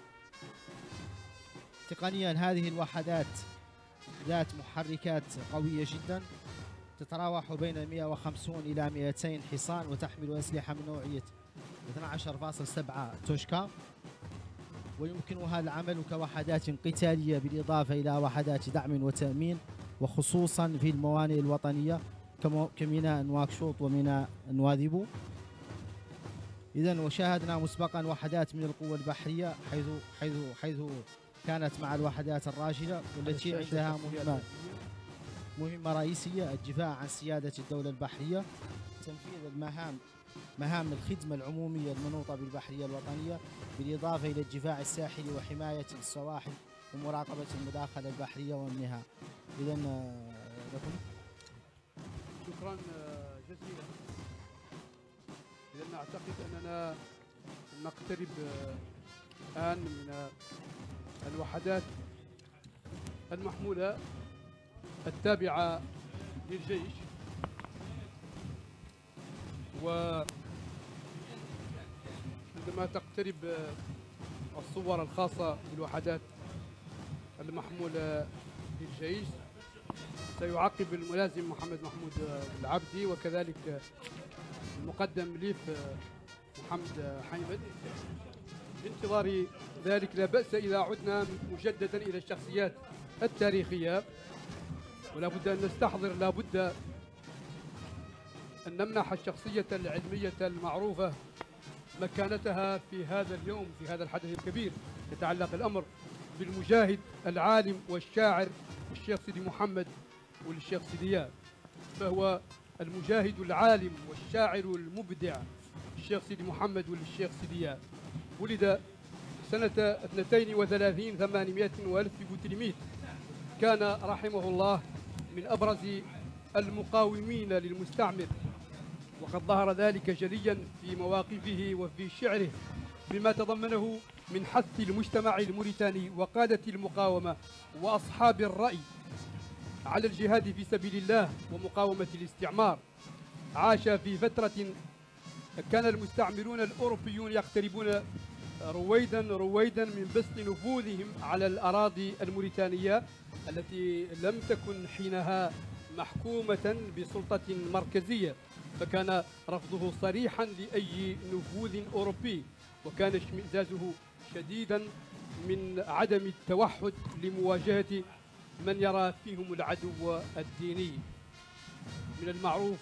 تقنيا هذه الوحدات ذات محركات قوية جدا تتراوح بين 150 إلى 200 حصان، وتحمل أسلحة من نوعية 12.7 توشكا، ويمكنها العمل كوحدات قتالية بالإضافة إلى وحدات دعم وتأمين، وخصوصا في الموانئ الوطنية كميناء نواكشوط وميناء نواذيبو. إذن وشاهدنا مسبقا وحدات من القوة البحرية حيث كانت مع الوحدات الراجلة والتي عندها مهمة رئيسية: الدفاع عن سيادة الدولة البحرية، تنفيذ مهام الخدمة العمومية المنوطة بالبحرية الوطنية، بالإضافة إلى الدفاع الساحلي وحماية السواحل ومراقبة المداخلة البحرية والمياه. إذن لكم شكرا جزيلا. إذن أعتقد أننا نقترب الآن من الوحدات المحمولة التابعة للجيش، وعندما تقترب الصور الخاصة بالوحدات المحمولة للجيش سيعقب الملازم محمد محمود العبدي، وكذلك المقدم ليف محمد حيمد. بانتظار ذلك لا بأس إذا عدنا مجددا إلى الشخصيات التاريخية، ولا بد أن نستحضر، لا بد أن نمنح الشخصية العلمية المعروفة مكانتها في هذا اليوم، في هذا الحدث الكبير. يتعلق الأمر بالمجاهد العالم والشاعر الشيخ سيدي محمد والشيخ سيديا، فهو المجاهد العالم والشاعر المبدع الشيخ سيدي محمد والشيخ سيديا. ولد سنة 32 و800 في بوتلميت. كان رحمه الله من أبرز المقاومين للمستعمر، وقد ظهر ذلك جليا في مواقفه وفي شعره، بما تضمنه من حث المجتمع الموريتاني وقادة المقاومة وأصحاب الرأي على الجهاد في سبيل الله ومقاومة الاستعمار. عاش في فترة كان المستعمرون الأوروبيون يقتربون رويدا من بسط نفوذهم على الأراضي الموريتانية التي لم تكن حينها محكومة بسلطة مركزية، فكان رفضه صريحا لأي نفوذ أوروبي، وكان اشمئزازه شديدا من عدم التوحد لمواجهة من يرى فيهم العدو الديني. من المعروف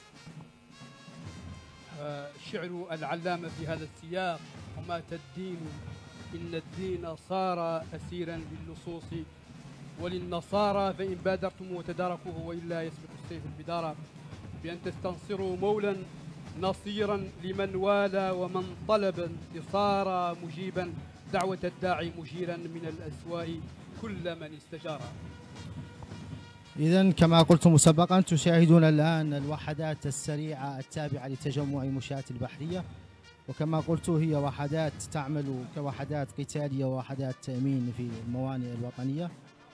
شعر العلامة في هذا السياق: ومات الدين إن الدين صار أسيرا للصوص وللنصارى فإن بادرتم وتداركوه وإلا يسبق السيف البدارة، بأن تستنصروا مولا نصيرا لمن والى ومن طلب انتصارا، مجيبا دعوة الداعي مجيرا من الأسواء كل من استجار. إذن كما قلت مسبقا تشاهدون الآن الوحدات السريعة التابعة لتجمع مشاة البحرية، وكما قلت هي وحدات تعمل كوحدات قتالية ووحدات تأمين في الموانئ الوطنية.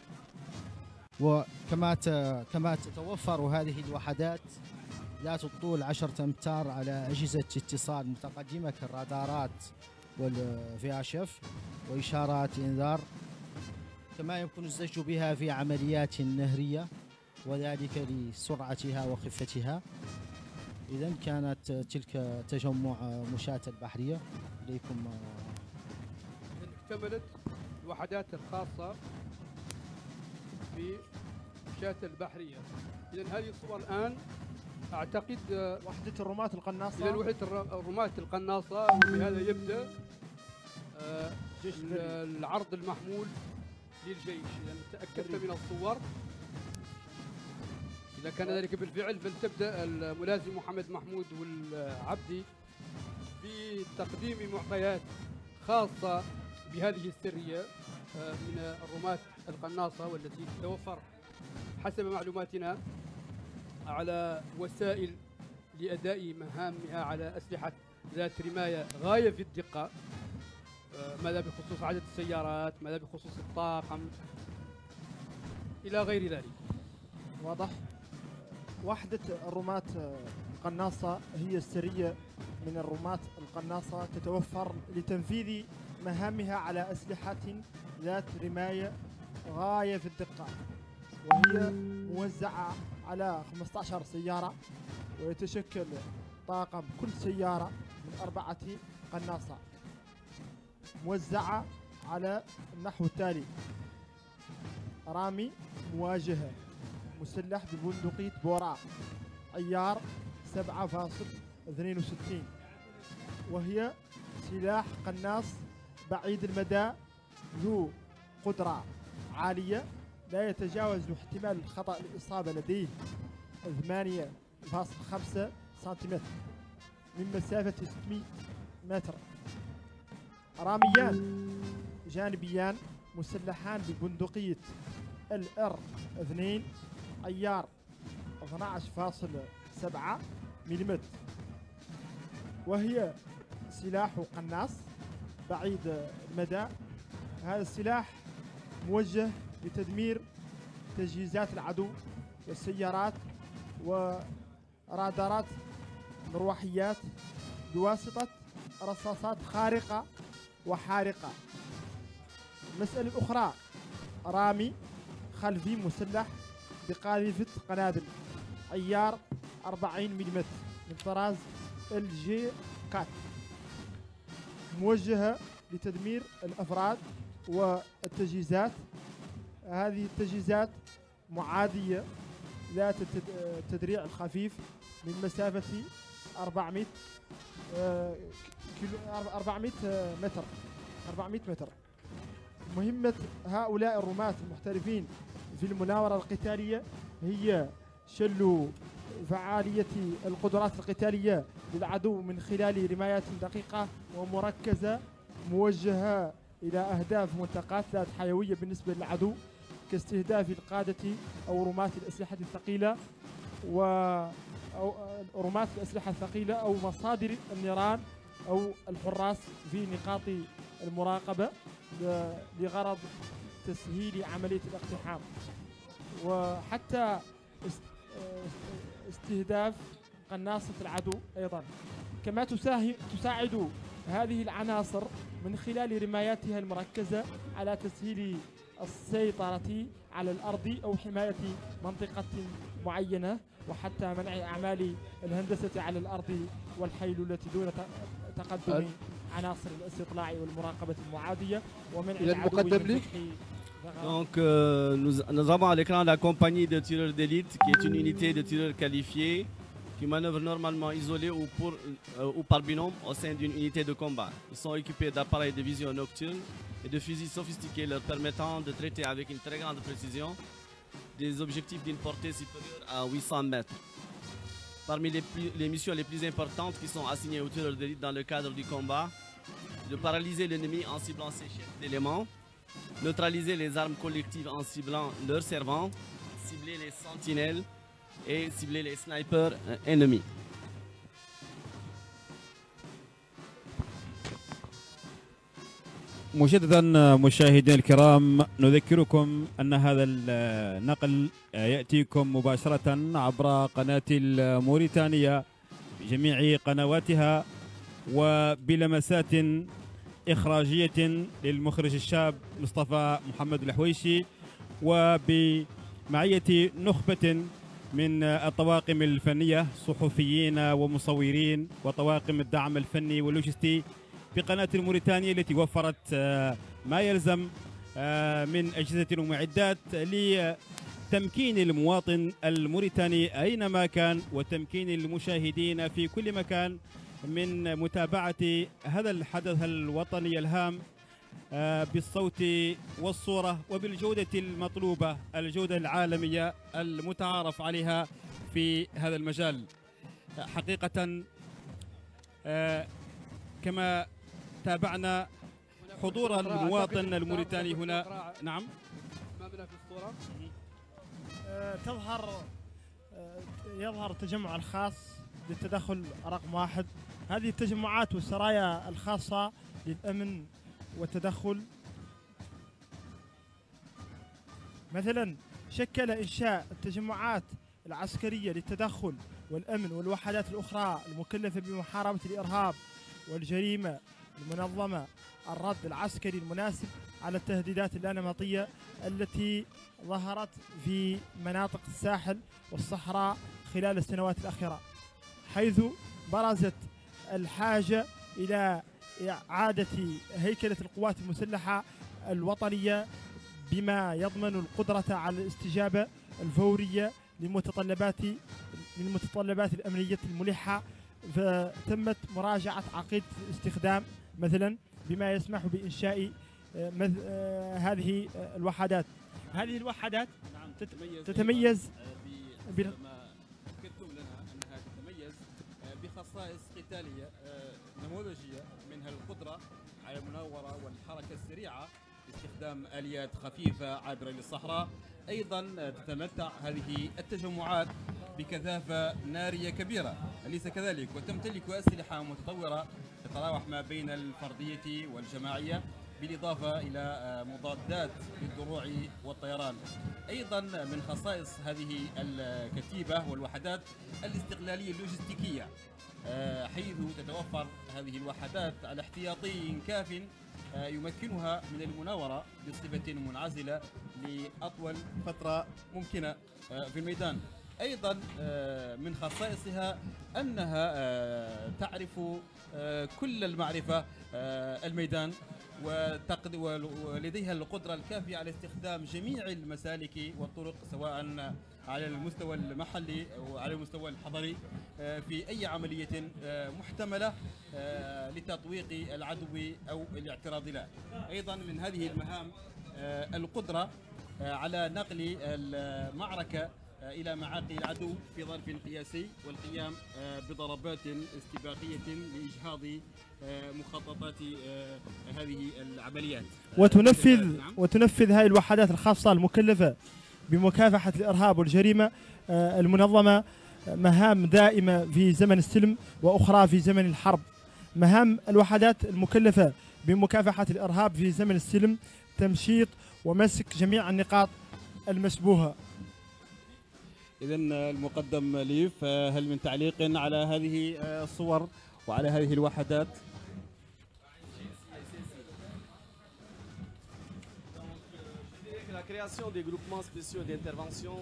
وكما تتوفر هذه الوحدات ذات الطول 10 أمتار على أجهزة اتصال متقدمة كالرادارات والVHF وإشارات إنذار، كما يمكن الزج بها في عمليات نهرية وذلك لسرعتها وخفتها. إذن كانت تلك تجمع مشاة البحرية. إليكم. اكتملت الوحدات الخاصة بمشاة البحرية. إذن هذه الصور الآن أعتقد وحدة الرماة القناصة. إذن وحدة الرماة القناصة، وبهذا يبدأ العرض المحمول للجيش. إذا تأكدت من الصور، إذا كان ذلك بالفعل، فلتبدأ الملازم محمد محمود والعبدي بتقديم معطيات خاصة بهذه السرية من الرماة القناصة، والتي تتوفر حسب معلوماتنا على وسائل لأداء مهامها على أسلحة ذات رماية غاية في الدقة، ماذا بخصوص عدد السيارات، ماذا بخصوص الطاقم إلى غير ذلك. واضح. وحدة الرماة القناصة هي السرية من الرماة القناصة تتوفر لتنفيذ مهامها على أسلحة ذات رماية غاية في الدقة، وهي موزعة على 15 سيارة، ويتشكل طاقم كل سيارة من 4 قناصة موزعة على النحو التالي: رامي مواجهة مسلح ببندقية بوراء عيار 7.62، وهي سلاح قناص بعيد المدى ذو قدرة عالية لا يتجاوز احتمال الخطأ الإصابة لديه 8.5 سنتيمتر من مسافة 600 متر. راميان جانبيان مسلحان ببندقية LR2 عيار 12.7 ملم، وهي سلاح قناص بعيد المدى. هذا السلاح موجه لتدمير تجهيزات العدو والسيارات ورادارات مروحيات بواسطة رصاصات خارقة وحارقة. المسألة الأخرى: رامي خلفي مسلح بقاذفة قنابل عيار 40 ملم من طراز LG4 موجهة لتدمير الأفراد والتجهيزات. هذه التجهيزات معادية ذات التدريع الخفيف من مسافة 400 متر. مهمة هؤلاء الرماة المحترفين في المناورة القتالية هي شل فعالية القدرات القتالية للعدو من خلال رمايات دقيقة ومركزة موجهة إلى أهداف منطقات ذات حيوية بالنسبة للعدو، كاستهداف القادة أو رماة الأسلحة الثقيلة أو رماة الأسلحة الثقيلة أو مصادر النيران أو الحراس في نقاط المراقبة لغرض تسهيل عملية الاقتحام، وحتى استهداف قناصة العدو أيضا. كما تساعد هذه العناصر من خلال رماياتها المركزة على تسهيل السيطرة على الأرض أو حماية منطقة معينة، وحتى منع أعمال الهندسة على الأرض والحيلولة دون تقدم عناصر الاستطلاع والمراقبة المعادية ومنع العدو من فتح. Donc nous avons à l'écran la compagnie de tireurs d'élite qui est une unité de tireurs qualifiés qui manœuvrent normalement isolés ou par binôme au sein d'une unité de combat. Ils sont équipés d'appareils de vision nocturne et de fusils sophistiqués leur permettant de traiter avec une très grande précision des objectifs d'une portée supérieure à 800 mètres. Parmi les missions les plus importantes qui sont assignées aux tireurs d'élite dans le cadre du combat, de paralyser l'ennemi en ciblant ses chefs d'éléments, neutraliser les armes collectives en ciblant leurs servants, cibler les sentinelles et cibler les snipers ennemis. مجددا مشاهدينا الكرام نذكركم أن هذا النقل يأتيكم مباشرة عبر قناة الموريتانية بجميع قنواتها وبلمسات إخراجية للمخرج الشاب مصطفى محمد الحويشي وبمعية نخبة من الطواقم الفنية صحفيين ومصورين وطواقم الدعم الفني واللوجستي بقناة الموريتانية التي وفرت ما يلزم من أجهزة ومعدات لتمكين المواطن الموريتاني أينما كان وتمكين المشاهدين في كل مكان من متابعة هذا الحدث الوطني الهام بالصوت والصورة وبالجودة المطلوبة، الجودة العالمية المتعارف عليها في هذا المجال. حقيقة كما تابعنا حضور المواطن الموريتاني هنا. نعم أمامنا في الصورة يظهر التجمع الخاص للتدخل رقم 1. هذه التجمعات والسرايا الخاصة للأمن والتدخل مثلا شكل إنشاء التجمعات العسكرية للتدخل والأمن والوحدات الأخرى المكلفة بمحاربة الإرهاب والجريمة المنظمة الرد العسكري المناسب على التهديدات اللانمطية التي ظهرت في مناطق الساحل والصحراء خلال السنوات الأخيرة، حيث برزت الحاجة إلى إعادة هيكلة القوات المسلحة الوطنية بما يضمن القدرة على الاستجابة الفورية للمتطلبات الأمنية الملحة. فتمت مراجعة عقيدة الاستخدام مثلا بما يسمح بإنشاء هذه الوحدات. هذه الوحدات تتميز بخصائص قتالية نموذجية، منها القدرة على المناورة والحركة السريعة باستخدام آليات خفيفة عابرة للصحراء. أيضا تتمتع هذه التجمعات بكثافة نارية كبيرة، أليس كذلك؟ وتمتلك أسلحة متطورة تتراوح ما بين الفردية والجماعية، بالإضافة إلى مضادات للدروع والطيران. أيضا من خصائص هذه الكتيبة والوحدات الاستقلالية اللوجستيكية، حيث تتوفر هذه الوحدات على احتياطي كاف يمكنها من المناورة بصفة منعزلة لأطول فترة ممكنة في الميدان. أيضا من خصائصها أنها تعرف كل المعرفة الميدان، ولديها القدرة الكافية على استخدام جميع المسالك والطرق سواء على المستوى المحلي أو على المستوى الحضري في أي عملية محتملة لتطويق العدو أو الاعتراض له. أيضا من هذه المهام القدرة على نقل المعركة إلى معاقل العدو في ظرف قياسي والقيام بضربات استباقية لإجهاض مخططات هذه العمليات. وتنفذ هذه الوحدات الخاصة المكلفة بمكافحة الإرهاب والجريمة المنظمة مهام دائمة في زمن السلم وأخرى في زمن الحرب، مهام الوحدات المكلفة بمكافحة الإرهاب في زمن السلم تمشيط ومسك جميع النقاط المشبوهة. إذا المقدم ليف، هل من تعليق على هذه الصور وعلى هذه الوحدات؟ La création des groupements spéciaux d'intervention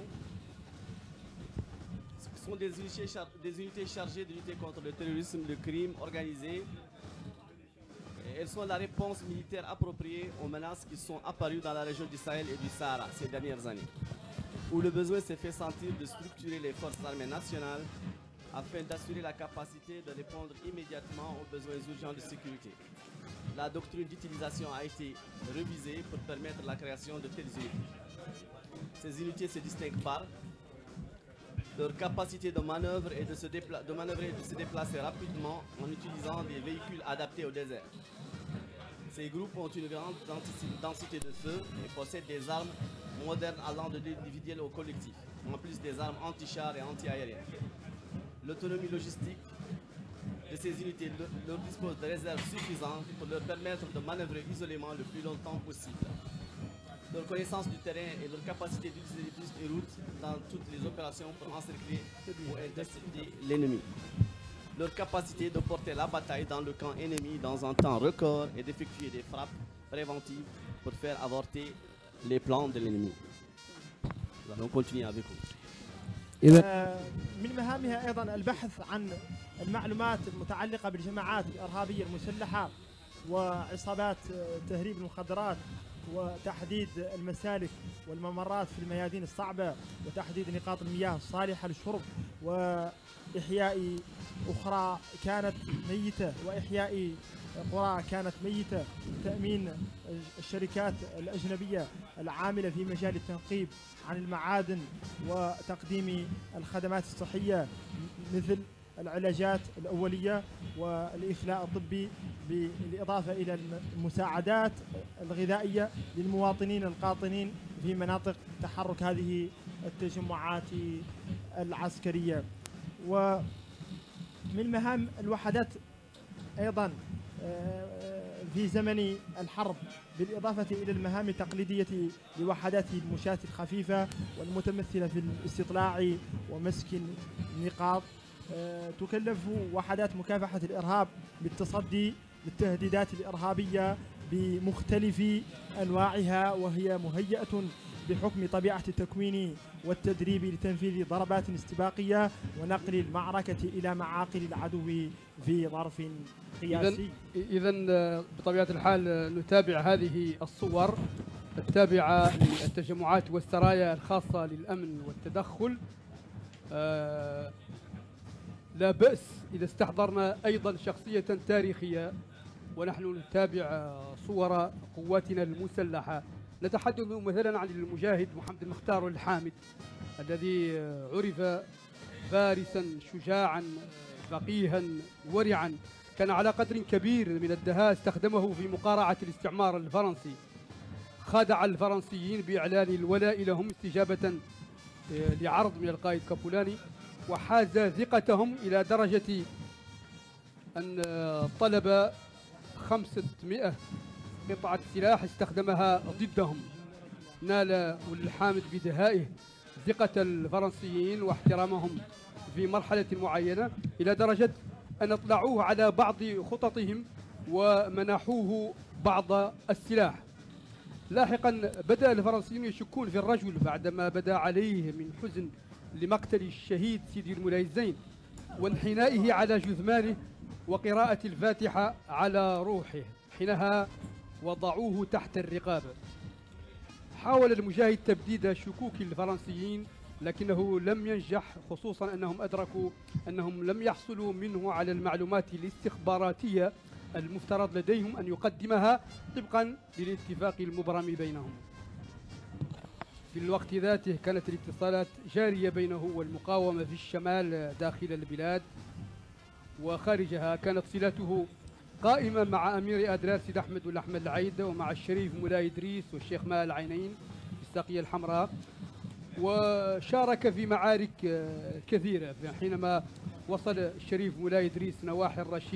sont des unités chargées de lutter contre le terrorisme, le crime organisé. Elles sont la réponse militaire appropriée aux menaces qui sont apparues dans la région du Sahel et du Sahara ces dernières années, où le besoin s'est fait sentir de structurer les forces armées nationales afin d'assurer la capacité de répondre immédiatement aux besoins urgents de sécurité. La doctrine d'utilisation a été révisée pour permettre la création de telles unités. Ces unités se distinguent par leur capacité de manœuvre et de manœuvrer et de se déplacer rapidement en utilisant des véhicules adaptés au désert. Ces groupes ont une grande densité de feu et possèdent des armes modernes allant de l'individuel au collectif, en plus des armes anti-chars et anti-aériennes. L'autonomie logistique de ces unités leur dispose de réserves suffisantes pour leur permettre de manœuvrer isolément le plus longtemps possible. Leur connaissance du terrain et leur capacité d'utiliser les pistes et routes dans toutes les opérations pour encercler ou intercepter l'ennemi. Leur capacité de porter la bataille dans le camp ennemi dans un temps record et d'effectuer des frappes préventives pour faire avorter les plans de l'ennemi. Nous allons continuer avec vous. من مهامها أيضا البحث عن المعلومات المتعلقة بالجماعات الإرهابية المسلحة وعصابات تهريب المخدرات وتحديد المسالك والممرات في الميادين الصعبة وتحديد نقاط المياه الصالحة للشرب وإحياء أخرى كانت ميتة وإحياء قرى كانت ميتة، تأمين الشركات الأجنبية العاملة في مجال التنقيب عن المعادن وتقديم الخدمات الصحية مثل العلاجات الأولية والإخلاء الطبي، بالإضافة إلى المساعدات الغذائية للمواطنين القاطنين في مناطق تحرك هذه التجمعات العسكرية. ومن مهام الوحدات أيضا في زمن الحرب بالإضافة إلى المهام التقليدية لوحدات المشاة الخفيفة والمتمثلة في الاستطلاع ومسك النقاط، تكلف وحدات مكافحة الإرهاب بالتصدي للتهديدات الإرهابية بمختلف أنواعها، وهي مهيئة بحكم طبيعة التكوين والتدريب لتنفيذ ضربات استباقية ونقل المعركة إلى معاقل العدو في ظرف قياسي. إذا بطبيعة الحال نتابع هذه الصور التابعة للتجمعات والسرايا الخاصة للأمن والتدخل. لا بأس إذا استحضرنا أيضا شخصية تاريخية ونحن نتابع صور قواتنا المسلحة. نتحدث مثلا عن المجاهد محمد المختار الحامد الذي عرف فارسا شجاعا فقيها ورعا، كان على قدر كبير من الدهاء، استخدمه في مقارعة الاستعمار الفرنسي، خادع الفرنسيين بإعلان الولاء لهم استجابة لعرض من القائد كابولاني، وحاز ثقتهم إلى درجة أن طلب 500 قطعة سلاح استخدمها ضدهم. نال الحامد بدهائه ثقة الفرنسيين واحترامهم في مرحلة معينة إلى درجة أن اطلعوه على بعض خططهم ومنحوه بعض السلاح. لاحقا بدأ الفرنسيون يشكون في الرجل بعدما بدا عليه من حزن لمقتل الشهيد سيدي المولاي الزين وانحنائه على جثمانه وقراءة الفاتحة على روحه، حينها وضعوه تحت الرقابة. حاول المجاهد تبديد شكوك الفرنسيين لكنه لم ينجح، خصوصا أنهم أدركوا أنهم لم يحصلوا منه على المعلومات الاستخباراتية المفترض لديهم أن يقدمها طبقا للاتفاق المبرم بينهم. في الوقت ذاته كانت الاتصالات جارية بينه والمقاومة في الشمال داخل البلاد وخارجها. كانت صلته قائمة مع أمير أدرار سيد أحمد والأحمد العيدة ومع الشريف مولاي إدريس والشيخ مال العينين في الساقية الحمراء، وشارك في معارك كثيرة. حينما وصل الشريف مولاي إدريس نواحي الرشيد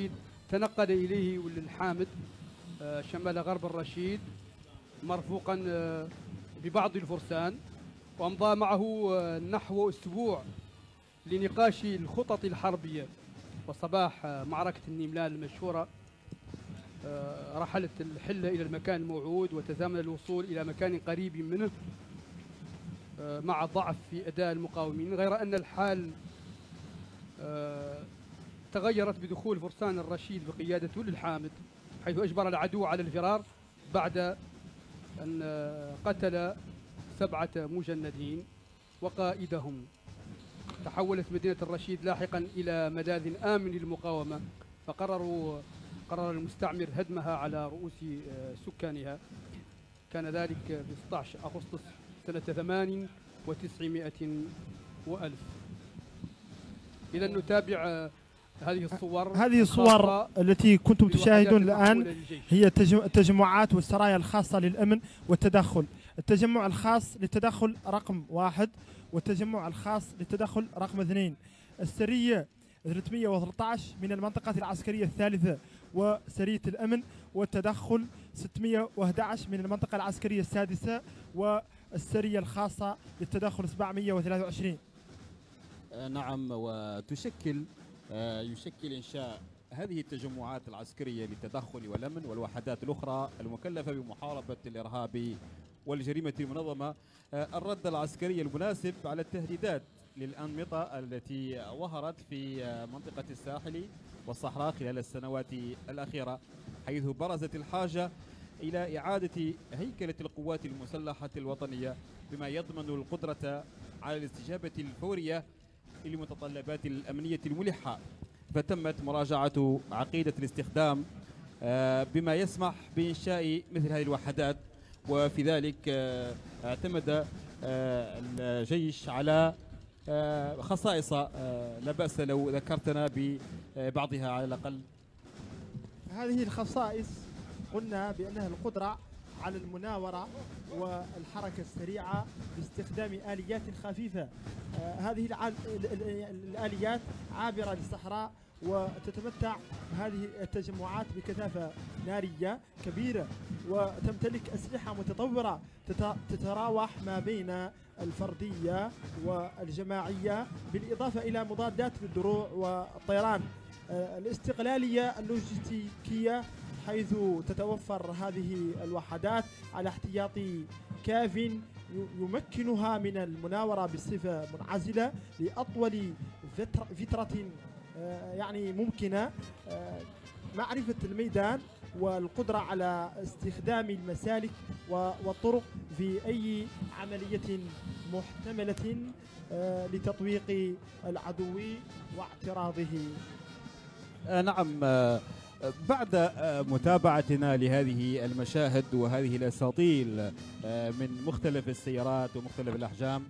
تنقل إليه ولد الحامد شمال غرب الرشيد مرفوقا ببعض الفرسان، وأمضى معه نحو أسبوع لنقاش الخطط الحربية. وصباح معركة النملان المشهورة رحلت الحلة إلى المكان الموعود وتزامن الوصول إلى مكان قريب منه مع ضعف في أداء المقاومين، غير أن الحال تغيرت بدخول فرسان الرشيد بقيادة ولد الحامد، حيث أجبر العدو على الفرار بعد أن قتل 7 مجندين وقائدهم. تحولت مدينة الرشيد لاحقا إلى ملاذ آمن للمقاومة، قرر المستعمر هدمها على رؤوس سكانها. كان ذلك في 16 أغسطس سنة 98 وألف. إذا نتابع هذه الصور. هذه الصور التي كنتم تشاهدون الآن هي التجمعات والسرايا الخاصة للأمن والتدخل. التجمع الخاص للتدخل رقم 1 والتجمع الخاص للتدخل رقم 2. السرية 313 من المنطقة العسكرية الثالثة وسرية الأمن، والتدخل 611 من المنطقة العسكرية السادسة، والسرية الخاصة للتدخل 723. نعم، يشكل إنشاء هذه التجمعات العسكرية للتدخل والأمن والوحدات الأخرى المكلفة بمحاربة الإرهاب والجريمة المنظمة الرد العسكري المناسب على التهديدات للأنمطة التي ظهرت في منطقة الساحل والصحراء خلال السنوات الأخيرة، حيث برزت الحاجة إلى إعادة هيكلة القوات المسلحة الوطنية بما يضمن القدرة على الاستجابة الفورية للمتطلبات الأمنية الملحة. فتمت مراجعة عقيدة الاستخدام بما يسمح بإنشاء مثل هذه الوحدات، وفي ذلك اعتمد الجيش على خصائص لا بأس لو ذكرتنا ببعضها على الأقل. هذه الخصائص قلنا بأنها القدرة على المناورة والحركة السريعة باستخدام آليات خفيفة. هذه الآليات عابرة للصحراء، وتتمتع هذه التجمعات بكثافة نارية كبيرة، وتمتلك أسلحة متطورة تتراوح ما بين الفردية والجماعية، بالإضافة إلى مضادات بالدروع والطيران. الاستقلالية اللوجستيكية، حيث تتوفر هذه الوحدات على احتياط كاف يمكنها من المناورة بصفة منعزلة لأطول فترة يعني ممكنة، معرفة الميدان والقدرة على استخدام المسالك والطرق في أي عملية محتملة لتطويق العدو واعتراضه. نعم، بعد متابعتنا لهذه المشاهد وهذه الأساطيل من مختلف السيارات ومختلف الأحجام،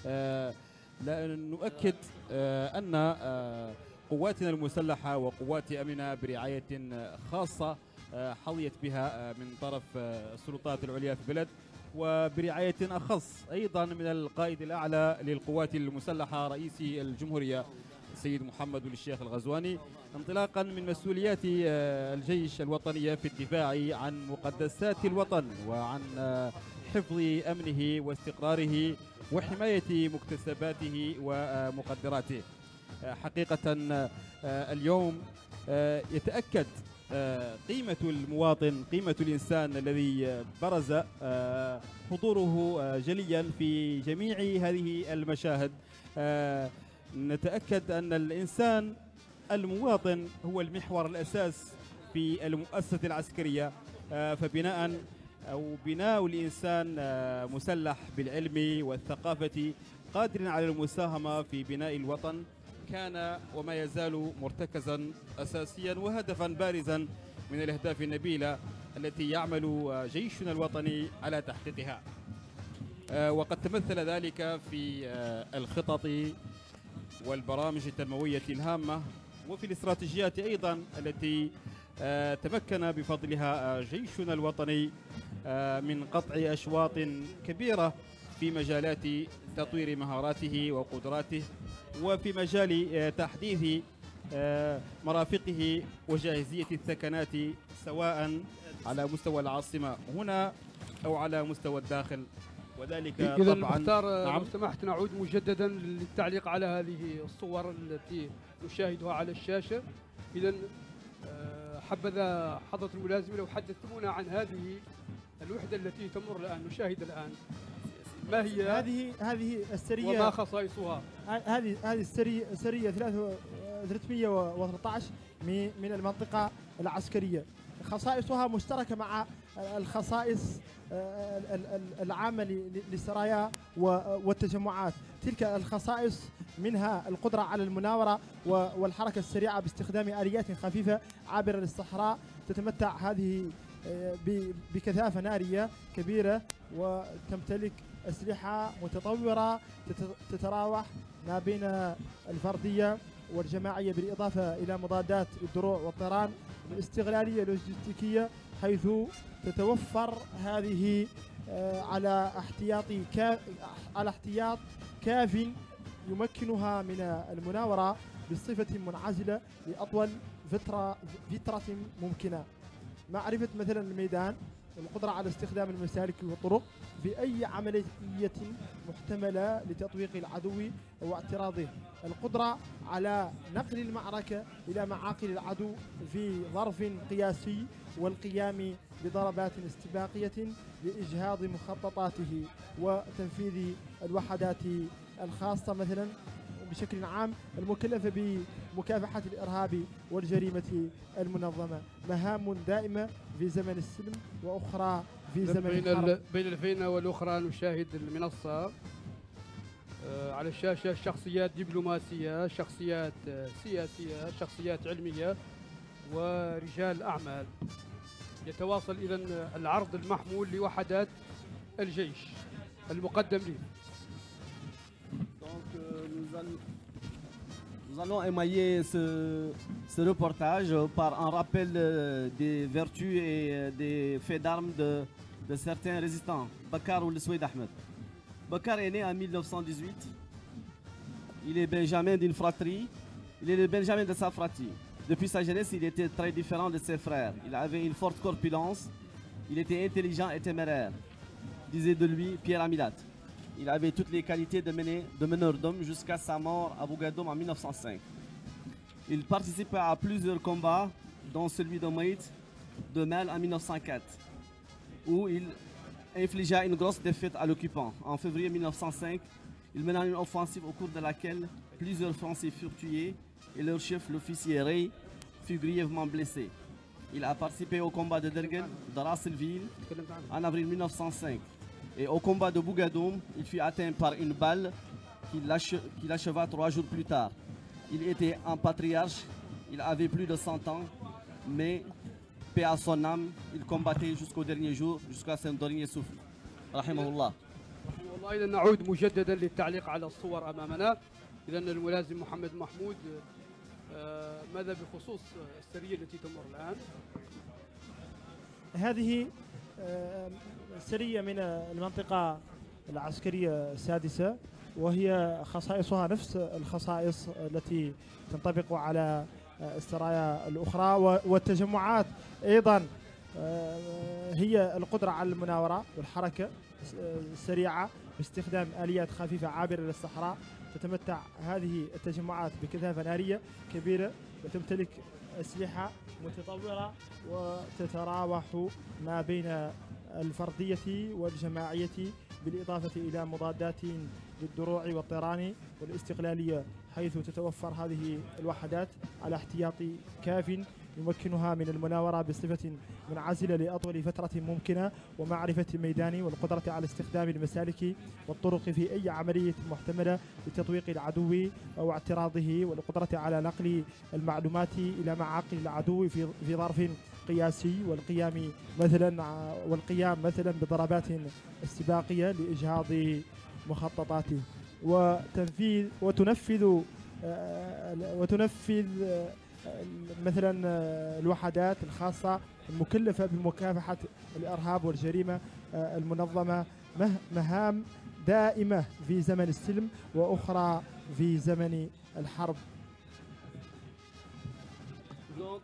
نؤكد أن قواتنا المسلحة وقوات أمننا برعاية خاصة حظيت بها من طرف السلطات العليا في البلد، وبرعاية أخص أيضا من القائد الأعلى للقوات المسلحة رئيس الجمهورية السيد محمد بن الشيخ الغزواني، انطلاقا من مسؤوليات الجيش الوطني في الدفاع عن مقدسات الوطن وعن حفظ أمنه واستقراره وحماية مكتسباته ومقدراته. حقيقة اليوم يتأكد قيمة المواطن، قيمة الإنسان الذي برز حضوره جليا في جميع هذه المشاهد. نتأكد أن الإنسان المواطن هو المحور الأساس في المؤسسة العسكرية، فبناء أو بناء الإنسان مسلح بالعلم والثقافة قادر على المساهمة في بناء الوطن كان وما يزال مرتكزا أساسيا وهدفا بارزا من الأهداف النبيلة التي يعمل جيشنا الوطني على تحقيقها. وقد تمثل ذلك في الخطط والبرامج التنموية الهامة وفي الاستراتيجيات أيضا التي تمكن بفضلها جيشنا الوطني من قطع أشواط كبيرة في مجالات تطوير مهاراته وقدراته، وفي مجال تحديث مرافقه وجاهزية الثكنات سواء على مستوى العاصمة هنا أو على مستوى الداخل، وذلك إذا طبعا. مختار نعم. لو سمحت نعود مجددا للتعليق على هذه الصور التي نشاهدها على الشاشة. إذا حبذا حضرة الملازمة لو حدثتمونا عن هذه الوحدة التي تمر الآن نشاهد الآن، ما هي هذه السرية وما خصائصها؟ هذه السرية 313 من المنطقة العسكرية. خصائصها مشتركة مع الخصائص العامة للسرايا والتجمعات. تلك الخصائص منها القدرة على المناورة والحركة السريعة باستخدام آليات خفيفة عابرة للصحراء. تتمتع هذه بكثافة نارية كبيرة وتمتلك أسلحة متطورة تتراوح ما بين الفردية والجماعية، بالإضافة إلى مضادات الدروع والطيران. الاستغلالية اللوجستيكية حيث تتوفر هذه على احتياط كاف يمكنها من المناورة بصفة منعزلة لأطول فترة ممكنة. معرفة مثلا الميدان، القدرة على استخدام المسالك والطرق في أي عملية محتملة لتطويق العدو واعتراضه. القدرة على نقل المعركة إلى معاقل العدو في ظرف قياسي والقيام بضربات استباقية لإجهاض مخططاته وتنفيذ الوحدات الخاصة مثلا بشكل عام المكلفة بمكافحة الإرهاب والجريمة المنظمة. مهام دائمة في زمن السلم وأخرى في زمن الحرب. بين الفينة والأخرى نشاهد المنصة على الشاشة شخصيات دبلوماسية، شخصيات سياسية، شخصيات علمية ورجال أعمال. يتواصل إذن العرض المحمول لوحدات الجيش المقدم لي. Donc nous allons émailler ce reportage par un rappel des vertus et des faits d'armes de certains résistants. Bakar ou le Soued Ahmed. Bakar est né en 1918. Il est benjamin d'une fratrie. Il est le benjamin de sa fratrie. Depuis sa jeunesse, il était très différent de ses frères. Il avait une forte corpulence. Il était intelligent et téméraire. Disait de lui Pierre Amilat. Il avait toutes les qualités de meneur d'homme jusqu'à sa mort à Bougadoum en 1905. Il participa à plusieurs combats, dont celui de Maït de Mel en 1904, où il infligea une grosse défaite à l'occupant. En février 1905, il mena une offensive au cours de laquelle plusieurs Français furent tués et leur chef, l'officier Rey, fut grièvement blessé. Il a participé au combat de Dergen, de Rasselville, en avril 1905. Et au combat de Bougadoum, il fut atteint par une balle qui l'acheva 3 jours plus tard. Il était un patriarche, il avait plus de 100 ans, mais paix à son âme, il combattait jusqu'au dernier jour, jusqu'à son dernier souffle. Rahimahullah. والله إذا نعود مجددا للتعليق على الصور أمامنا. إذا الملازم محمد محمود، ماذا بخصوص السرية التي تمر الآن؟ هذه سرية من المنطقة العسكرية السادسة، وهي خصائصها نفس الخصائص التي تنطبق على السرايا الأخرى والتجمعات. أيضا هي القدرة على المناورة والحركة السريعة باستخدام آليات خفيفة عابرة للصحراء. تتمتع هذه التجمعات بكثافة نارية كبيرة وتمتلك أسلحة متطورة وتتراوح ما بين الفردية والجماعية، بالإضافة إلى مضادات للدروع والطيران والاستقلالية، حيث تتوفر هذه الوحدات على احتياط كاف يمكنها من المناورة بصفة منعزلة لأطول فترة ممكنة، ومعرفة الميدان والقدرة على استخدام المسالك والطرق في أي عملية محتملة لتطويق العدو أو اعتراضه، والقدرة على نقل المعلومات إلى معاقل العدو في ظرف قياسي، والقيام مثلا بضربات استباقية لإجهاض مخططاته، وتنفذ مثلا الوحدات الخاصة المكلفة بمكافحة الإرهاب والجريمة المنظمة مهام دائمة في زمن السلم وأخرى في زمن الحرب. Donc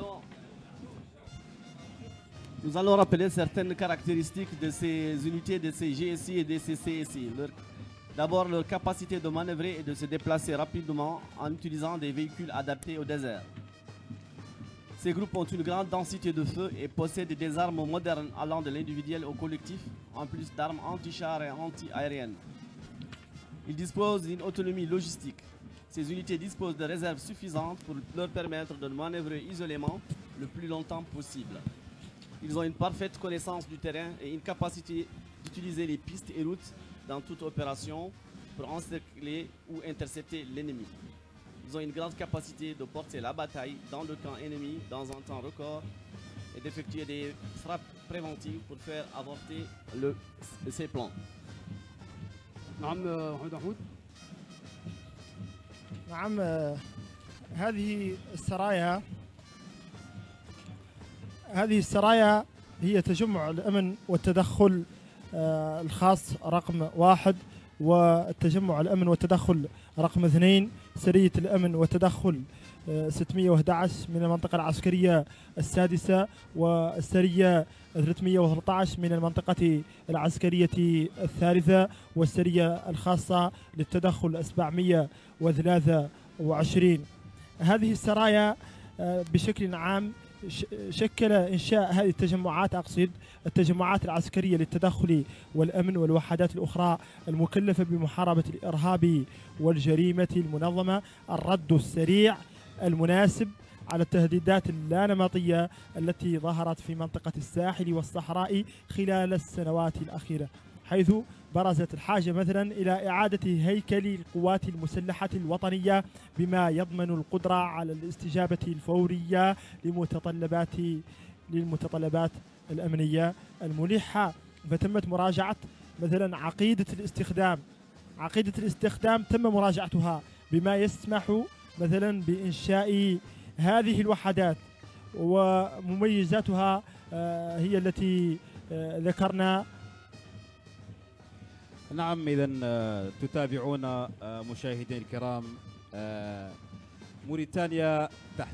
nous allons rappeler certaines caractéristiques de ces unités, de ces GSI et de ces CSI. D'abord, leur capacité de manœuvrer et de se déplacer rapidement en utilisant des véhicules adaptés au désert. Ces groupes ont une grande densité de feu et possèdent des armes modernes allant de l'individuel au collectif, en plus d'armes anti-chars et anti-aériennes. Ils disposent d'une autonomie logistique. Ces unités disposent de réserves suffisantes pour leur permettre de manœuvrer isolément le plus longtemps possible. Ils ont une parfaite connaissance du terrain et une capacité d'utiliser les pistes et routes dans toute opération pour encercler ou intercepter l'ennemi. Ils ont une grande capacité de porter la bataille dans le camp ennemi dans un temps record et d'effectuer des frappes préventives pour faire avorter ses plans. نعم محمد محمود. نعم هذه السرايا هي تجمع الأمن والتدخل الخاص رقم 1 والتجمع الأمن والتدخل رقم 2 سرية الأمن والتدخل 611 من المنطقة العسكرية السادسة والسرية 313 من المنطقة العسكرية الثالثة والسرية الخاصة للتدخل 723. هذه السرايا بشكل عام شكل إنشاء هذه التجمعات، أقصد التجمعات العسكرية للتدخل والأمن والوحدات الأخرى المكلفة بمحاربة الإرهاب والجريمة المنظمة، الرد السريع المناسب على التهديدات اللانمطية التي ظهرت في منطقة الساحل والصحراء خلال السنوات الأخيرة، حيث برزت الحاجة مثلا إلى إعادة هيكل القوات المسلحة الوطنية بما يضمن القدرة على الاستجابة الفورية للمتطلبات الأمنية الملحة. فتمت مراجعة مثلا عقيدة الاستخدام تم مراجعتها بما يسمح مثلا بإنشاء هذه الوحدات، ومميزاتها هي التي ذكرنا. نعم، إذا تتابعون مشاهدينا الكرام، موريتانيا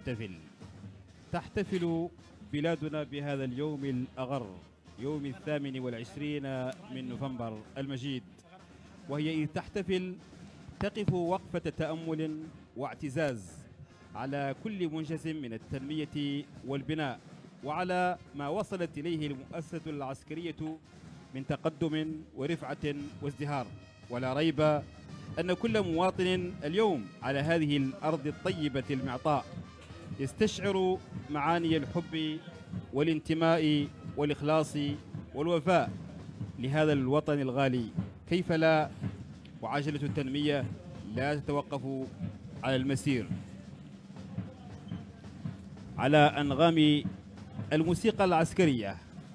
تحتفل بلادنا بهذا اليوم الأغر، يوم 28 من نوفمبر المجيد، وهي إذ تحتفل تقف وقفة تأمل واعتزاز على كل منجز من التنمية والبناء، وعلى ما وصلت إليه المؤسسة العسكرية من تقدم ورفعة وازدهار. ولا ريب أن كل مواطن اليوم على هذه الأرض الطيبة المعطاء يستشعر معاني الحب والانتماء والإخلاص والوفاء لهذا الوطن الغالي. كيف لا، وعجلة التنمية لا تتوقف على المسير. على أنغام الموسيقى العسكرية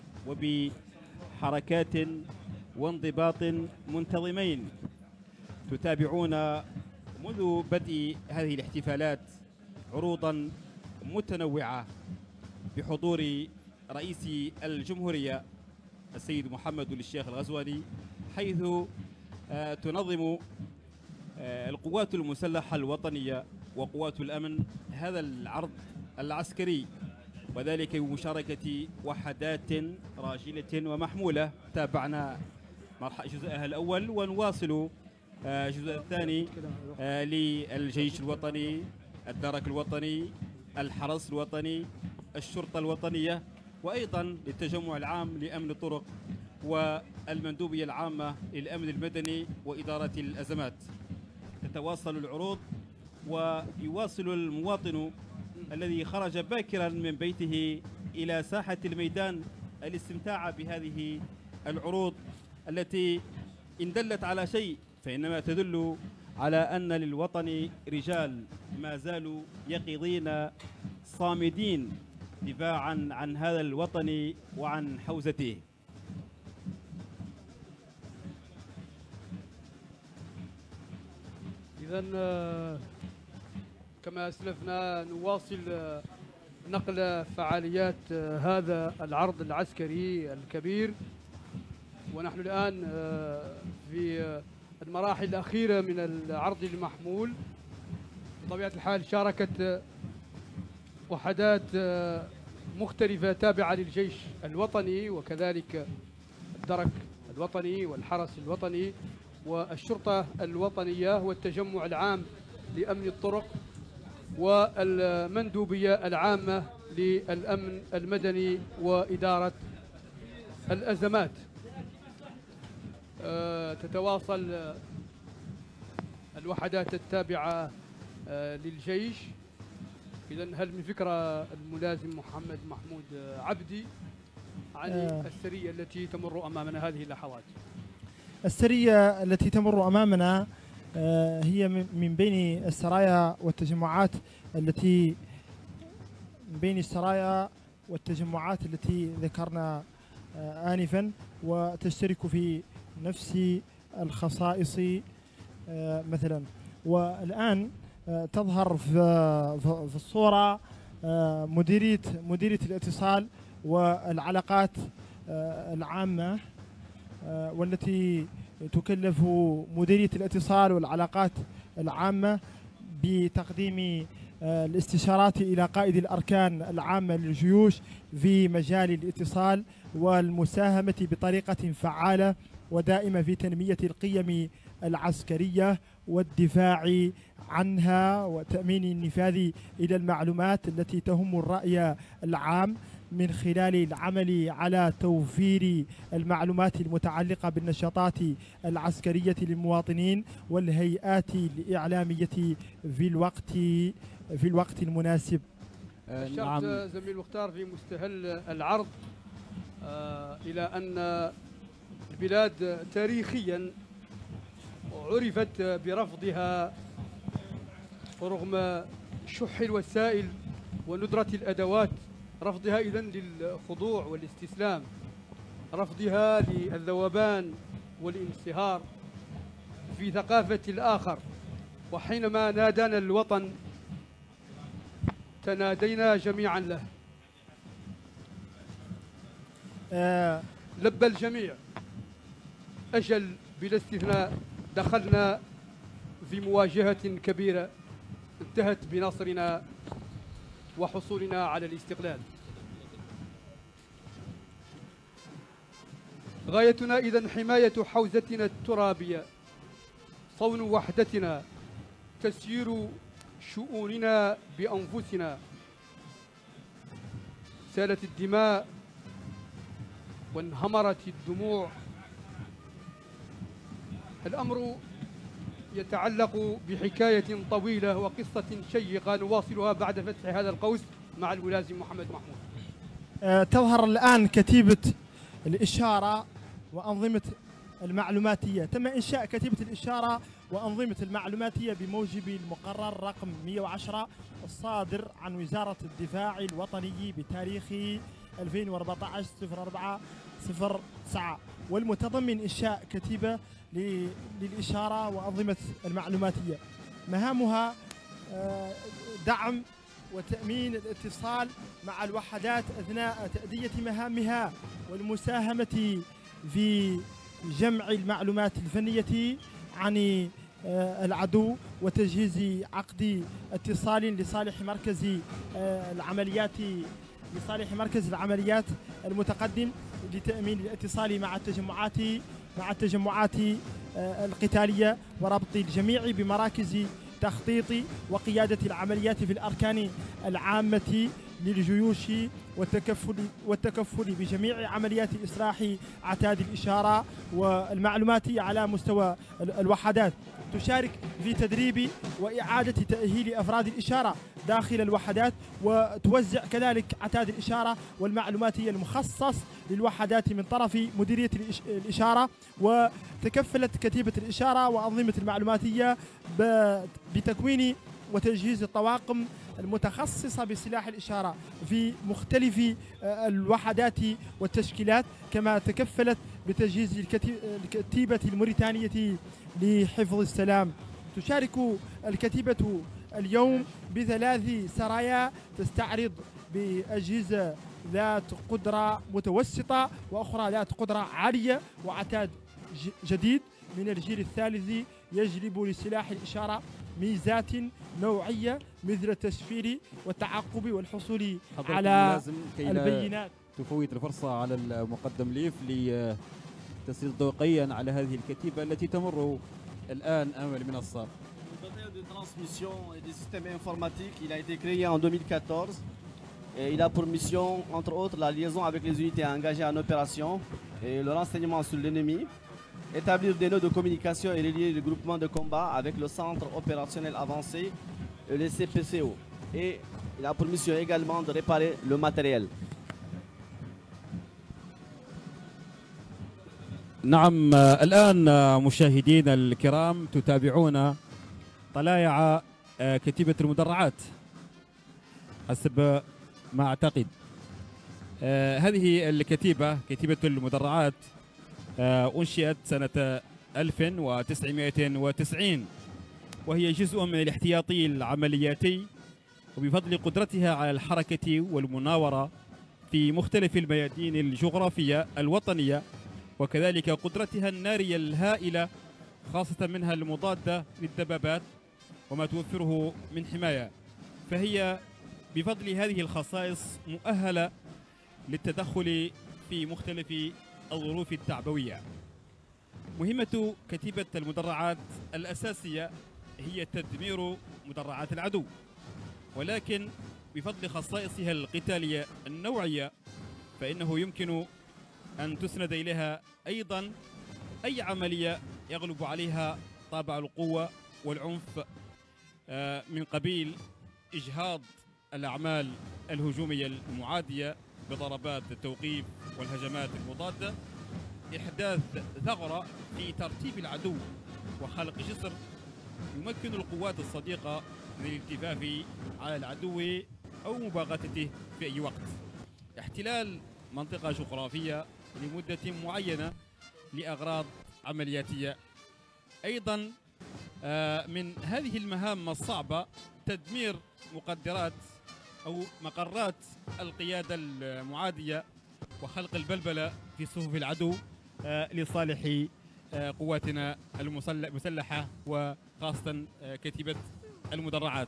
وبحركات وانضباط منتظمين تتابعون منذ بدء هذه الاحتفالات عروضا متنوعة بحضور رئيس الجمهورية السيد محمد الشيخ الغزواني، حيث تنظم القوات المسلحة الوطنية وقوات الأمن هذا العرض العسكري، وذلك بمشاركة وحدات راجلة ومحمولة. تابعنا جزءها الأول ونواصل الجزء الثاني للجيش الوطني، الدرك الوطني، الحرس الوطني، الشرطة الوطنية، وأيضا للتجمع العام لأمن الطرق والمندوبية العامة للأمن المدني وإدارة الأزمات. تتواصل العروض ويواصل المواطن الذي خرج باكرا من بيته إلى ساحة الميدان الاستمتاع بهذه العروض التي إن دلت على شيء فإنما تدل على أن للوطن رجال ما زالوا يقظين صامدين دفاعا عن هذا الوطن وعن حوزته. إذن كما أسلفنا نواصل نقل فعاليات هذا العرض العسكري الكبير، ونحن الآن في المراحل الأخيرة من العرض المحمول. بطبيعة الحال شاركت وحدات مختلفة تابعة للجيش الوطني، وكذلك الدرك الوطني والحرس الوطني والشرطة الوطنية والتجمع العام لأمن الطرق والمندوبية العامة للأمن المدني وإدارة الأزمات. تتواصل الوحدات التابعة للجيش. إذن هل من فكرة الملازم محمد محمود عبدي عن السرية التي تمر أمامنا هذه اللحظات؟ السرية التي تمر أمامنا هي من بين السرايا والتجمعات التي ذكرنا آنفا، وتشترك في نفس الخصائص مثلا. والآن تظهر في الصورة مديرية الاتصال والعلاقات العامة، والتي تكلف مديرية الاتصال والعلاقات العامة بتقديم الاستشارات إلى قائد الأركان العامة للجيوش في مجال الاتصال والمساهمة بطريقة فعالة ودائمة في تنمية القيم العسكرية والدفاع عنها وتأمين النفاذ إلى المعلومات التي تهم الرأي العام من خلال العمل على توفير المعلومات المتعلقة بالنشاطات العسكرية للمواطنين والهيئات الإعلامية في الوقت المناسب. أشرت زميل مختار في مستهل العرض إلى أن البلاد تاريخيا عرفت برفضها رغم شح الوسائل وندرة الأدوات، رفضها إذن للخضوع والاستسلام، رفضها للذوبان والانصهار في ثقافة الآخر. وحينما نادانا الوطن تنادينا جميعا له. لبى الجميع، أجل بلا استثناء. دخلنا في مواجهة كبيرة انتهت بنصرنا وحصولنا على الاستقلال. غايتنا إذن حماية حوزتنا الترابية، صون وحدتنا، تسيير شؤوننا بأنفسنا. سالت الدماء وانهمرت الدموع. الأمر يتعلق بحكاية طويلة وقصة شيقة نواصلها بعد فتح هذا القوس مع الملازم محمد محمود. تظهر الآن كتيبة الإشارة وأنظمة المعلوماتية. تم إنشاء كتيبة الإشارة وأنظمة المعلوماتية بموجب المقرر رقم 110 الصادر عن وزارة الدفاع الوطني بتاريخ 2014/04/09، والمتضمن إنشاء كتيبة للإشارة وأنظمة المعلوماتية. مهامها دعم وتأمين الاتصال مع الوحدات أثناء تأدية مهامها والمساهمة في جمع المعلومات الفنية عن العدو وتجهيز عقد اتصال لصالح مركز العمليات المتقدم لتأمين الاتصال مع التجمعات القتالية وربط الجميع بمراكز تخطيط وقيادة العمليات في الأركان العامة للجيوش والتكفل بجميع عمليات إصلاح عتاد الإشارة والمعلوماتية على مستوى الوحدات. تشارك في تدريب وإعادة تأهيل أفراد الإشارة داخل الوحدات، وتوزع كذلك عتاد الإشارة والمعلوماتية المخصص للوحدات من طرف مديرية الإشارة. وتكفلت كتيبة الإشارة وأنظمة المعلوماتية بتكوين وتجهيز الطواقم المتخصصة بسلاح الإشارة في مختلف الوحدات والتشكيلات، كما تكفلت بتجهيز الكتيبة الموريتانية لحفظ السلام. تشارك الكتيبة اليوم ب3 سرايا تستعرض بأجهزة ذات قدرة متوسطة وأخرى ذات قدرة عالية وعتاد جديد، من الجيل الثالث يجلب لسلاح الإشارة ميزات نوعية مثل التشفير والتعقب والحصول على البينات. تفوت الفرصة على المقدم ليف لتسليط ضوئيا على هذه الكتيبة التي تمر الآن أمام المنصة. de transmission et des systèmes informatiques, il a été créé en 2014 et il a pour mission, entre autres, la liaison avec les unités engagées en opération et le renseignement sur l'ennemi, établir des nœuds de communication et relier les groupements de combat avec le centre opérationnel avancé, le CPCO. Et il a pour mission également de réparer le matériel. نعم، الآن مشاهدينا الكرام تتابعون طلائع كتيبة المدرعات حسب ما أعتقد. هذه الكتيبة كتيبة المدرعات أنشئت سنة 1990 وهي جزء من الاحتياطي العملياتي، وبفضل قدرتها على الحركة والمناورة في مختلف الميادين الجغرافية الوطنية، وكذلك قدرتها النارية الهائلة خاصة منها المضادة للدبابات وما توفره من حماية، فهي بفضل هذه الخصائص مؤهلة للتدخل في مختلف الظروف التعبوية. مهمة كتيبة المدرعات الأساسية هي تدمير مدرعات العدو، ولكن بفضل خصائصها القتالية النوعية فإنه يمكن أن تسند إليها أيضا أي عملية يغلب عليها طابع القوة والعنف من قبيل إجهاض الأعمال الهجومية المعادية بضربات التوقيف والهجمات المضادة، إحداث ثغرة في ترتيب العدو وخلق جسر يمكن القوات الصديقة من الالتفاف على العدو أو مباغتته في أي وقت، احتلال منطقة جغرافية لمدة معينة لأغراض عملياتية. أيضا من هذه المهام الصعبة تدمير مقدرات أو مقرات القيادة المعادية وخلق البلبلة في صفوف العدو لصالح قواتنا المسلحة وخاصة كتيبة المدرعات.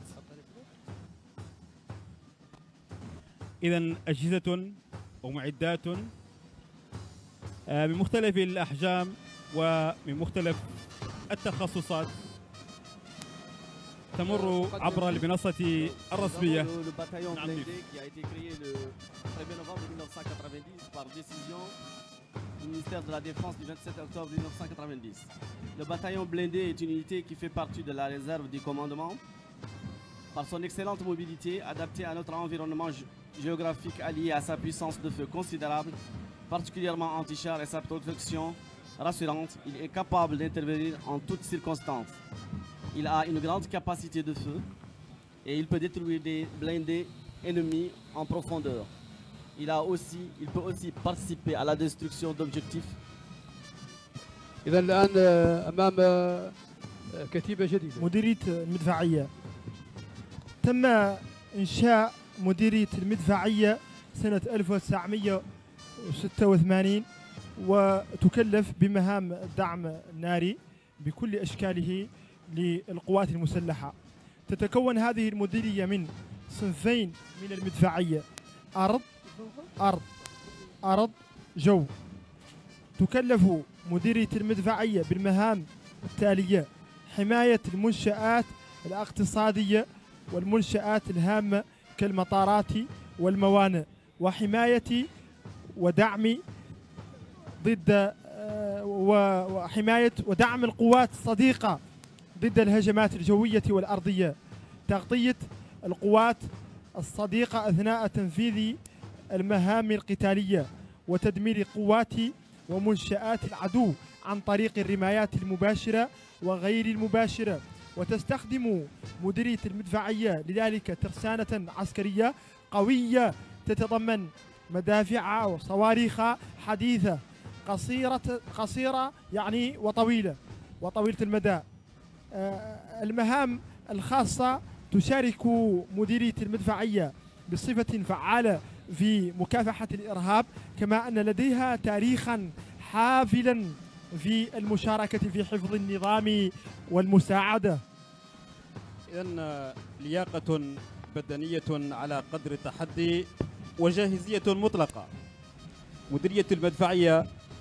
إذن أجهزة ومعدات من مختلف الأحجام ومن مختلف التخصصات تمر عبر المنصة الرسمية. Le bataillon blindé qui a été créé le 1er novembre 1990 par décision du ministère de la Défense du 27 octobre 1990. Le bataillon blindé est une unité qui fait partie de la réserve du commandement. Par son excellente mobilité, adaptée à notre environnement géographique allié à sa puissance de feu considérable, particulièrement anti-char et sa protection rassurante, il est capable d'intervenir en toutes circonstances. Il a une grande capacité de feu et il peut détruire des blindés ennemis en profondeur. Il peut aussi participer à la destruction d'objectifs. إذا الآن أمام كتيبة جديدة. مديرية المدفعية. تم إنشاء مديرية المدفعية سنة 1986 وتكلف بمهام الدعم الناري بكل أشكاله للقوات المسلحة. تتكون هذه المديرية من صنفين من المدفعية: أرض جو. تكلف مديرية المدفعية بالمهام التالية: حماية المنشآت الاقتصادية والمنشآت الهامة كالمطارات والموانئ، وحماية ودعم وحماية ودعم القوات الصديقة ضد الهجمات الجوية والأرضية، تغطية القوات الصديقة أثناء تنفيذ المهام القتالية، وتدمير قوات ومنشآت العدو عن طريق الرمايات المباشرة وغير المباشرة. وتستخدم مديرية المدفعية لذلك ترسانة عسكرية قوية تتضمن مدافع وصواريخ حديثة قصيرة يعني وطويلة المدى. المهام الخاصة تشارك مديرية المدفعية بصفة فعالة في مكافحة الإرهاب، كما أن لديها تاريخا حافلا في المشاركة في حفظ النظام والمساعدة. إذن لياقة بدنية على قدر التحدي وجاهزية مطلقة. مديرية المدفعية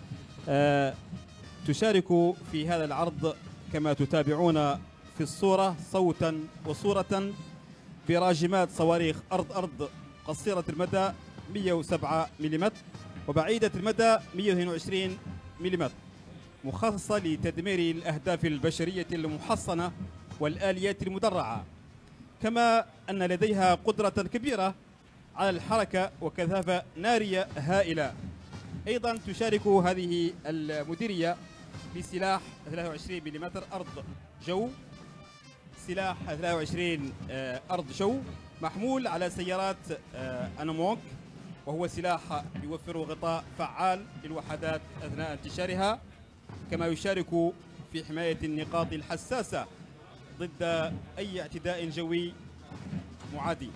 تشارك في هذا العرض كما تتابعون في الصورة صوتا وصورة براجمات صواريخ أرض قصيرة المدى 107 ملم وبعيدة المدى 122 ملم، مخصصة لتدمير الأهداف البشرية المحصنة والآليات المدرعة، كما أن لديها قدرة كبيرة على الحركة وكثافة نارية هائلة. أيضا تشارك هذه المديرية بسلاح 23 ملم أرض جو، سلاح 23 أرض جو محمول على سيارات أنامونك، وهو سلاح يوفر غطاء فعال للوحدات أثناء انتشارها، كما يشارك في حماية النقاط الحساسة ضد أي اعتداء جوي معادي.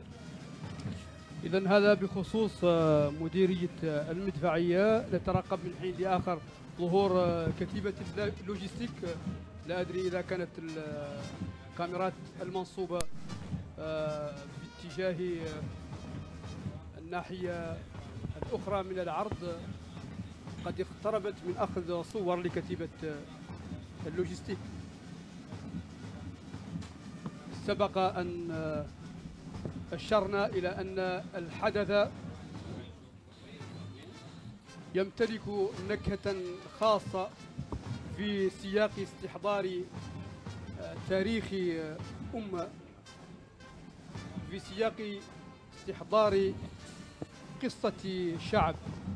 إذن هذا بخصوص مديرية المدفعية. نترقب من حين لآخر ظهور كتيبة اللوجستيك. لا أدري إذا كانت الكاميرات المنصوبة باتجاه الناحية الأخرى من العرض قد اقتربت من أخذ صور لكتيبة اللوجستيك. سبق أن أشرنا إلى أن الحدث يمتلك نكهة خاصة في سياق استحضار تاريخ أمة، في سياق استحضار قصة شعب،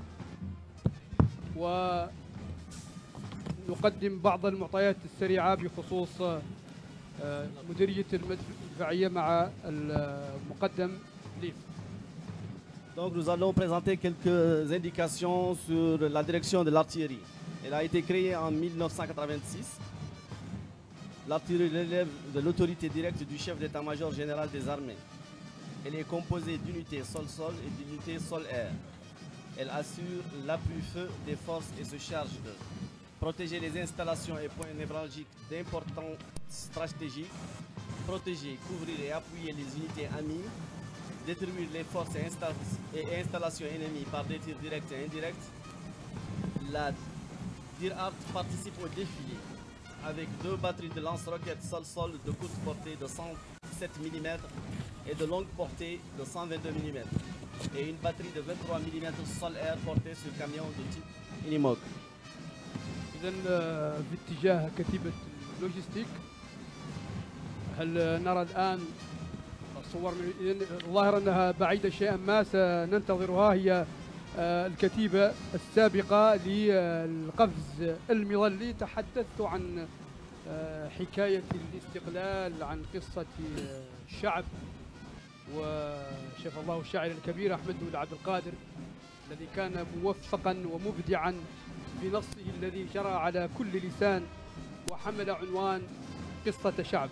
ونقدم بعض المعطيات السريعة بخصوص مديرية المدفعية مع المقدم ليف. Donc nous allons présenter quelques indications sur la direction de l'artillerie. Elle a été créée en 1986. L'artillerie relève de l'autorité directe du chef d'état-major général des armées. Elle est composée d'unités sol-sol et d'unités sol-air. Elle assure l'appui-feu des forces et se charge de protéger les installations et points névralgiques d'importance stratégique, protéger, couvrir et appuyer les unités amies, détruire les forces et installations ennemies par des tirs directs et indirects. La DIRART participe au défilé avec 2 batteries de lance-roquettes sol-sol de courte portée de 107 mm et de longue portée de 122 mm et une batterie de 23 mm sol-air portée sur camion de type Unimog. إذن باتجاه كتيبة اللوجستيك. هل نرى الآن صور من الظاهر أنها بعيدة شيئا ما سننتظرها؟ هي الكتيبة السابقة للقفز المظلي. تحدثت عن حكاية الاستقلال، عن قصة الشعب، وشاف الله الشاعر الكبير أحمد بن عبد القادر الذي كان موفقا ومبدعا في نصه الذي جرى على كل لسان وحمل عنوان قصة شعب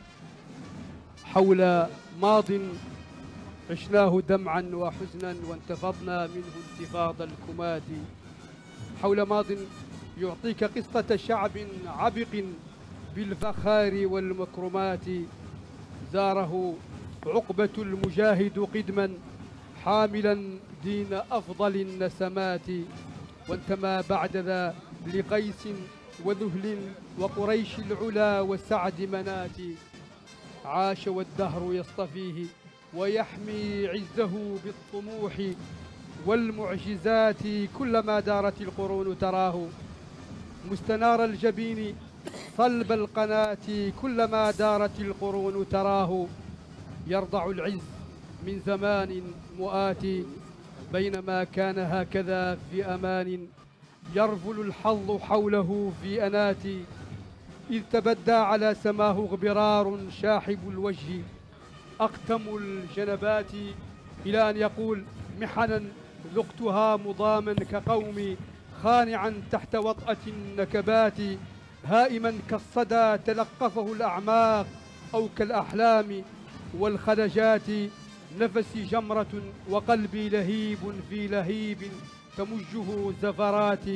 حول ماض عشناه دمعا وحزنا وانتفضنا منه انتفاض الكمات، حول ماض يعطيك قصة شعب عبق بالفخار والمكرمات، زاره عقبة المجاهد قدما حاملا دين أفضل النسمات، وانتمى بعد ذا لقيس وذهل وقريش العلا وسعد منات، عاش والدهر يصطفيه ويحمي عزه بالطموح والمعجزات، كلما دارت القرون تراه مستنار الجبين صلب القناة، كلما دارت القرون تراه يرضع العز من زمان مؤاتي، بينما كان هكذا في أمان يرفل الحظ حوله في أناتي، إذ تبدى على سماه اغبرار شاحب الوجه أقتم الجنبات، إلى أن يقول محنا ذقتها مضاما كقومي خانعا تحت وطأة النكبات، هائما كالصدى تلقفه الأعماق أو كالأحلام والخلجات، نفسي جمرة وقلبي لهيب في لهيب تمجه زفراتي،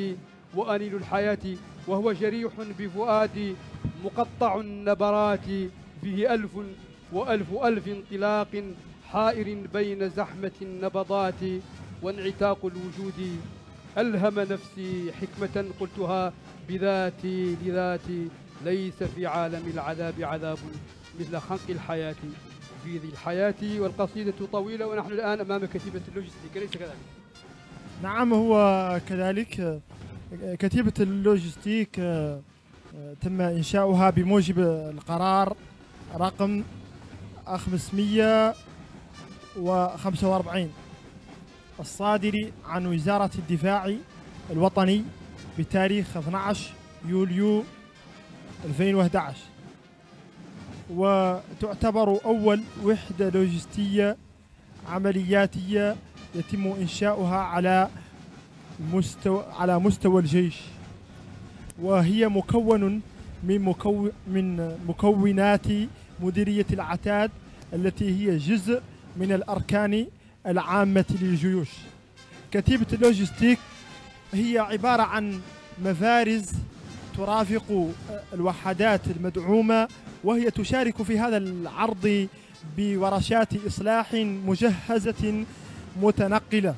وأنيل الحياة، وهو جريح بفؤادي مقطع النبرات، فيه ألف وألف ألف انطلاق حائر بين زحمة النبضات، وانعتاق الوجود ألهم نفسي حكمة قلتها بذاتي لذاتي، ليس في عالم العذاب عذاب مثل خنق الحياة في ذي الحياة. والقصيدة طويلة ونحن الآن أمام كتيبة اللوجستيك، أليس كذلك؟ نعم هو كذلك. كتيبة اللوجستيك تم إنشاؤها بموجب القرار رقم 545 الصادر عن وزارة الدفاع الوطني بتاريخ 12 يوليو 2011، وتعتبر أول وحدة لوجستية عملياتية يتم إنشاؤها على مستوى الجيش، وهي مكون من مكونات مديرية العتاد التي هي جزء من الأركان العامة للجيوش. كتيبة اللوجستيك هي عبارة عن مفارز ترافق الوحدات المدعومة، وهي تشارك في هذا العرض بورشات إصلاح مجهزة متنقلة،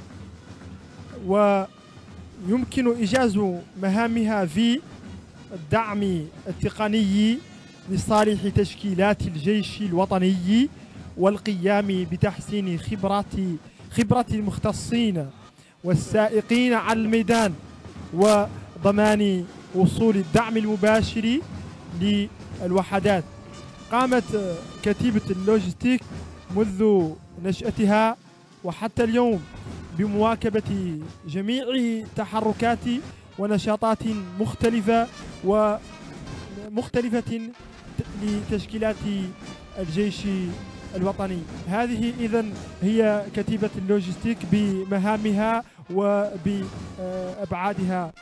ويمكن إجاز مهامها في الدعم التقني لصالح تشكيلات الجيش الوطني، والقيام بتحسين خبرة المختصين والسائقين على الميدان، وضمان وصول الدعم المباشر للوحدات. قامت كتيبة اللوجستيك منذ نشأتها وحتى اليوم بمواكبة جميع تحركات ونشاطات مختلفة لتشكيلات الجيش الوطني. هذه إذن هي كتيبة اللوجستيك بمهامها وبأبعادها.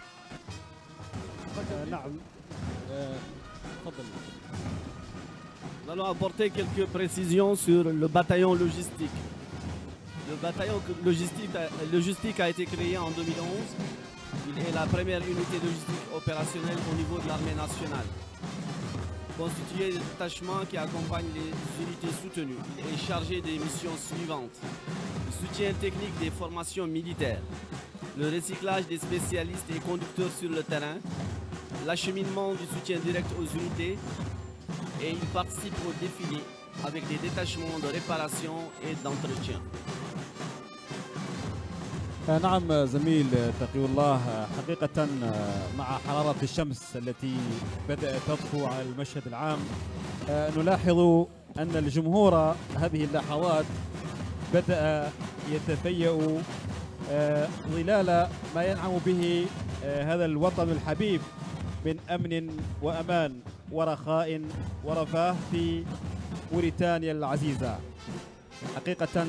نعم تفضل. Nous allons apporter quelques précisions sur le bataillon logistique. Le bataillon logistique a été créé en 2011. Il est la première unité logistique opérationnelle au niveau de l'armée nationale. Constitué de détachements qui accompagnent les unités soutenues. Il est chargé des missions suivantes. Le soutien technique des formations militaires, le recyclage des spécialistes et conducteurs sur le terrain, l'acheminement du soutien direct aux unités, et il participe au défilé avec des détachements de réparation et d'entretien. نعم زميل تقي الله، حقيقة مع حرارة الشمس التي بدأت تطفو على المشهد العام نلاحظ أن الجمهور هذه اللحظات بدأ يتفيأ ظلال ما ينعم به هذا الوطن الحبيب من أمن وأمان ورخاء ورفاه في موريتانيا العزيزة. حقيقة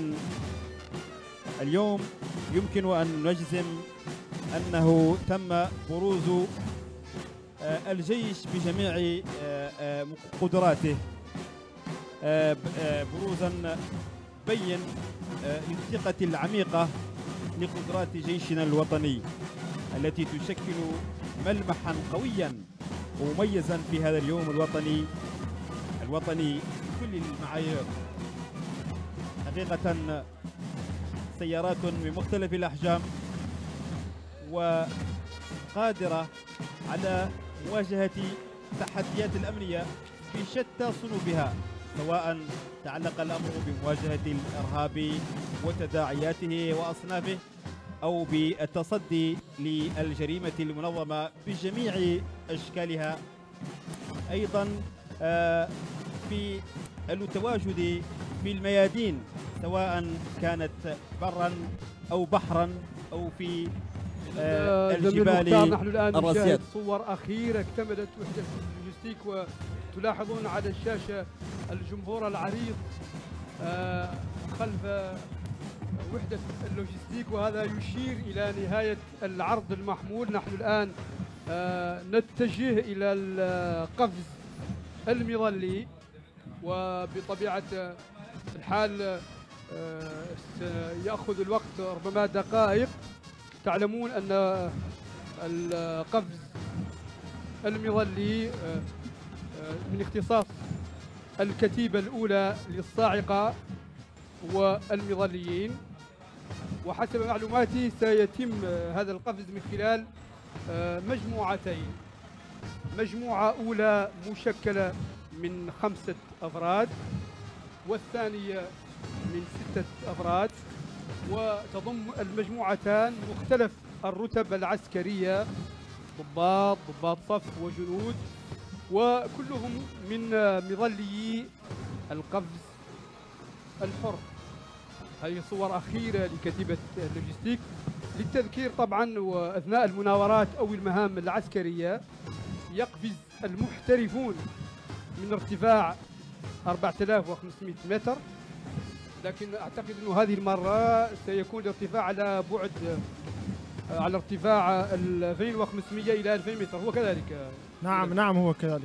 اليوم يمكن أن نجزم أنه تم بروز الجيش بجميع قدراته، بروزا بين للثقة العميقة لقدرات جيشنا الوطني التي تشكل ملمحا قويا ومميزا في هذا اليوم الوطني بكل المعايير. حقيقة سيارات من مختلف الأحجام وقادرة على مواجهة التحديات الأمنية في شتى صنوفها، سواء تعلق الأمر بمواجهة الإرهاب وتداعياته وأصنافه أو بالتصدي للجريمة المنظمة بجميع أشكالها، أيضا في التواجد في الميادين سواء كانت برا أو بحرا أو في الجبال. نحن الآن الراسيات. نشاهد صور أخيرة اكتملت وحدة اللوجستيك، وتلاحظون على الشاشة الجمهور العريض خلف وحدة اللوجستيك، وهذا يشير إلى نهاية العرض المحمول. نحن الآن نتجه إلى القفز المظلي، وبطبيعة الحال سيأخذ الوقت ربما دقائق. تعلمون أن القفز المظلي من اختصاص الكتيبة الأولى للصاعقة والمظليين، وحسب معلوماتي سيتم هذا القفز من خلال مجموعتين. مجموعة أولى مشكلة من 5 أفراد، والثانية من 6 أفراد، وتضم المجموعتان مختلف الرتب العسكرية، ضباط صف وجنود، وكلهم من مظليي القفز الحر. هذه صور أخيرة لكتيبة اللوجستيك للتذكير طبعا. وأثناء المناورات أو المهام العسكرية يقفز المحترفون من ارتفاع 4500 متر، لكن أعتقد أنه هذه المرة سيكون الارتفاع على بعد على ارتفاع 2500 إلى 2000 متر. هو كذلك؟ نعم هو كذلك.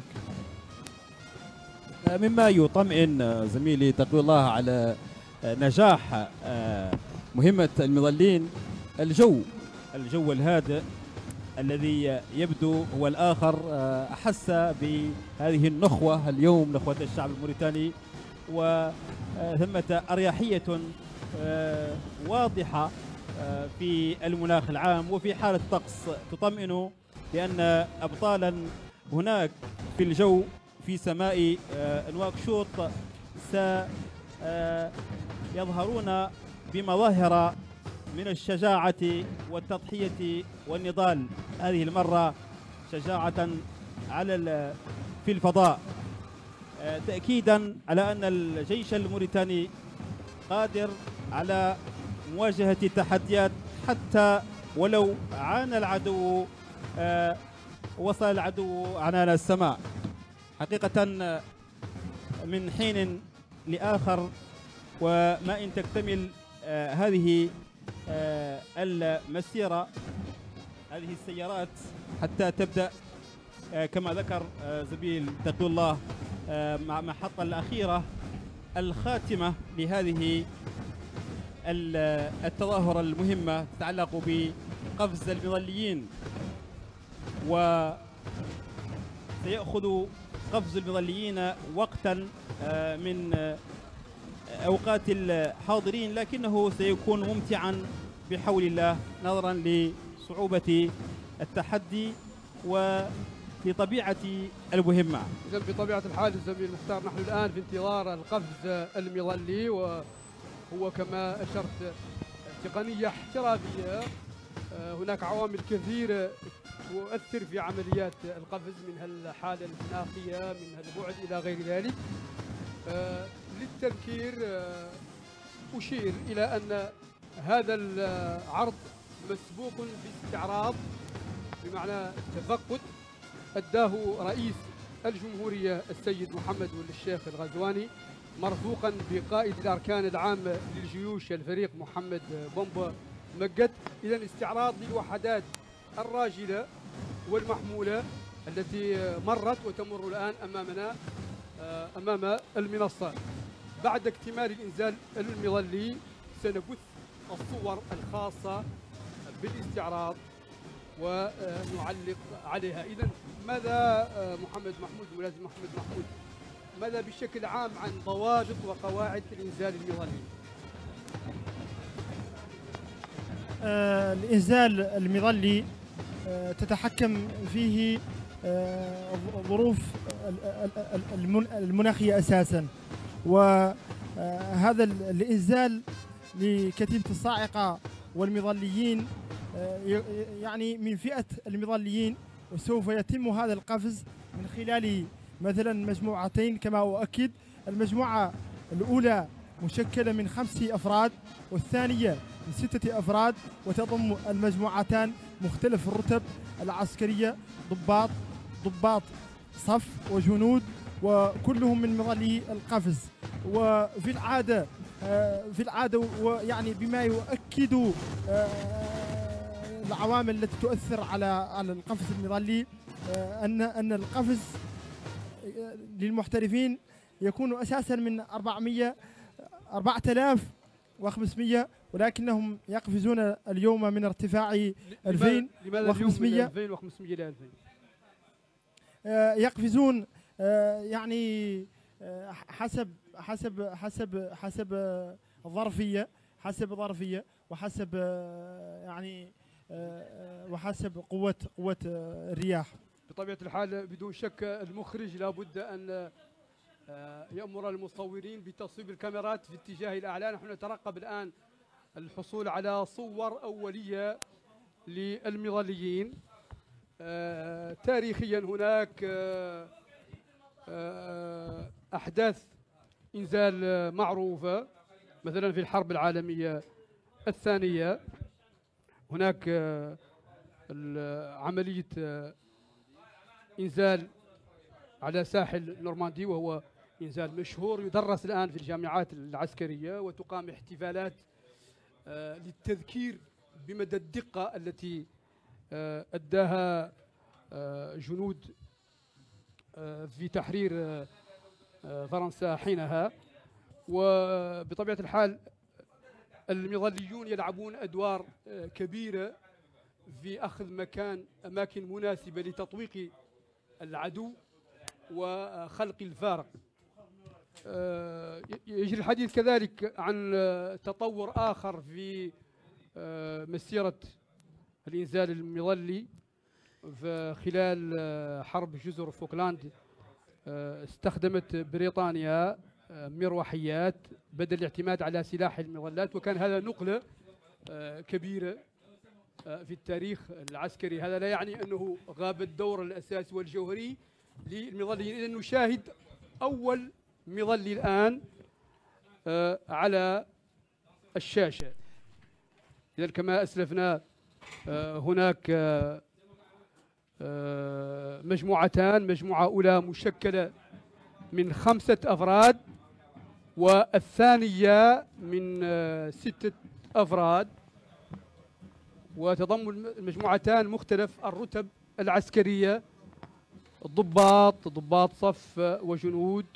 مما يطمئن زميلي تقوى الله على نجاح مهمة المظلين الجو الهادئ الذي يبدو هو الآخر أحس بهذه النخوة اليوم، نخوة الشعب الموريتاني، وثمة أريحية واضحة في المناخ العام وفي حالة طقس تطمئن بأن أبطالا هناك في الجو في سماء نواكشوط سيظهرون بمظاهر من الشجاعة والتضحية والنضال، هذه المرة شجاعة في الفضاء، تأكيدا على أن الجيش الموريتاني قادر على مواجهة التحديات حتى ولو عانى العدو، وصل العدو عنان السماء. حقيقة من حين لآخر وما إن تكتمل هذه المسيرة، هذه السيارات حتى تبدأ كما ذكر زميل تقوى الله مع المحطة الأخيرة الخاتمة لهذه التظاهرة المهمة تتعلق بقفز المظليين. وسيأخذ قفز المظليين وقتا من أوقات الحاضرين، لكنه سيكون ممتعا بحول الله نظرا لصعوبة التحدي ولطبيعة المهمة. إذن بطبيعة الحال الزميل المختار نحن الآن في انتظار القفز المظلي، وهو كما أشرت تقنية احترافية. هناك عوامل كثيرة تؤثر في عمليات القفز، منها الحالة المناخية، منها البعد إلى غير ذلك. للتذكير أشير إلى أن هذا العرض مسبوق باستعراض، بمعنى تفقد أداه رئيس الجمهورية السيد محمد ولي الشيخ الغزواني مرفوقا بقائد الأركان العام للجيوش الفريق محمد بومبا مقد. إذن استعراض للوحدات الراجلة والمحمولة التي مرت وتمر الآن أمامنا أمام المنصة. بعد اكتمال الإنزال المظلي سنبث الصور الخاصة بالاستعراض ونعلق عليها. إذن ماذا محمد محمود، ملازم محمد محمود، ماذا بشكل عام عن ضوابط وقواعد الإنزال المظلي؟ الإنزال المظلي تتحكم فيه ظروف المناخية أساسا، وهذا الإنزال لكتيبة الصاعقة والمظليين يعني من فئة المظليين، وسوف يتم هذا القفز من خلال مثلا مجموعتين كما أؤكد. المجموعة الأولى مشكلة من 5 أفراد، والثانية من 6 أفراد، وتضم المجموعتان مختلف الرتب العسكرية، ضباط صف وجنود، وكلهم من مظلي القفز. وفي العادة ويعني بما يؤكد العوامل التي تؤثر على القفز المظلي أن القفز للمحترفين يكون أساسا من 4500 ولكنهم يقفزون اليوم من ارتفاع 2500 2500 ل 2000 يقفزون يعني حسب ظرفية وحسب يعني وحسب قوة الرياح. بطبيعة الحال بدون شك المخرج لابد أن يأمر المصورين بتصويب الكاميرات في اتجاه الأعلى. نحن نترقب الآن الحصول على صور أولية للمظليين. تاريخيا هناك أحداث إنزال معروفة، مثلا في الحرب العالمية الثانية هناك عملية إنزال على ساحل نورماندي، وهو إنزال مشهور يدرس الآن في الجامعات العسكرية، وتقام احتفالات للتذكير بمدى الدقة التي أداها جنود في تحرير فرنسا حينها. وبطبيعة الحال المظليون يلعبون أدوار كبيرة في أخذ أماكن مناسبة لتطويق العدو وخلق الفارق. يجري الحديث كذلك عن تطور آخر في مسيرة الإنزال المظلي. خلال حرب جزر فوكلاند استخدمت بريطانيا مروحيات بدل الاعتماد على سلاح المظلات، وكان هذا نقلة كبيرة في التاريخ العسكري. هذا لا يعني أنه غاب الدور الأساسي والجوهري للمظليين. إذن نشاهد أول مظلي الآن على الشاشة. إذن كما أسلفنا هناك مجموعتان، مجموعة أولى مشكلة من 5 أفراد والثانية من 6 أفراد، وتضم المجموعتان مختلف الرتب العسكرية، ضباط صف وجنود.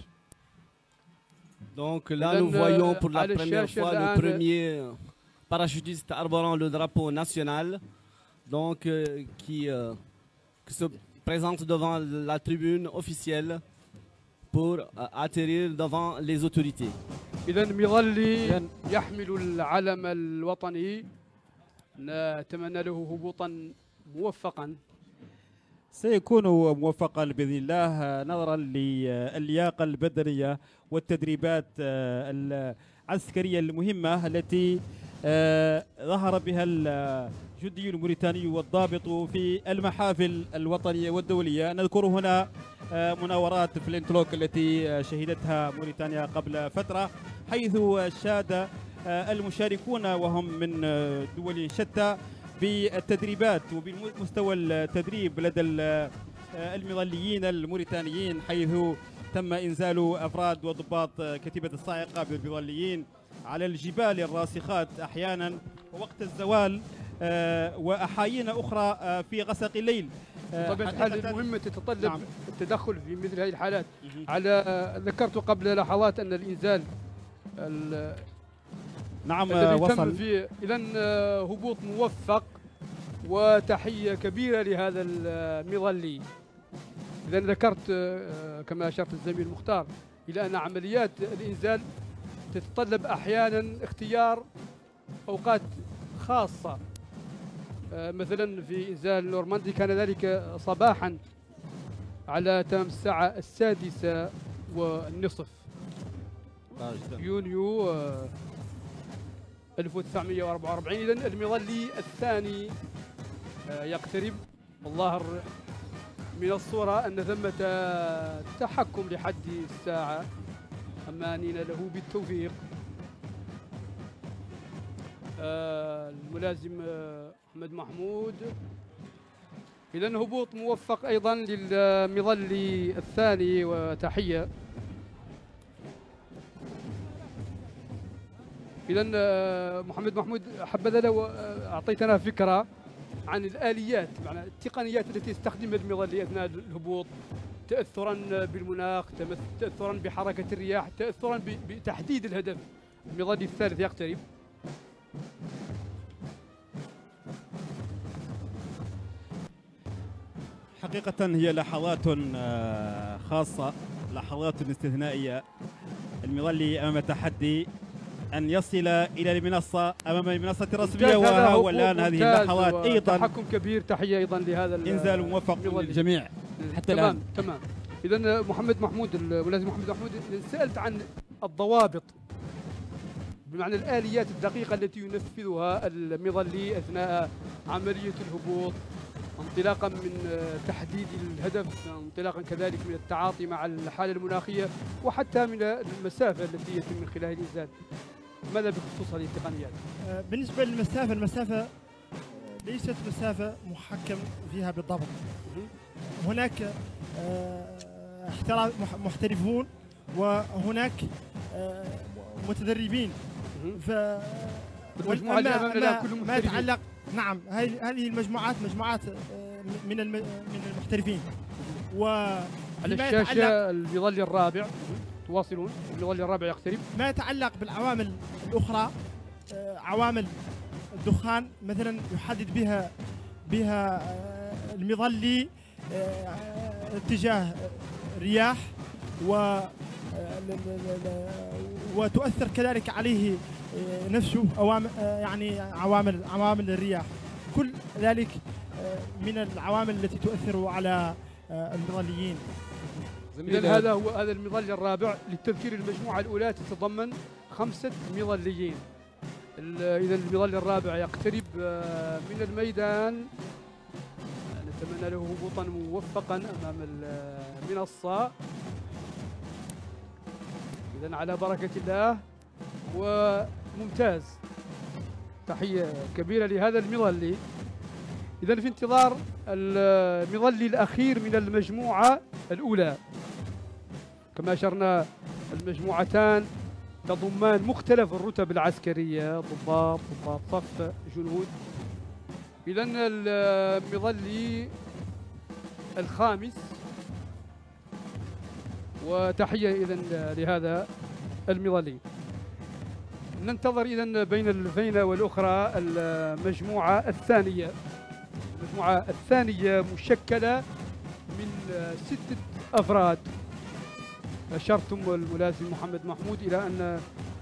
Donc là nous voyons pour la première fois le premier parachutiste arborant le drapeau national, donc qui se présente devant la tribune officielle pour atterrir devant les autorités. إذن مظلي يحمل العلم الوطني، نتمنى له هبوطا موفقا. سيكون موفقا بإذن الله نظرا للياقة البدنية والتدريبات العسكرية المهمة التي ظهر بها الجندي الموريتاني والضابط في المحافل الوطنية والدولية. نذكر هنا مناورات فلينتلوك التي شهدتها موريتانيا قبل فترة، حيث شاد المشاركون وهم من دول شتى بالتدريبات وبمستوى التدريب لدى المظليين الموريتانيين، حيث تم إنزال أفراد وضباط كتيبة الصاعقة بالمظليين على الجبال الراسخات أحيانا ووقت الزوال وأحايين أخرى في غسق الليل. طبعا هذه المهمة تتطلب التدخل في مثل هذه الحالات. على ذكرت قبل لحظات أن الإنزال وصل فيه إذن هبوط موفق وتحية كبيرة لهذا المظلي. إذن ذكرت كما أشرت الزميل مختار إلى أن عمليات الإنزال تتطلب أحيانا اختيار أوقات خاصة. مثلا في إنزال نورماندي كان ذلك صباحا على تمام الساعة 6:30 يونيو 1944. إذن المظلي الثاني يقترب. والظاهر من الصورة أن ثمة تحكم لحد الساعة، أمانين له بالتوفيق. الملازم أحمد محمود. إذن هبوط موفق أيضا للمظلي الثاني وتحية. إذن محمد محمود حبذا لو أعطيتنا فكرة عن الآليات، معنى التقنيات التي يستخدمها المظلي أثناء الهبوط، تأثرا بالمناخ، تأثرا بحركة الرياح، تأثرا بتحديد الهدف. المظلي الثالث يقترب. حقيقة هي لحظات خاصة، لحظات استثنائية. المظلي أمام تحدي أن يصل إلى المنصة أمام المنصة الرسمية، وهو الآن هذه اللحظات أيضا تحكم كبير. تحية أيضا لهذا إنزال موفق للجميع حتى الآن. تمام. إذا محمد محمود ولازم محمد محمود، سألت عن الضوابط بمعنى الآليات الدقيقة التي ينفذها المظلي أثناء عملية الهبوط، انطلاقا من تحديد الهدف، انطلاقا كذلك من التعاطي مع الحالة المناخية، وحتى من المسافة التي يتم من خلالها الإنزال. ماذا بخصوص هذه التقنيات؟ بالنسبة للمسافة، المسافة ليست مسافة محكم فيها بالضبط. هناك محترفون وهناك متدربين. المجموعة اللي أمامنا كلهم ما يتعلق، نعم، هذه المجموعات مجموعات من المحترفين. على الشاشة المظلي الرابع، تواصلون، المظلي الرابع يقترب. ما يتعلق بالعوامل الأخرى، عوامل الدخان مثلا يحدد بها المظلي اتجاه رياح، وتؤثر كذلك عليه نفسه يعني عوامل الرياح. كل ذلك من العوامل التي تؤثر على المظليين. إذا هذا المظلي الرابع. للتذكير، المجموعة الأولى تتضمن 5 مظليين. إذا المظلي الرابع يقترب من الميدان، نتمنى له هبوطا موفقا أمام المنصة. إذا على بركة الله وممتاز. تحية كبيرة لهذا المظلي. إذا في انتظار المظلي الأخير من المجموعة الأولى. كما أشرنا، المجموعتان تضمان مختلف الرتب العسكرية، ضباط صف، جنود. إذا المظلي الخامس، وتحية إذا لهذا المظلي. ننتظر إذا بين الفينة والأخرى المجموعة الثانية. المجموعة الثانية مشكلة من 6 أفراد. أشرتم الملازم محمد محمود إلى أن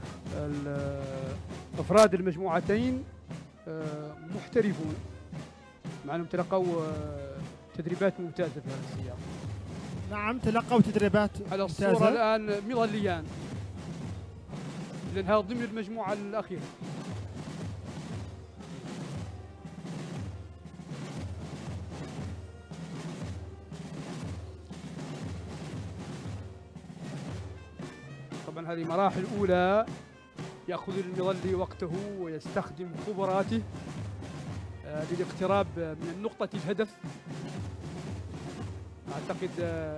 أفراد المجموعتين محترفون، مع أنهم تلقوا تدريبات ممتازة في هذا السياق. نعم، تلقوا تدريبات على ممتازة. الصورة الآن مظليان، لأنها ضمن المجموعة الأخيرة. طبعا هذه مراحل أولى، يأخذ المظلي وقته ويستخدم خبراته للاقتراب من نقطة الهدف. أعتقد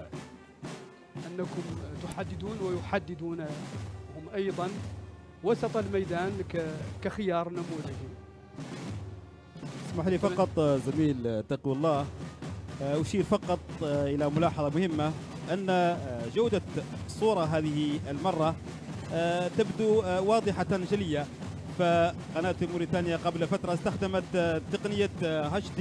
أنكم تحددون ويحددون هم أيضا وسط الميدان كخيار نموذجي. اسمح لي فقط زميل تقوى الله أشير فقط إلى ملاحظة مهمة، أن جودة الصورة هذه المرة تبدو واضحة جلية. فقناة موريتانيا قبل فترة استخدمت تقنية HD،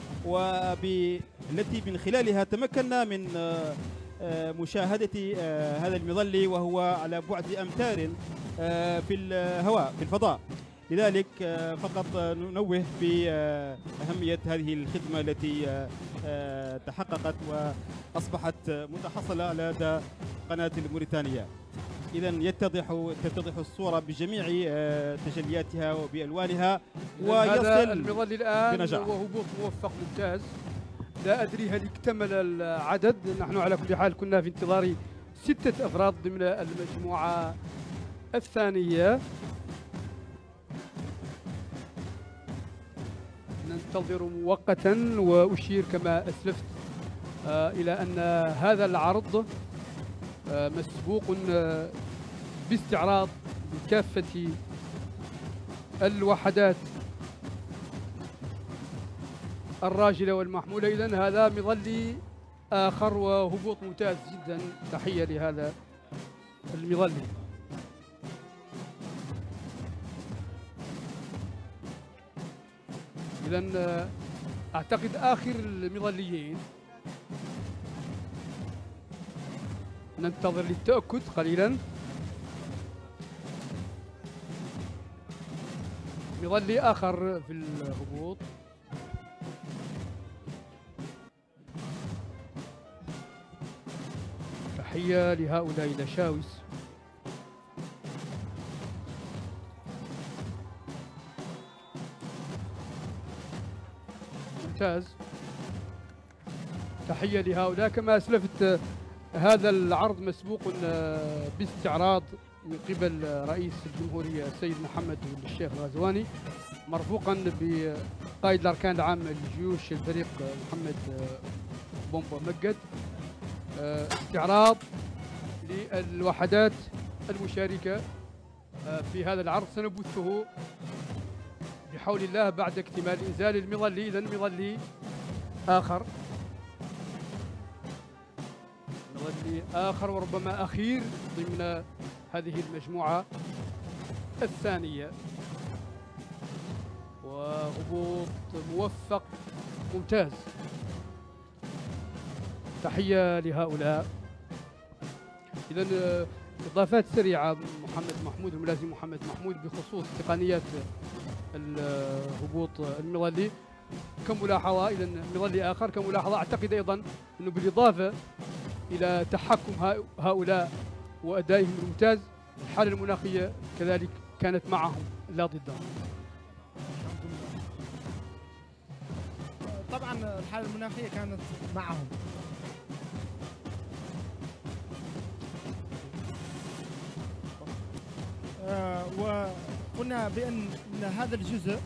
والتي من خلالها تمكنا من مشاهدة هذا المظلي وهو على بعد أمتار في الهواء في الفضاء. لذلك فقط ننوه بأهمية هذه الخدمة التي تحققت وأصبحت متحصلة لدى قناة الموريتانية. إذا تتضح الصورة بجميع تجلياتها وبألوانها، ويصل المظلي الآن بنجاح. وهو هبوط موفق ممتاز. لا أدري هل اكتمل العدد. نحن على كل حال كنا في انتظار 6 أفراد ضمن المجموعة الثانية. ننتظر مؤقتا، وأشير كما أسلفت إلى أن هذا العرض مسبوق باستعراض بكافة الوحدات الراجلة والمحمولة. إذن هذا مظلي آخر وهبوط ممتاز جدا. تحية لهذا المظلي. إذن أعتقد آخر المظليين ننتظر للتأكد قليلا. مظلي آخر في الهبوط. تحية لهؤلاء الأشاوس. ممتاز. تحية لهؤلاء. كما أسلفت هذا العرض مسبوق باستعراض من قبل رئيس الجمهورية السيد محمد الشيخ الغزواني، مرفوقا بقائد الأركان العام للجيوش الفريق محمد بومبا مجد. استعراض للوحدات المشاركة في هذا العرض سنبثه بحول الله بعد اكتمال إنزال المظلي. إذن مظلي آخر، مظلي آخر وربما أخير ضمن هذه المجموعة الثانية، وهبوط موفق ممتاز. تحية لهؤلاء. إذن إضافات سريعة محمد محمود، الملازم محمد محمود، بخصوص تقنيات الهبوط المظلي كملاحظة. إذن مظلي آخر كملاحظة. أعتقد أيضا أنه بالإضافة إلى تحكم هؤلاء وأدائهم الممتاز، الحالة المناخية كذلك كانت معهم لا ضدهم. طبعا الحالة المناخية كانت معهم. وقلنا بأن هذا الجزء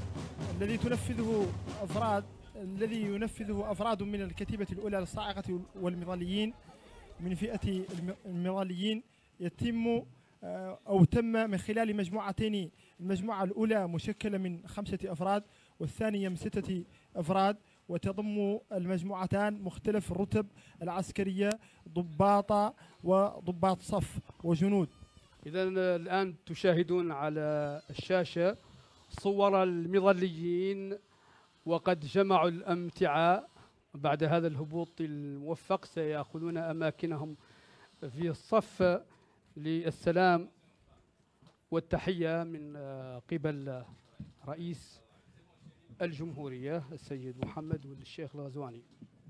الذي ينفذه أفراد من الكتيبة الأولى للصاعقة والمظليين من فئة المظليين يتم أو تم من خلال مجموعتين. المجموعة الأولى مشكلة من 5 أفراد والثانية من 6 أفراد، وتضم المجموعتان مختلف الرتب العسكرية، ضباط وضباط صف وجنود. إذن الآن تشاهدون على الشاشة صور المظليين وقد جمعوا الأمتعة بعد هذا الهبوط الموفق. سيأخذون أماكنهم في الصف للسلام والتحية من قبل رئيس الجمهورية السيد محمد والشيخ الغزواني.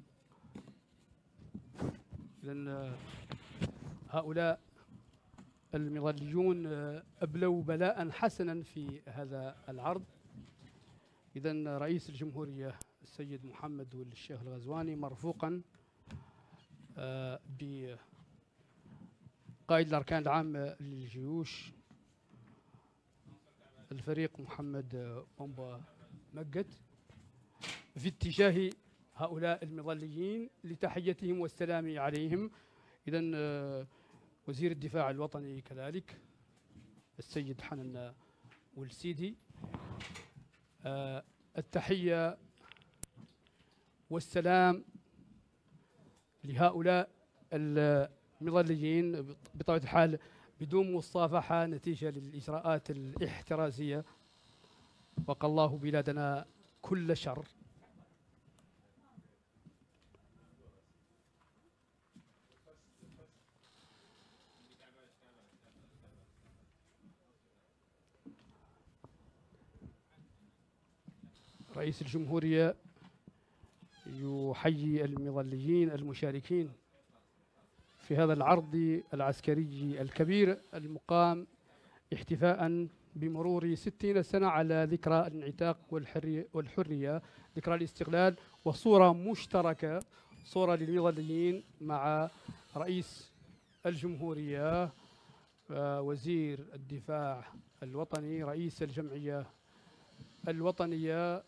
إذن هؤلاء المظليون أبلوا بلاء حسنا في هذا العرض. إذن رئيس الجمهورية السيد محمد والشيخ الغزواني مرفوقا بقائد الأركان العامة للجيوش الفريق محمد بومبا مجد في اتجاه هؤلاء المظليين لتحيتهم والسلام عليهم. إذن وزير الدفاع الوطني كذلك السيد حنان والسيدي، التحية والسلام لهؤلاء المظليين بطبيعة الحال بدون مصافحة نتيجة للإجراءات الاحترازية. وقى الله بلادنا كل شر. رئيس الجمهورية يحيي المظليين المشاركين في هذا العرض العسكري الكبير المقام احتفاء بمرور 60 سنة على ذكرى الانعتاق والحرية، ذكرى الاستقلال، وصورة مشتركة، صورة للمظليين مع رئيس الجمهورية، وزير الدفاع الوطني، رئيس الجمعية الوطنية،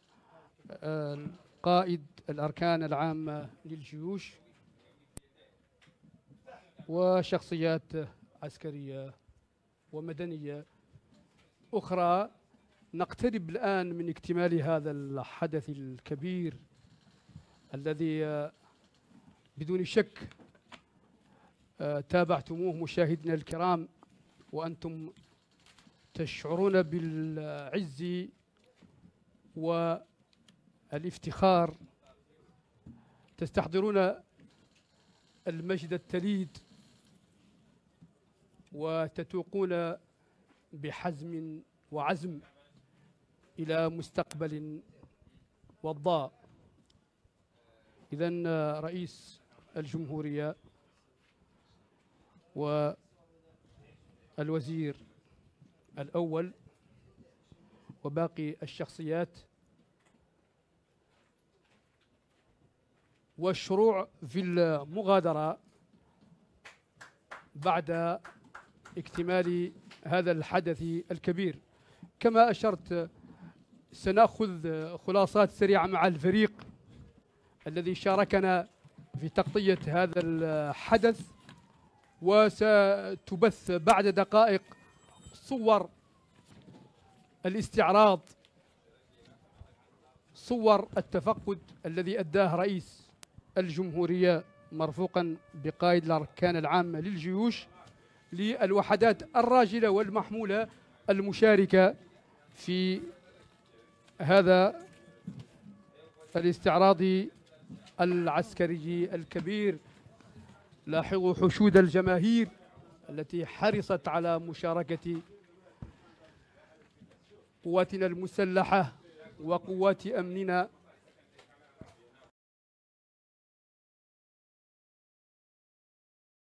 قائد الأركان العامة للجيوش، وشخصيات عسكرية ومدنية أخرى. نقترب الآن من اكتمال هذا الحدث الكبير الذي بدون شك تابعتموه مشاهدينا الكرام، وأنتم تشعرون بالعز والافتخار، تستحضرون المجد التليد وتتوقون بحزم وعزم إلى مستقبل وضاء. إذن رئيس الجمهورية والوزير الأول وباقي الشخصيات والشروع في المغادرة بعد اكتمال هذا الحدث الكبير. كما أشرت سنأخذ خلاصات سريعة مع الفريق الذي شاركنا في تغطية هذا الحدث، وستبث بعد دقائق صور الاستعراض، صور التفقد الذي أداه رئيس الجمهورية مرفوقا بقائد الأركان العامة للجيوش للوحدات الراجلة والمحمولة المشاركة في هذا الاستعراض العسكري الكبير. لاحظوا حشود الجماهير التي حرصت على مشاركة قواتنا المسلحة وقوات أمننا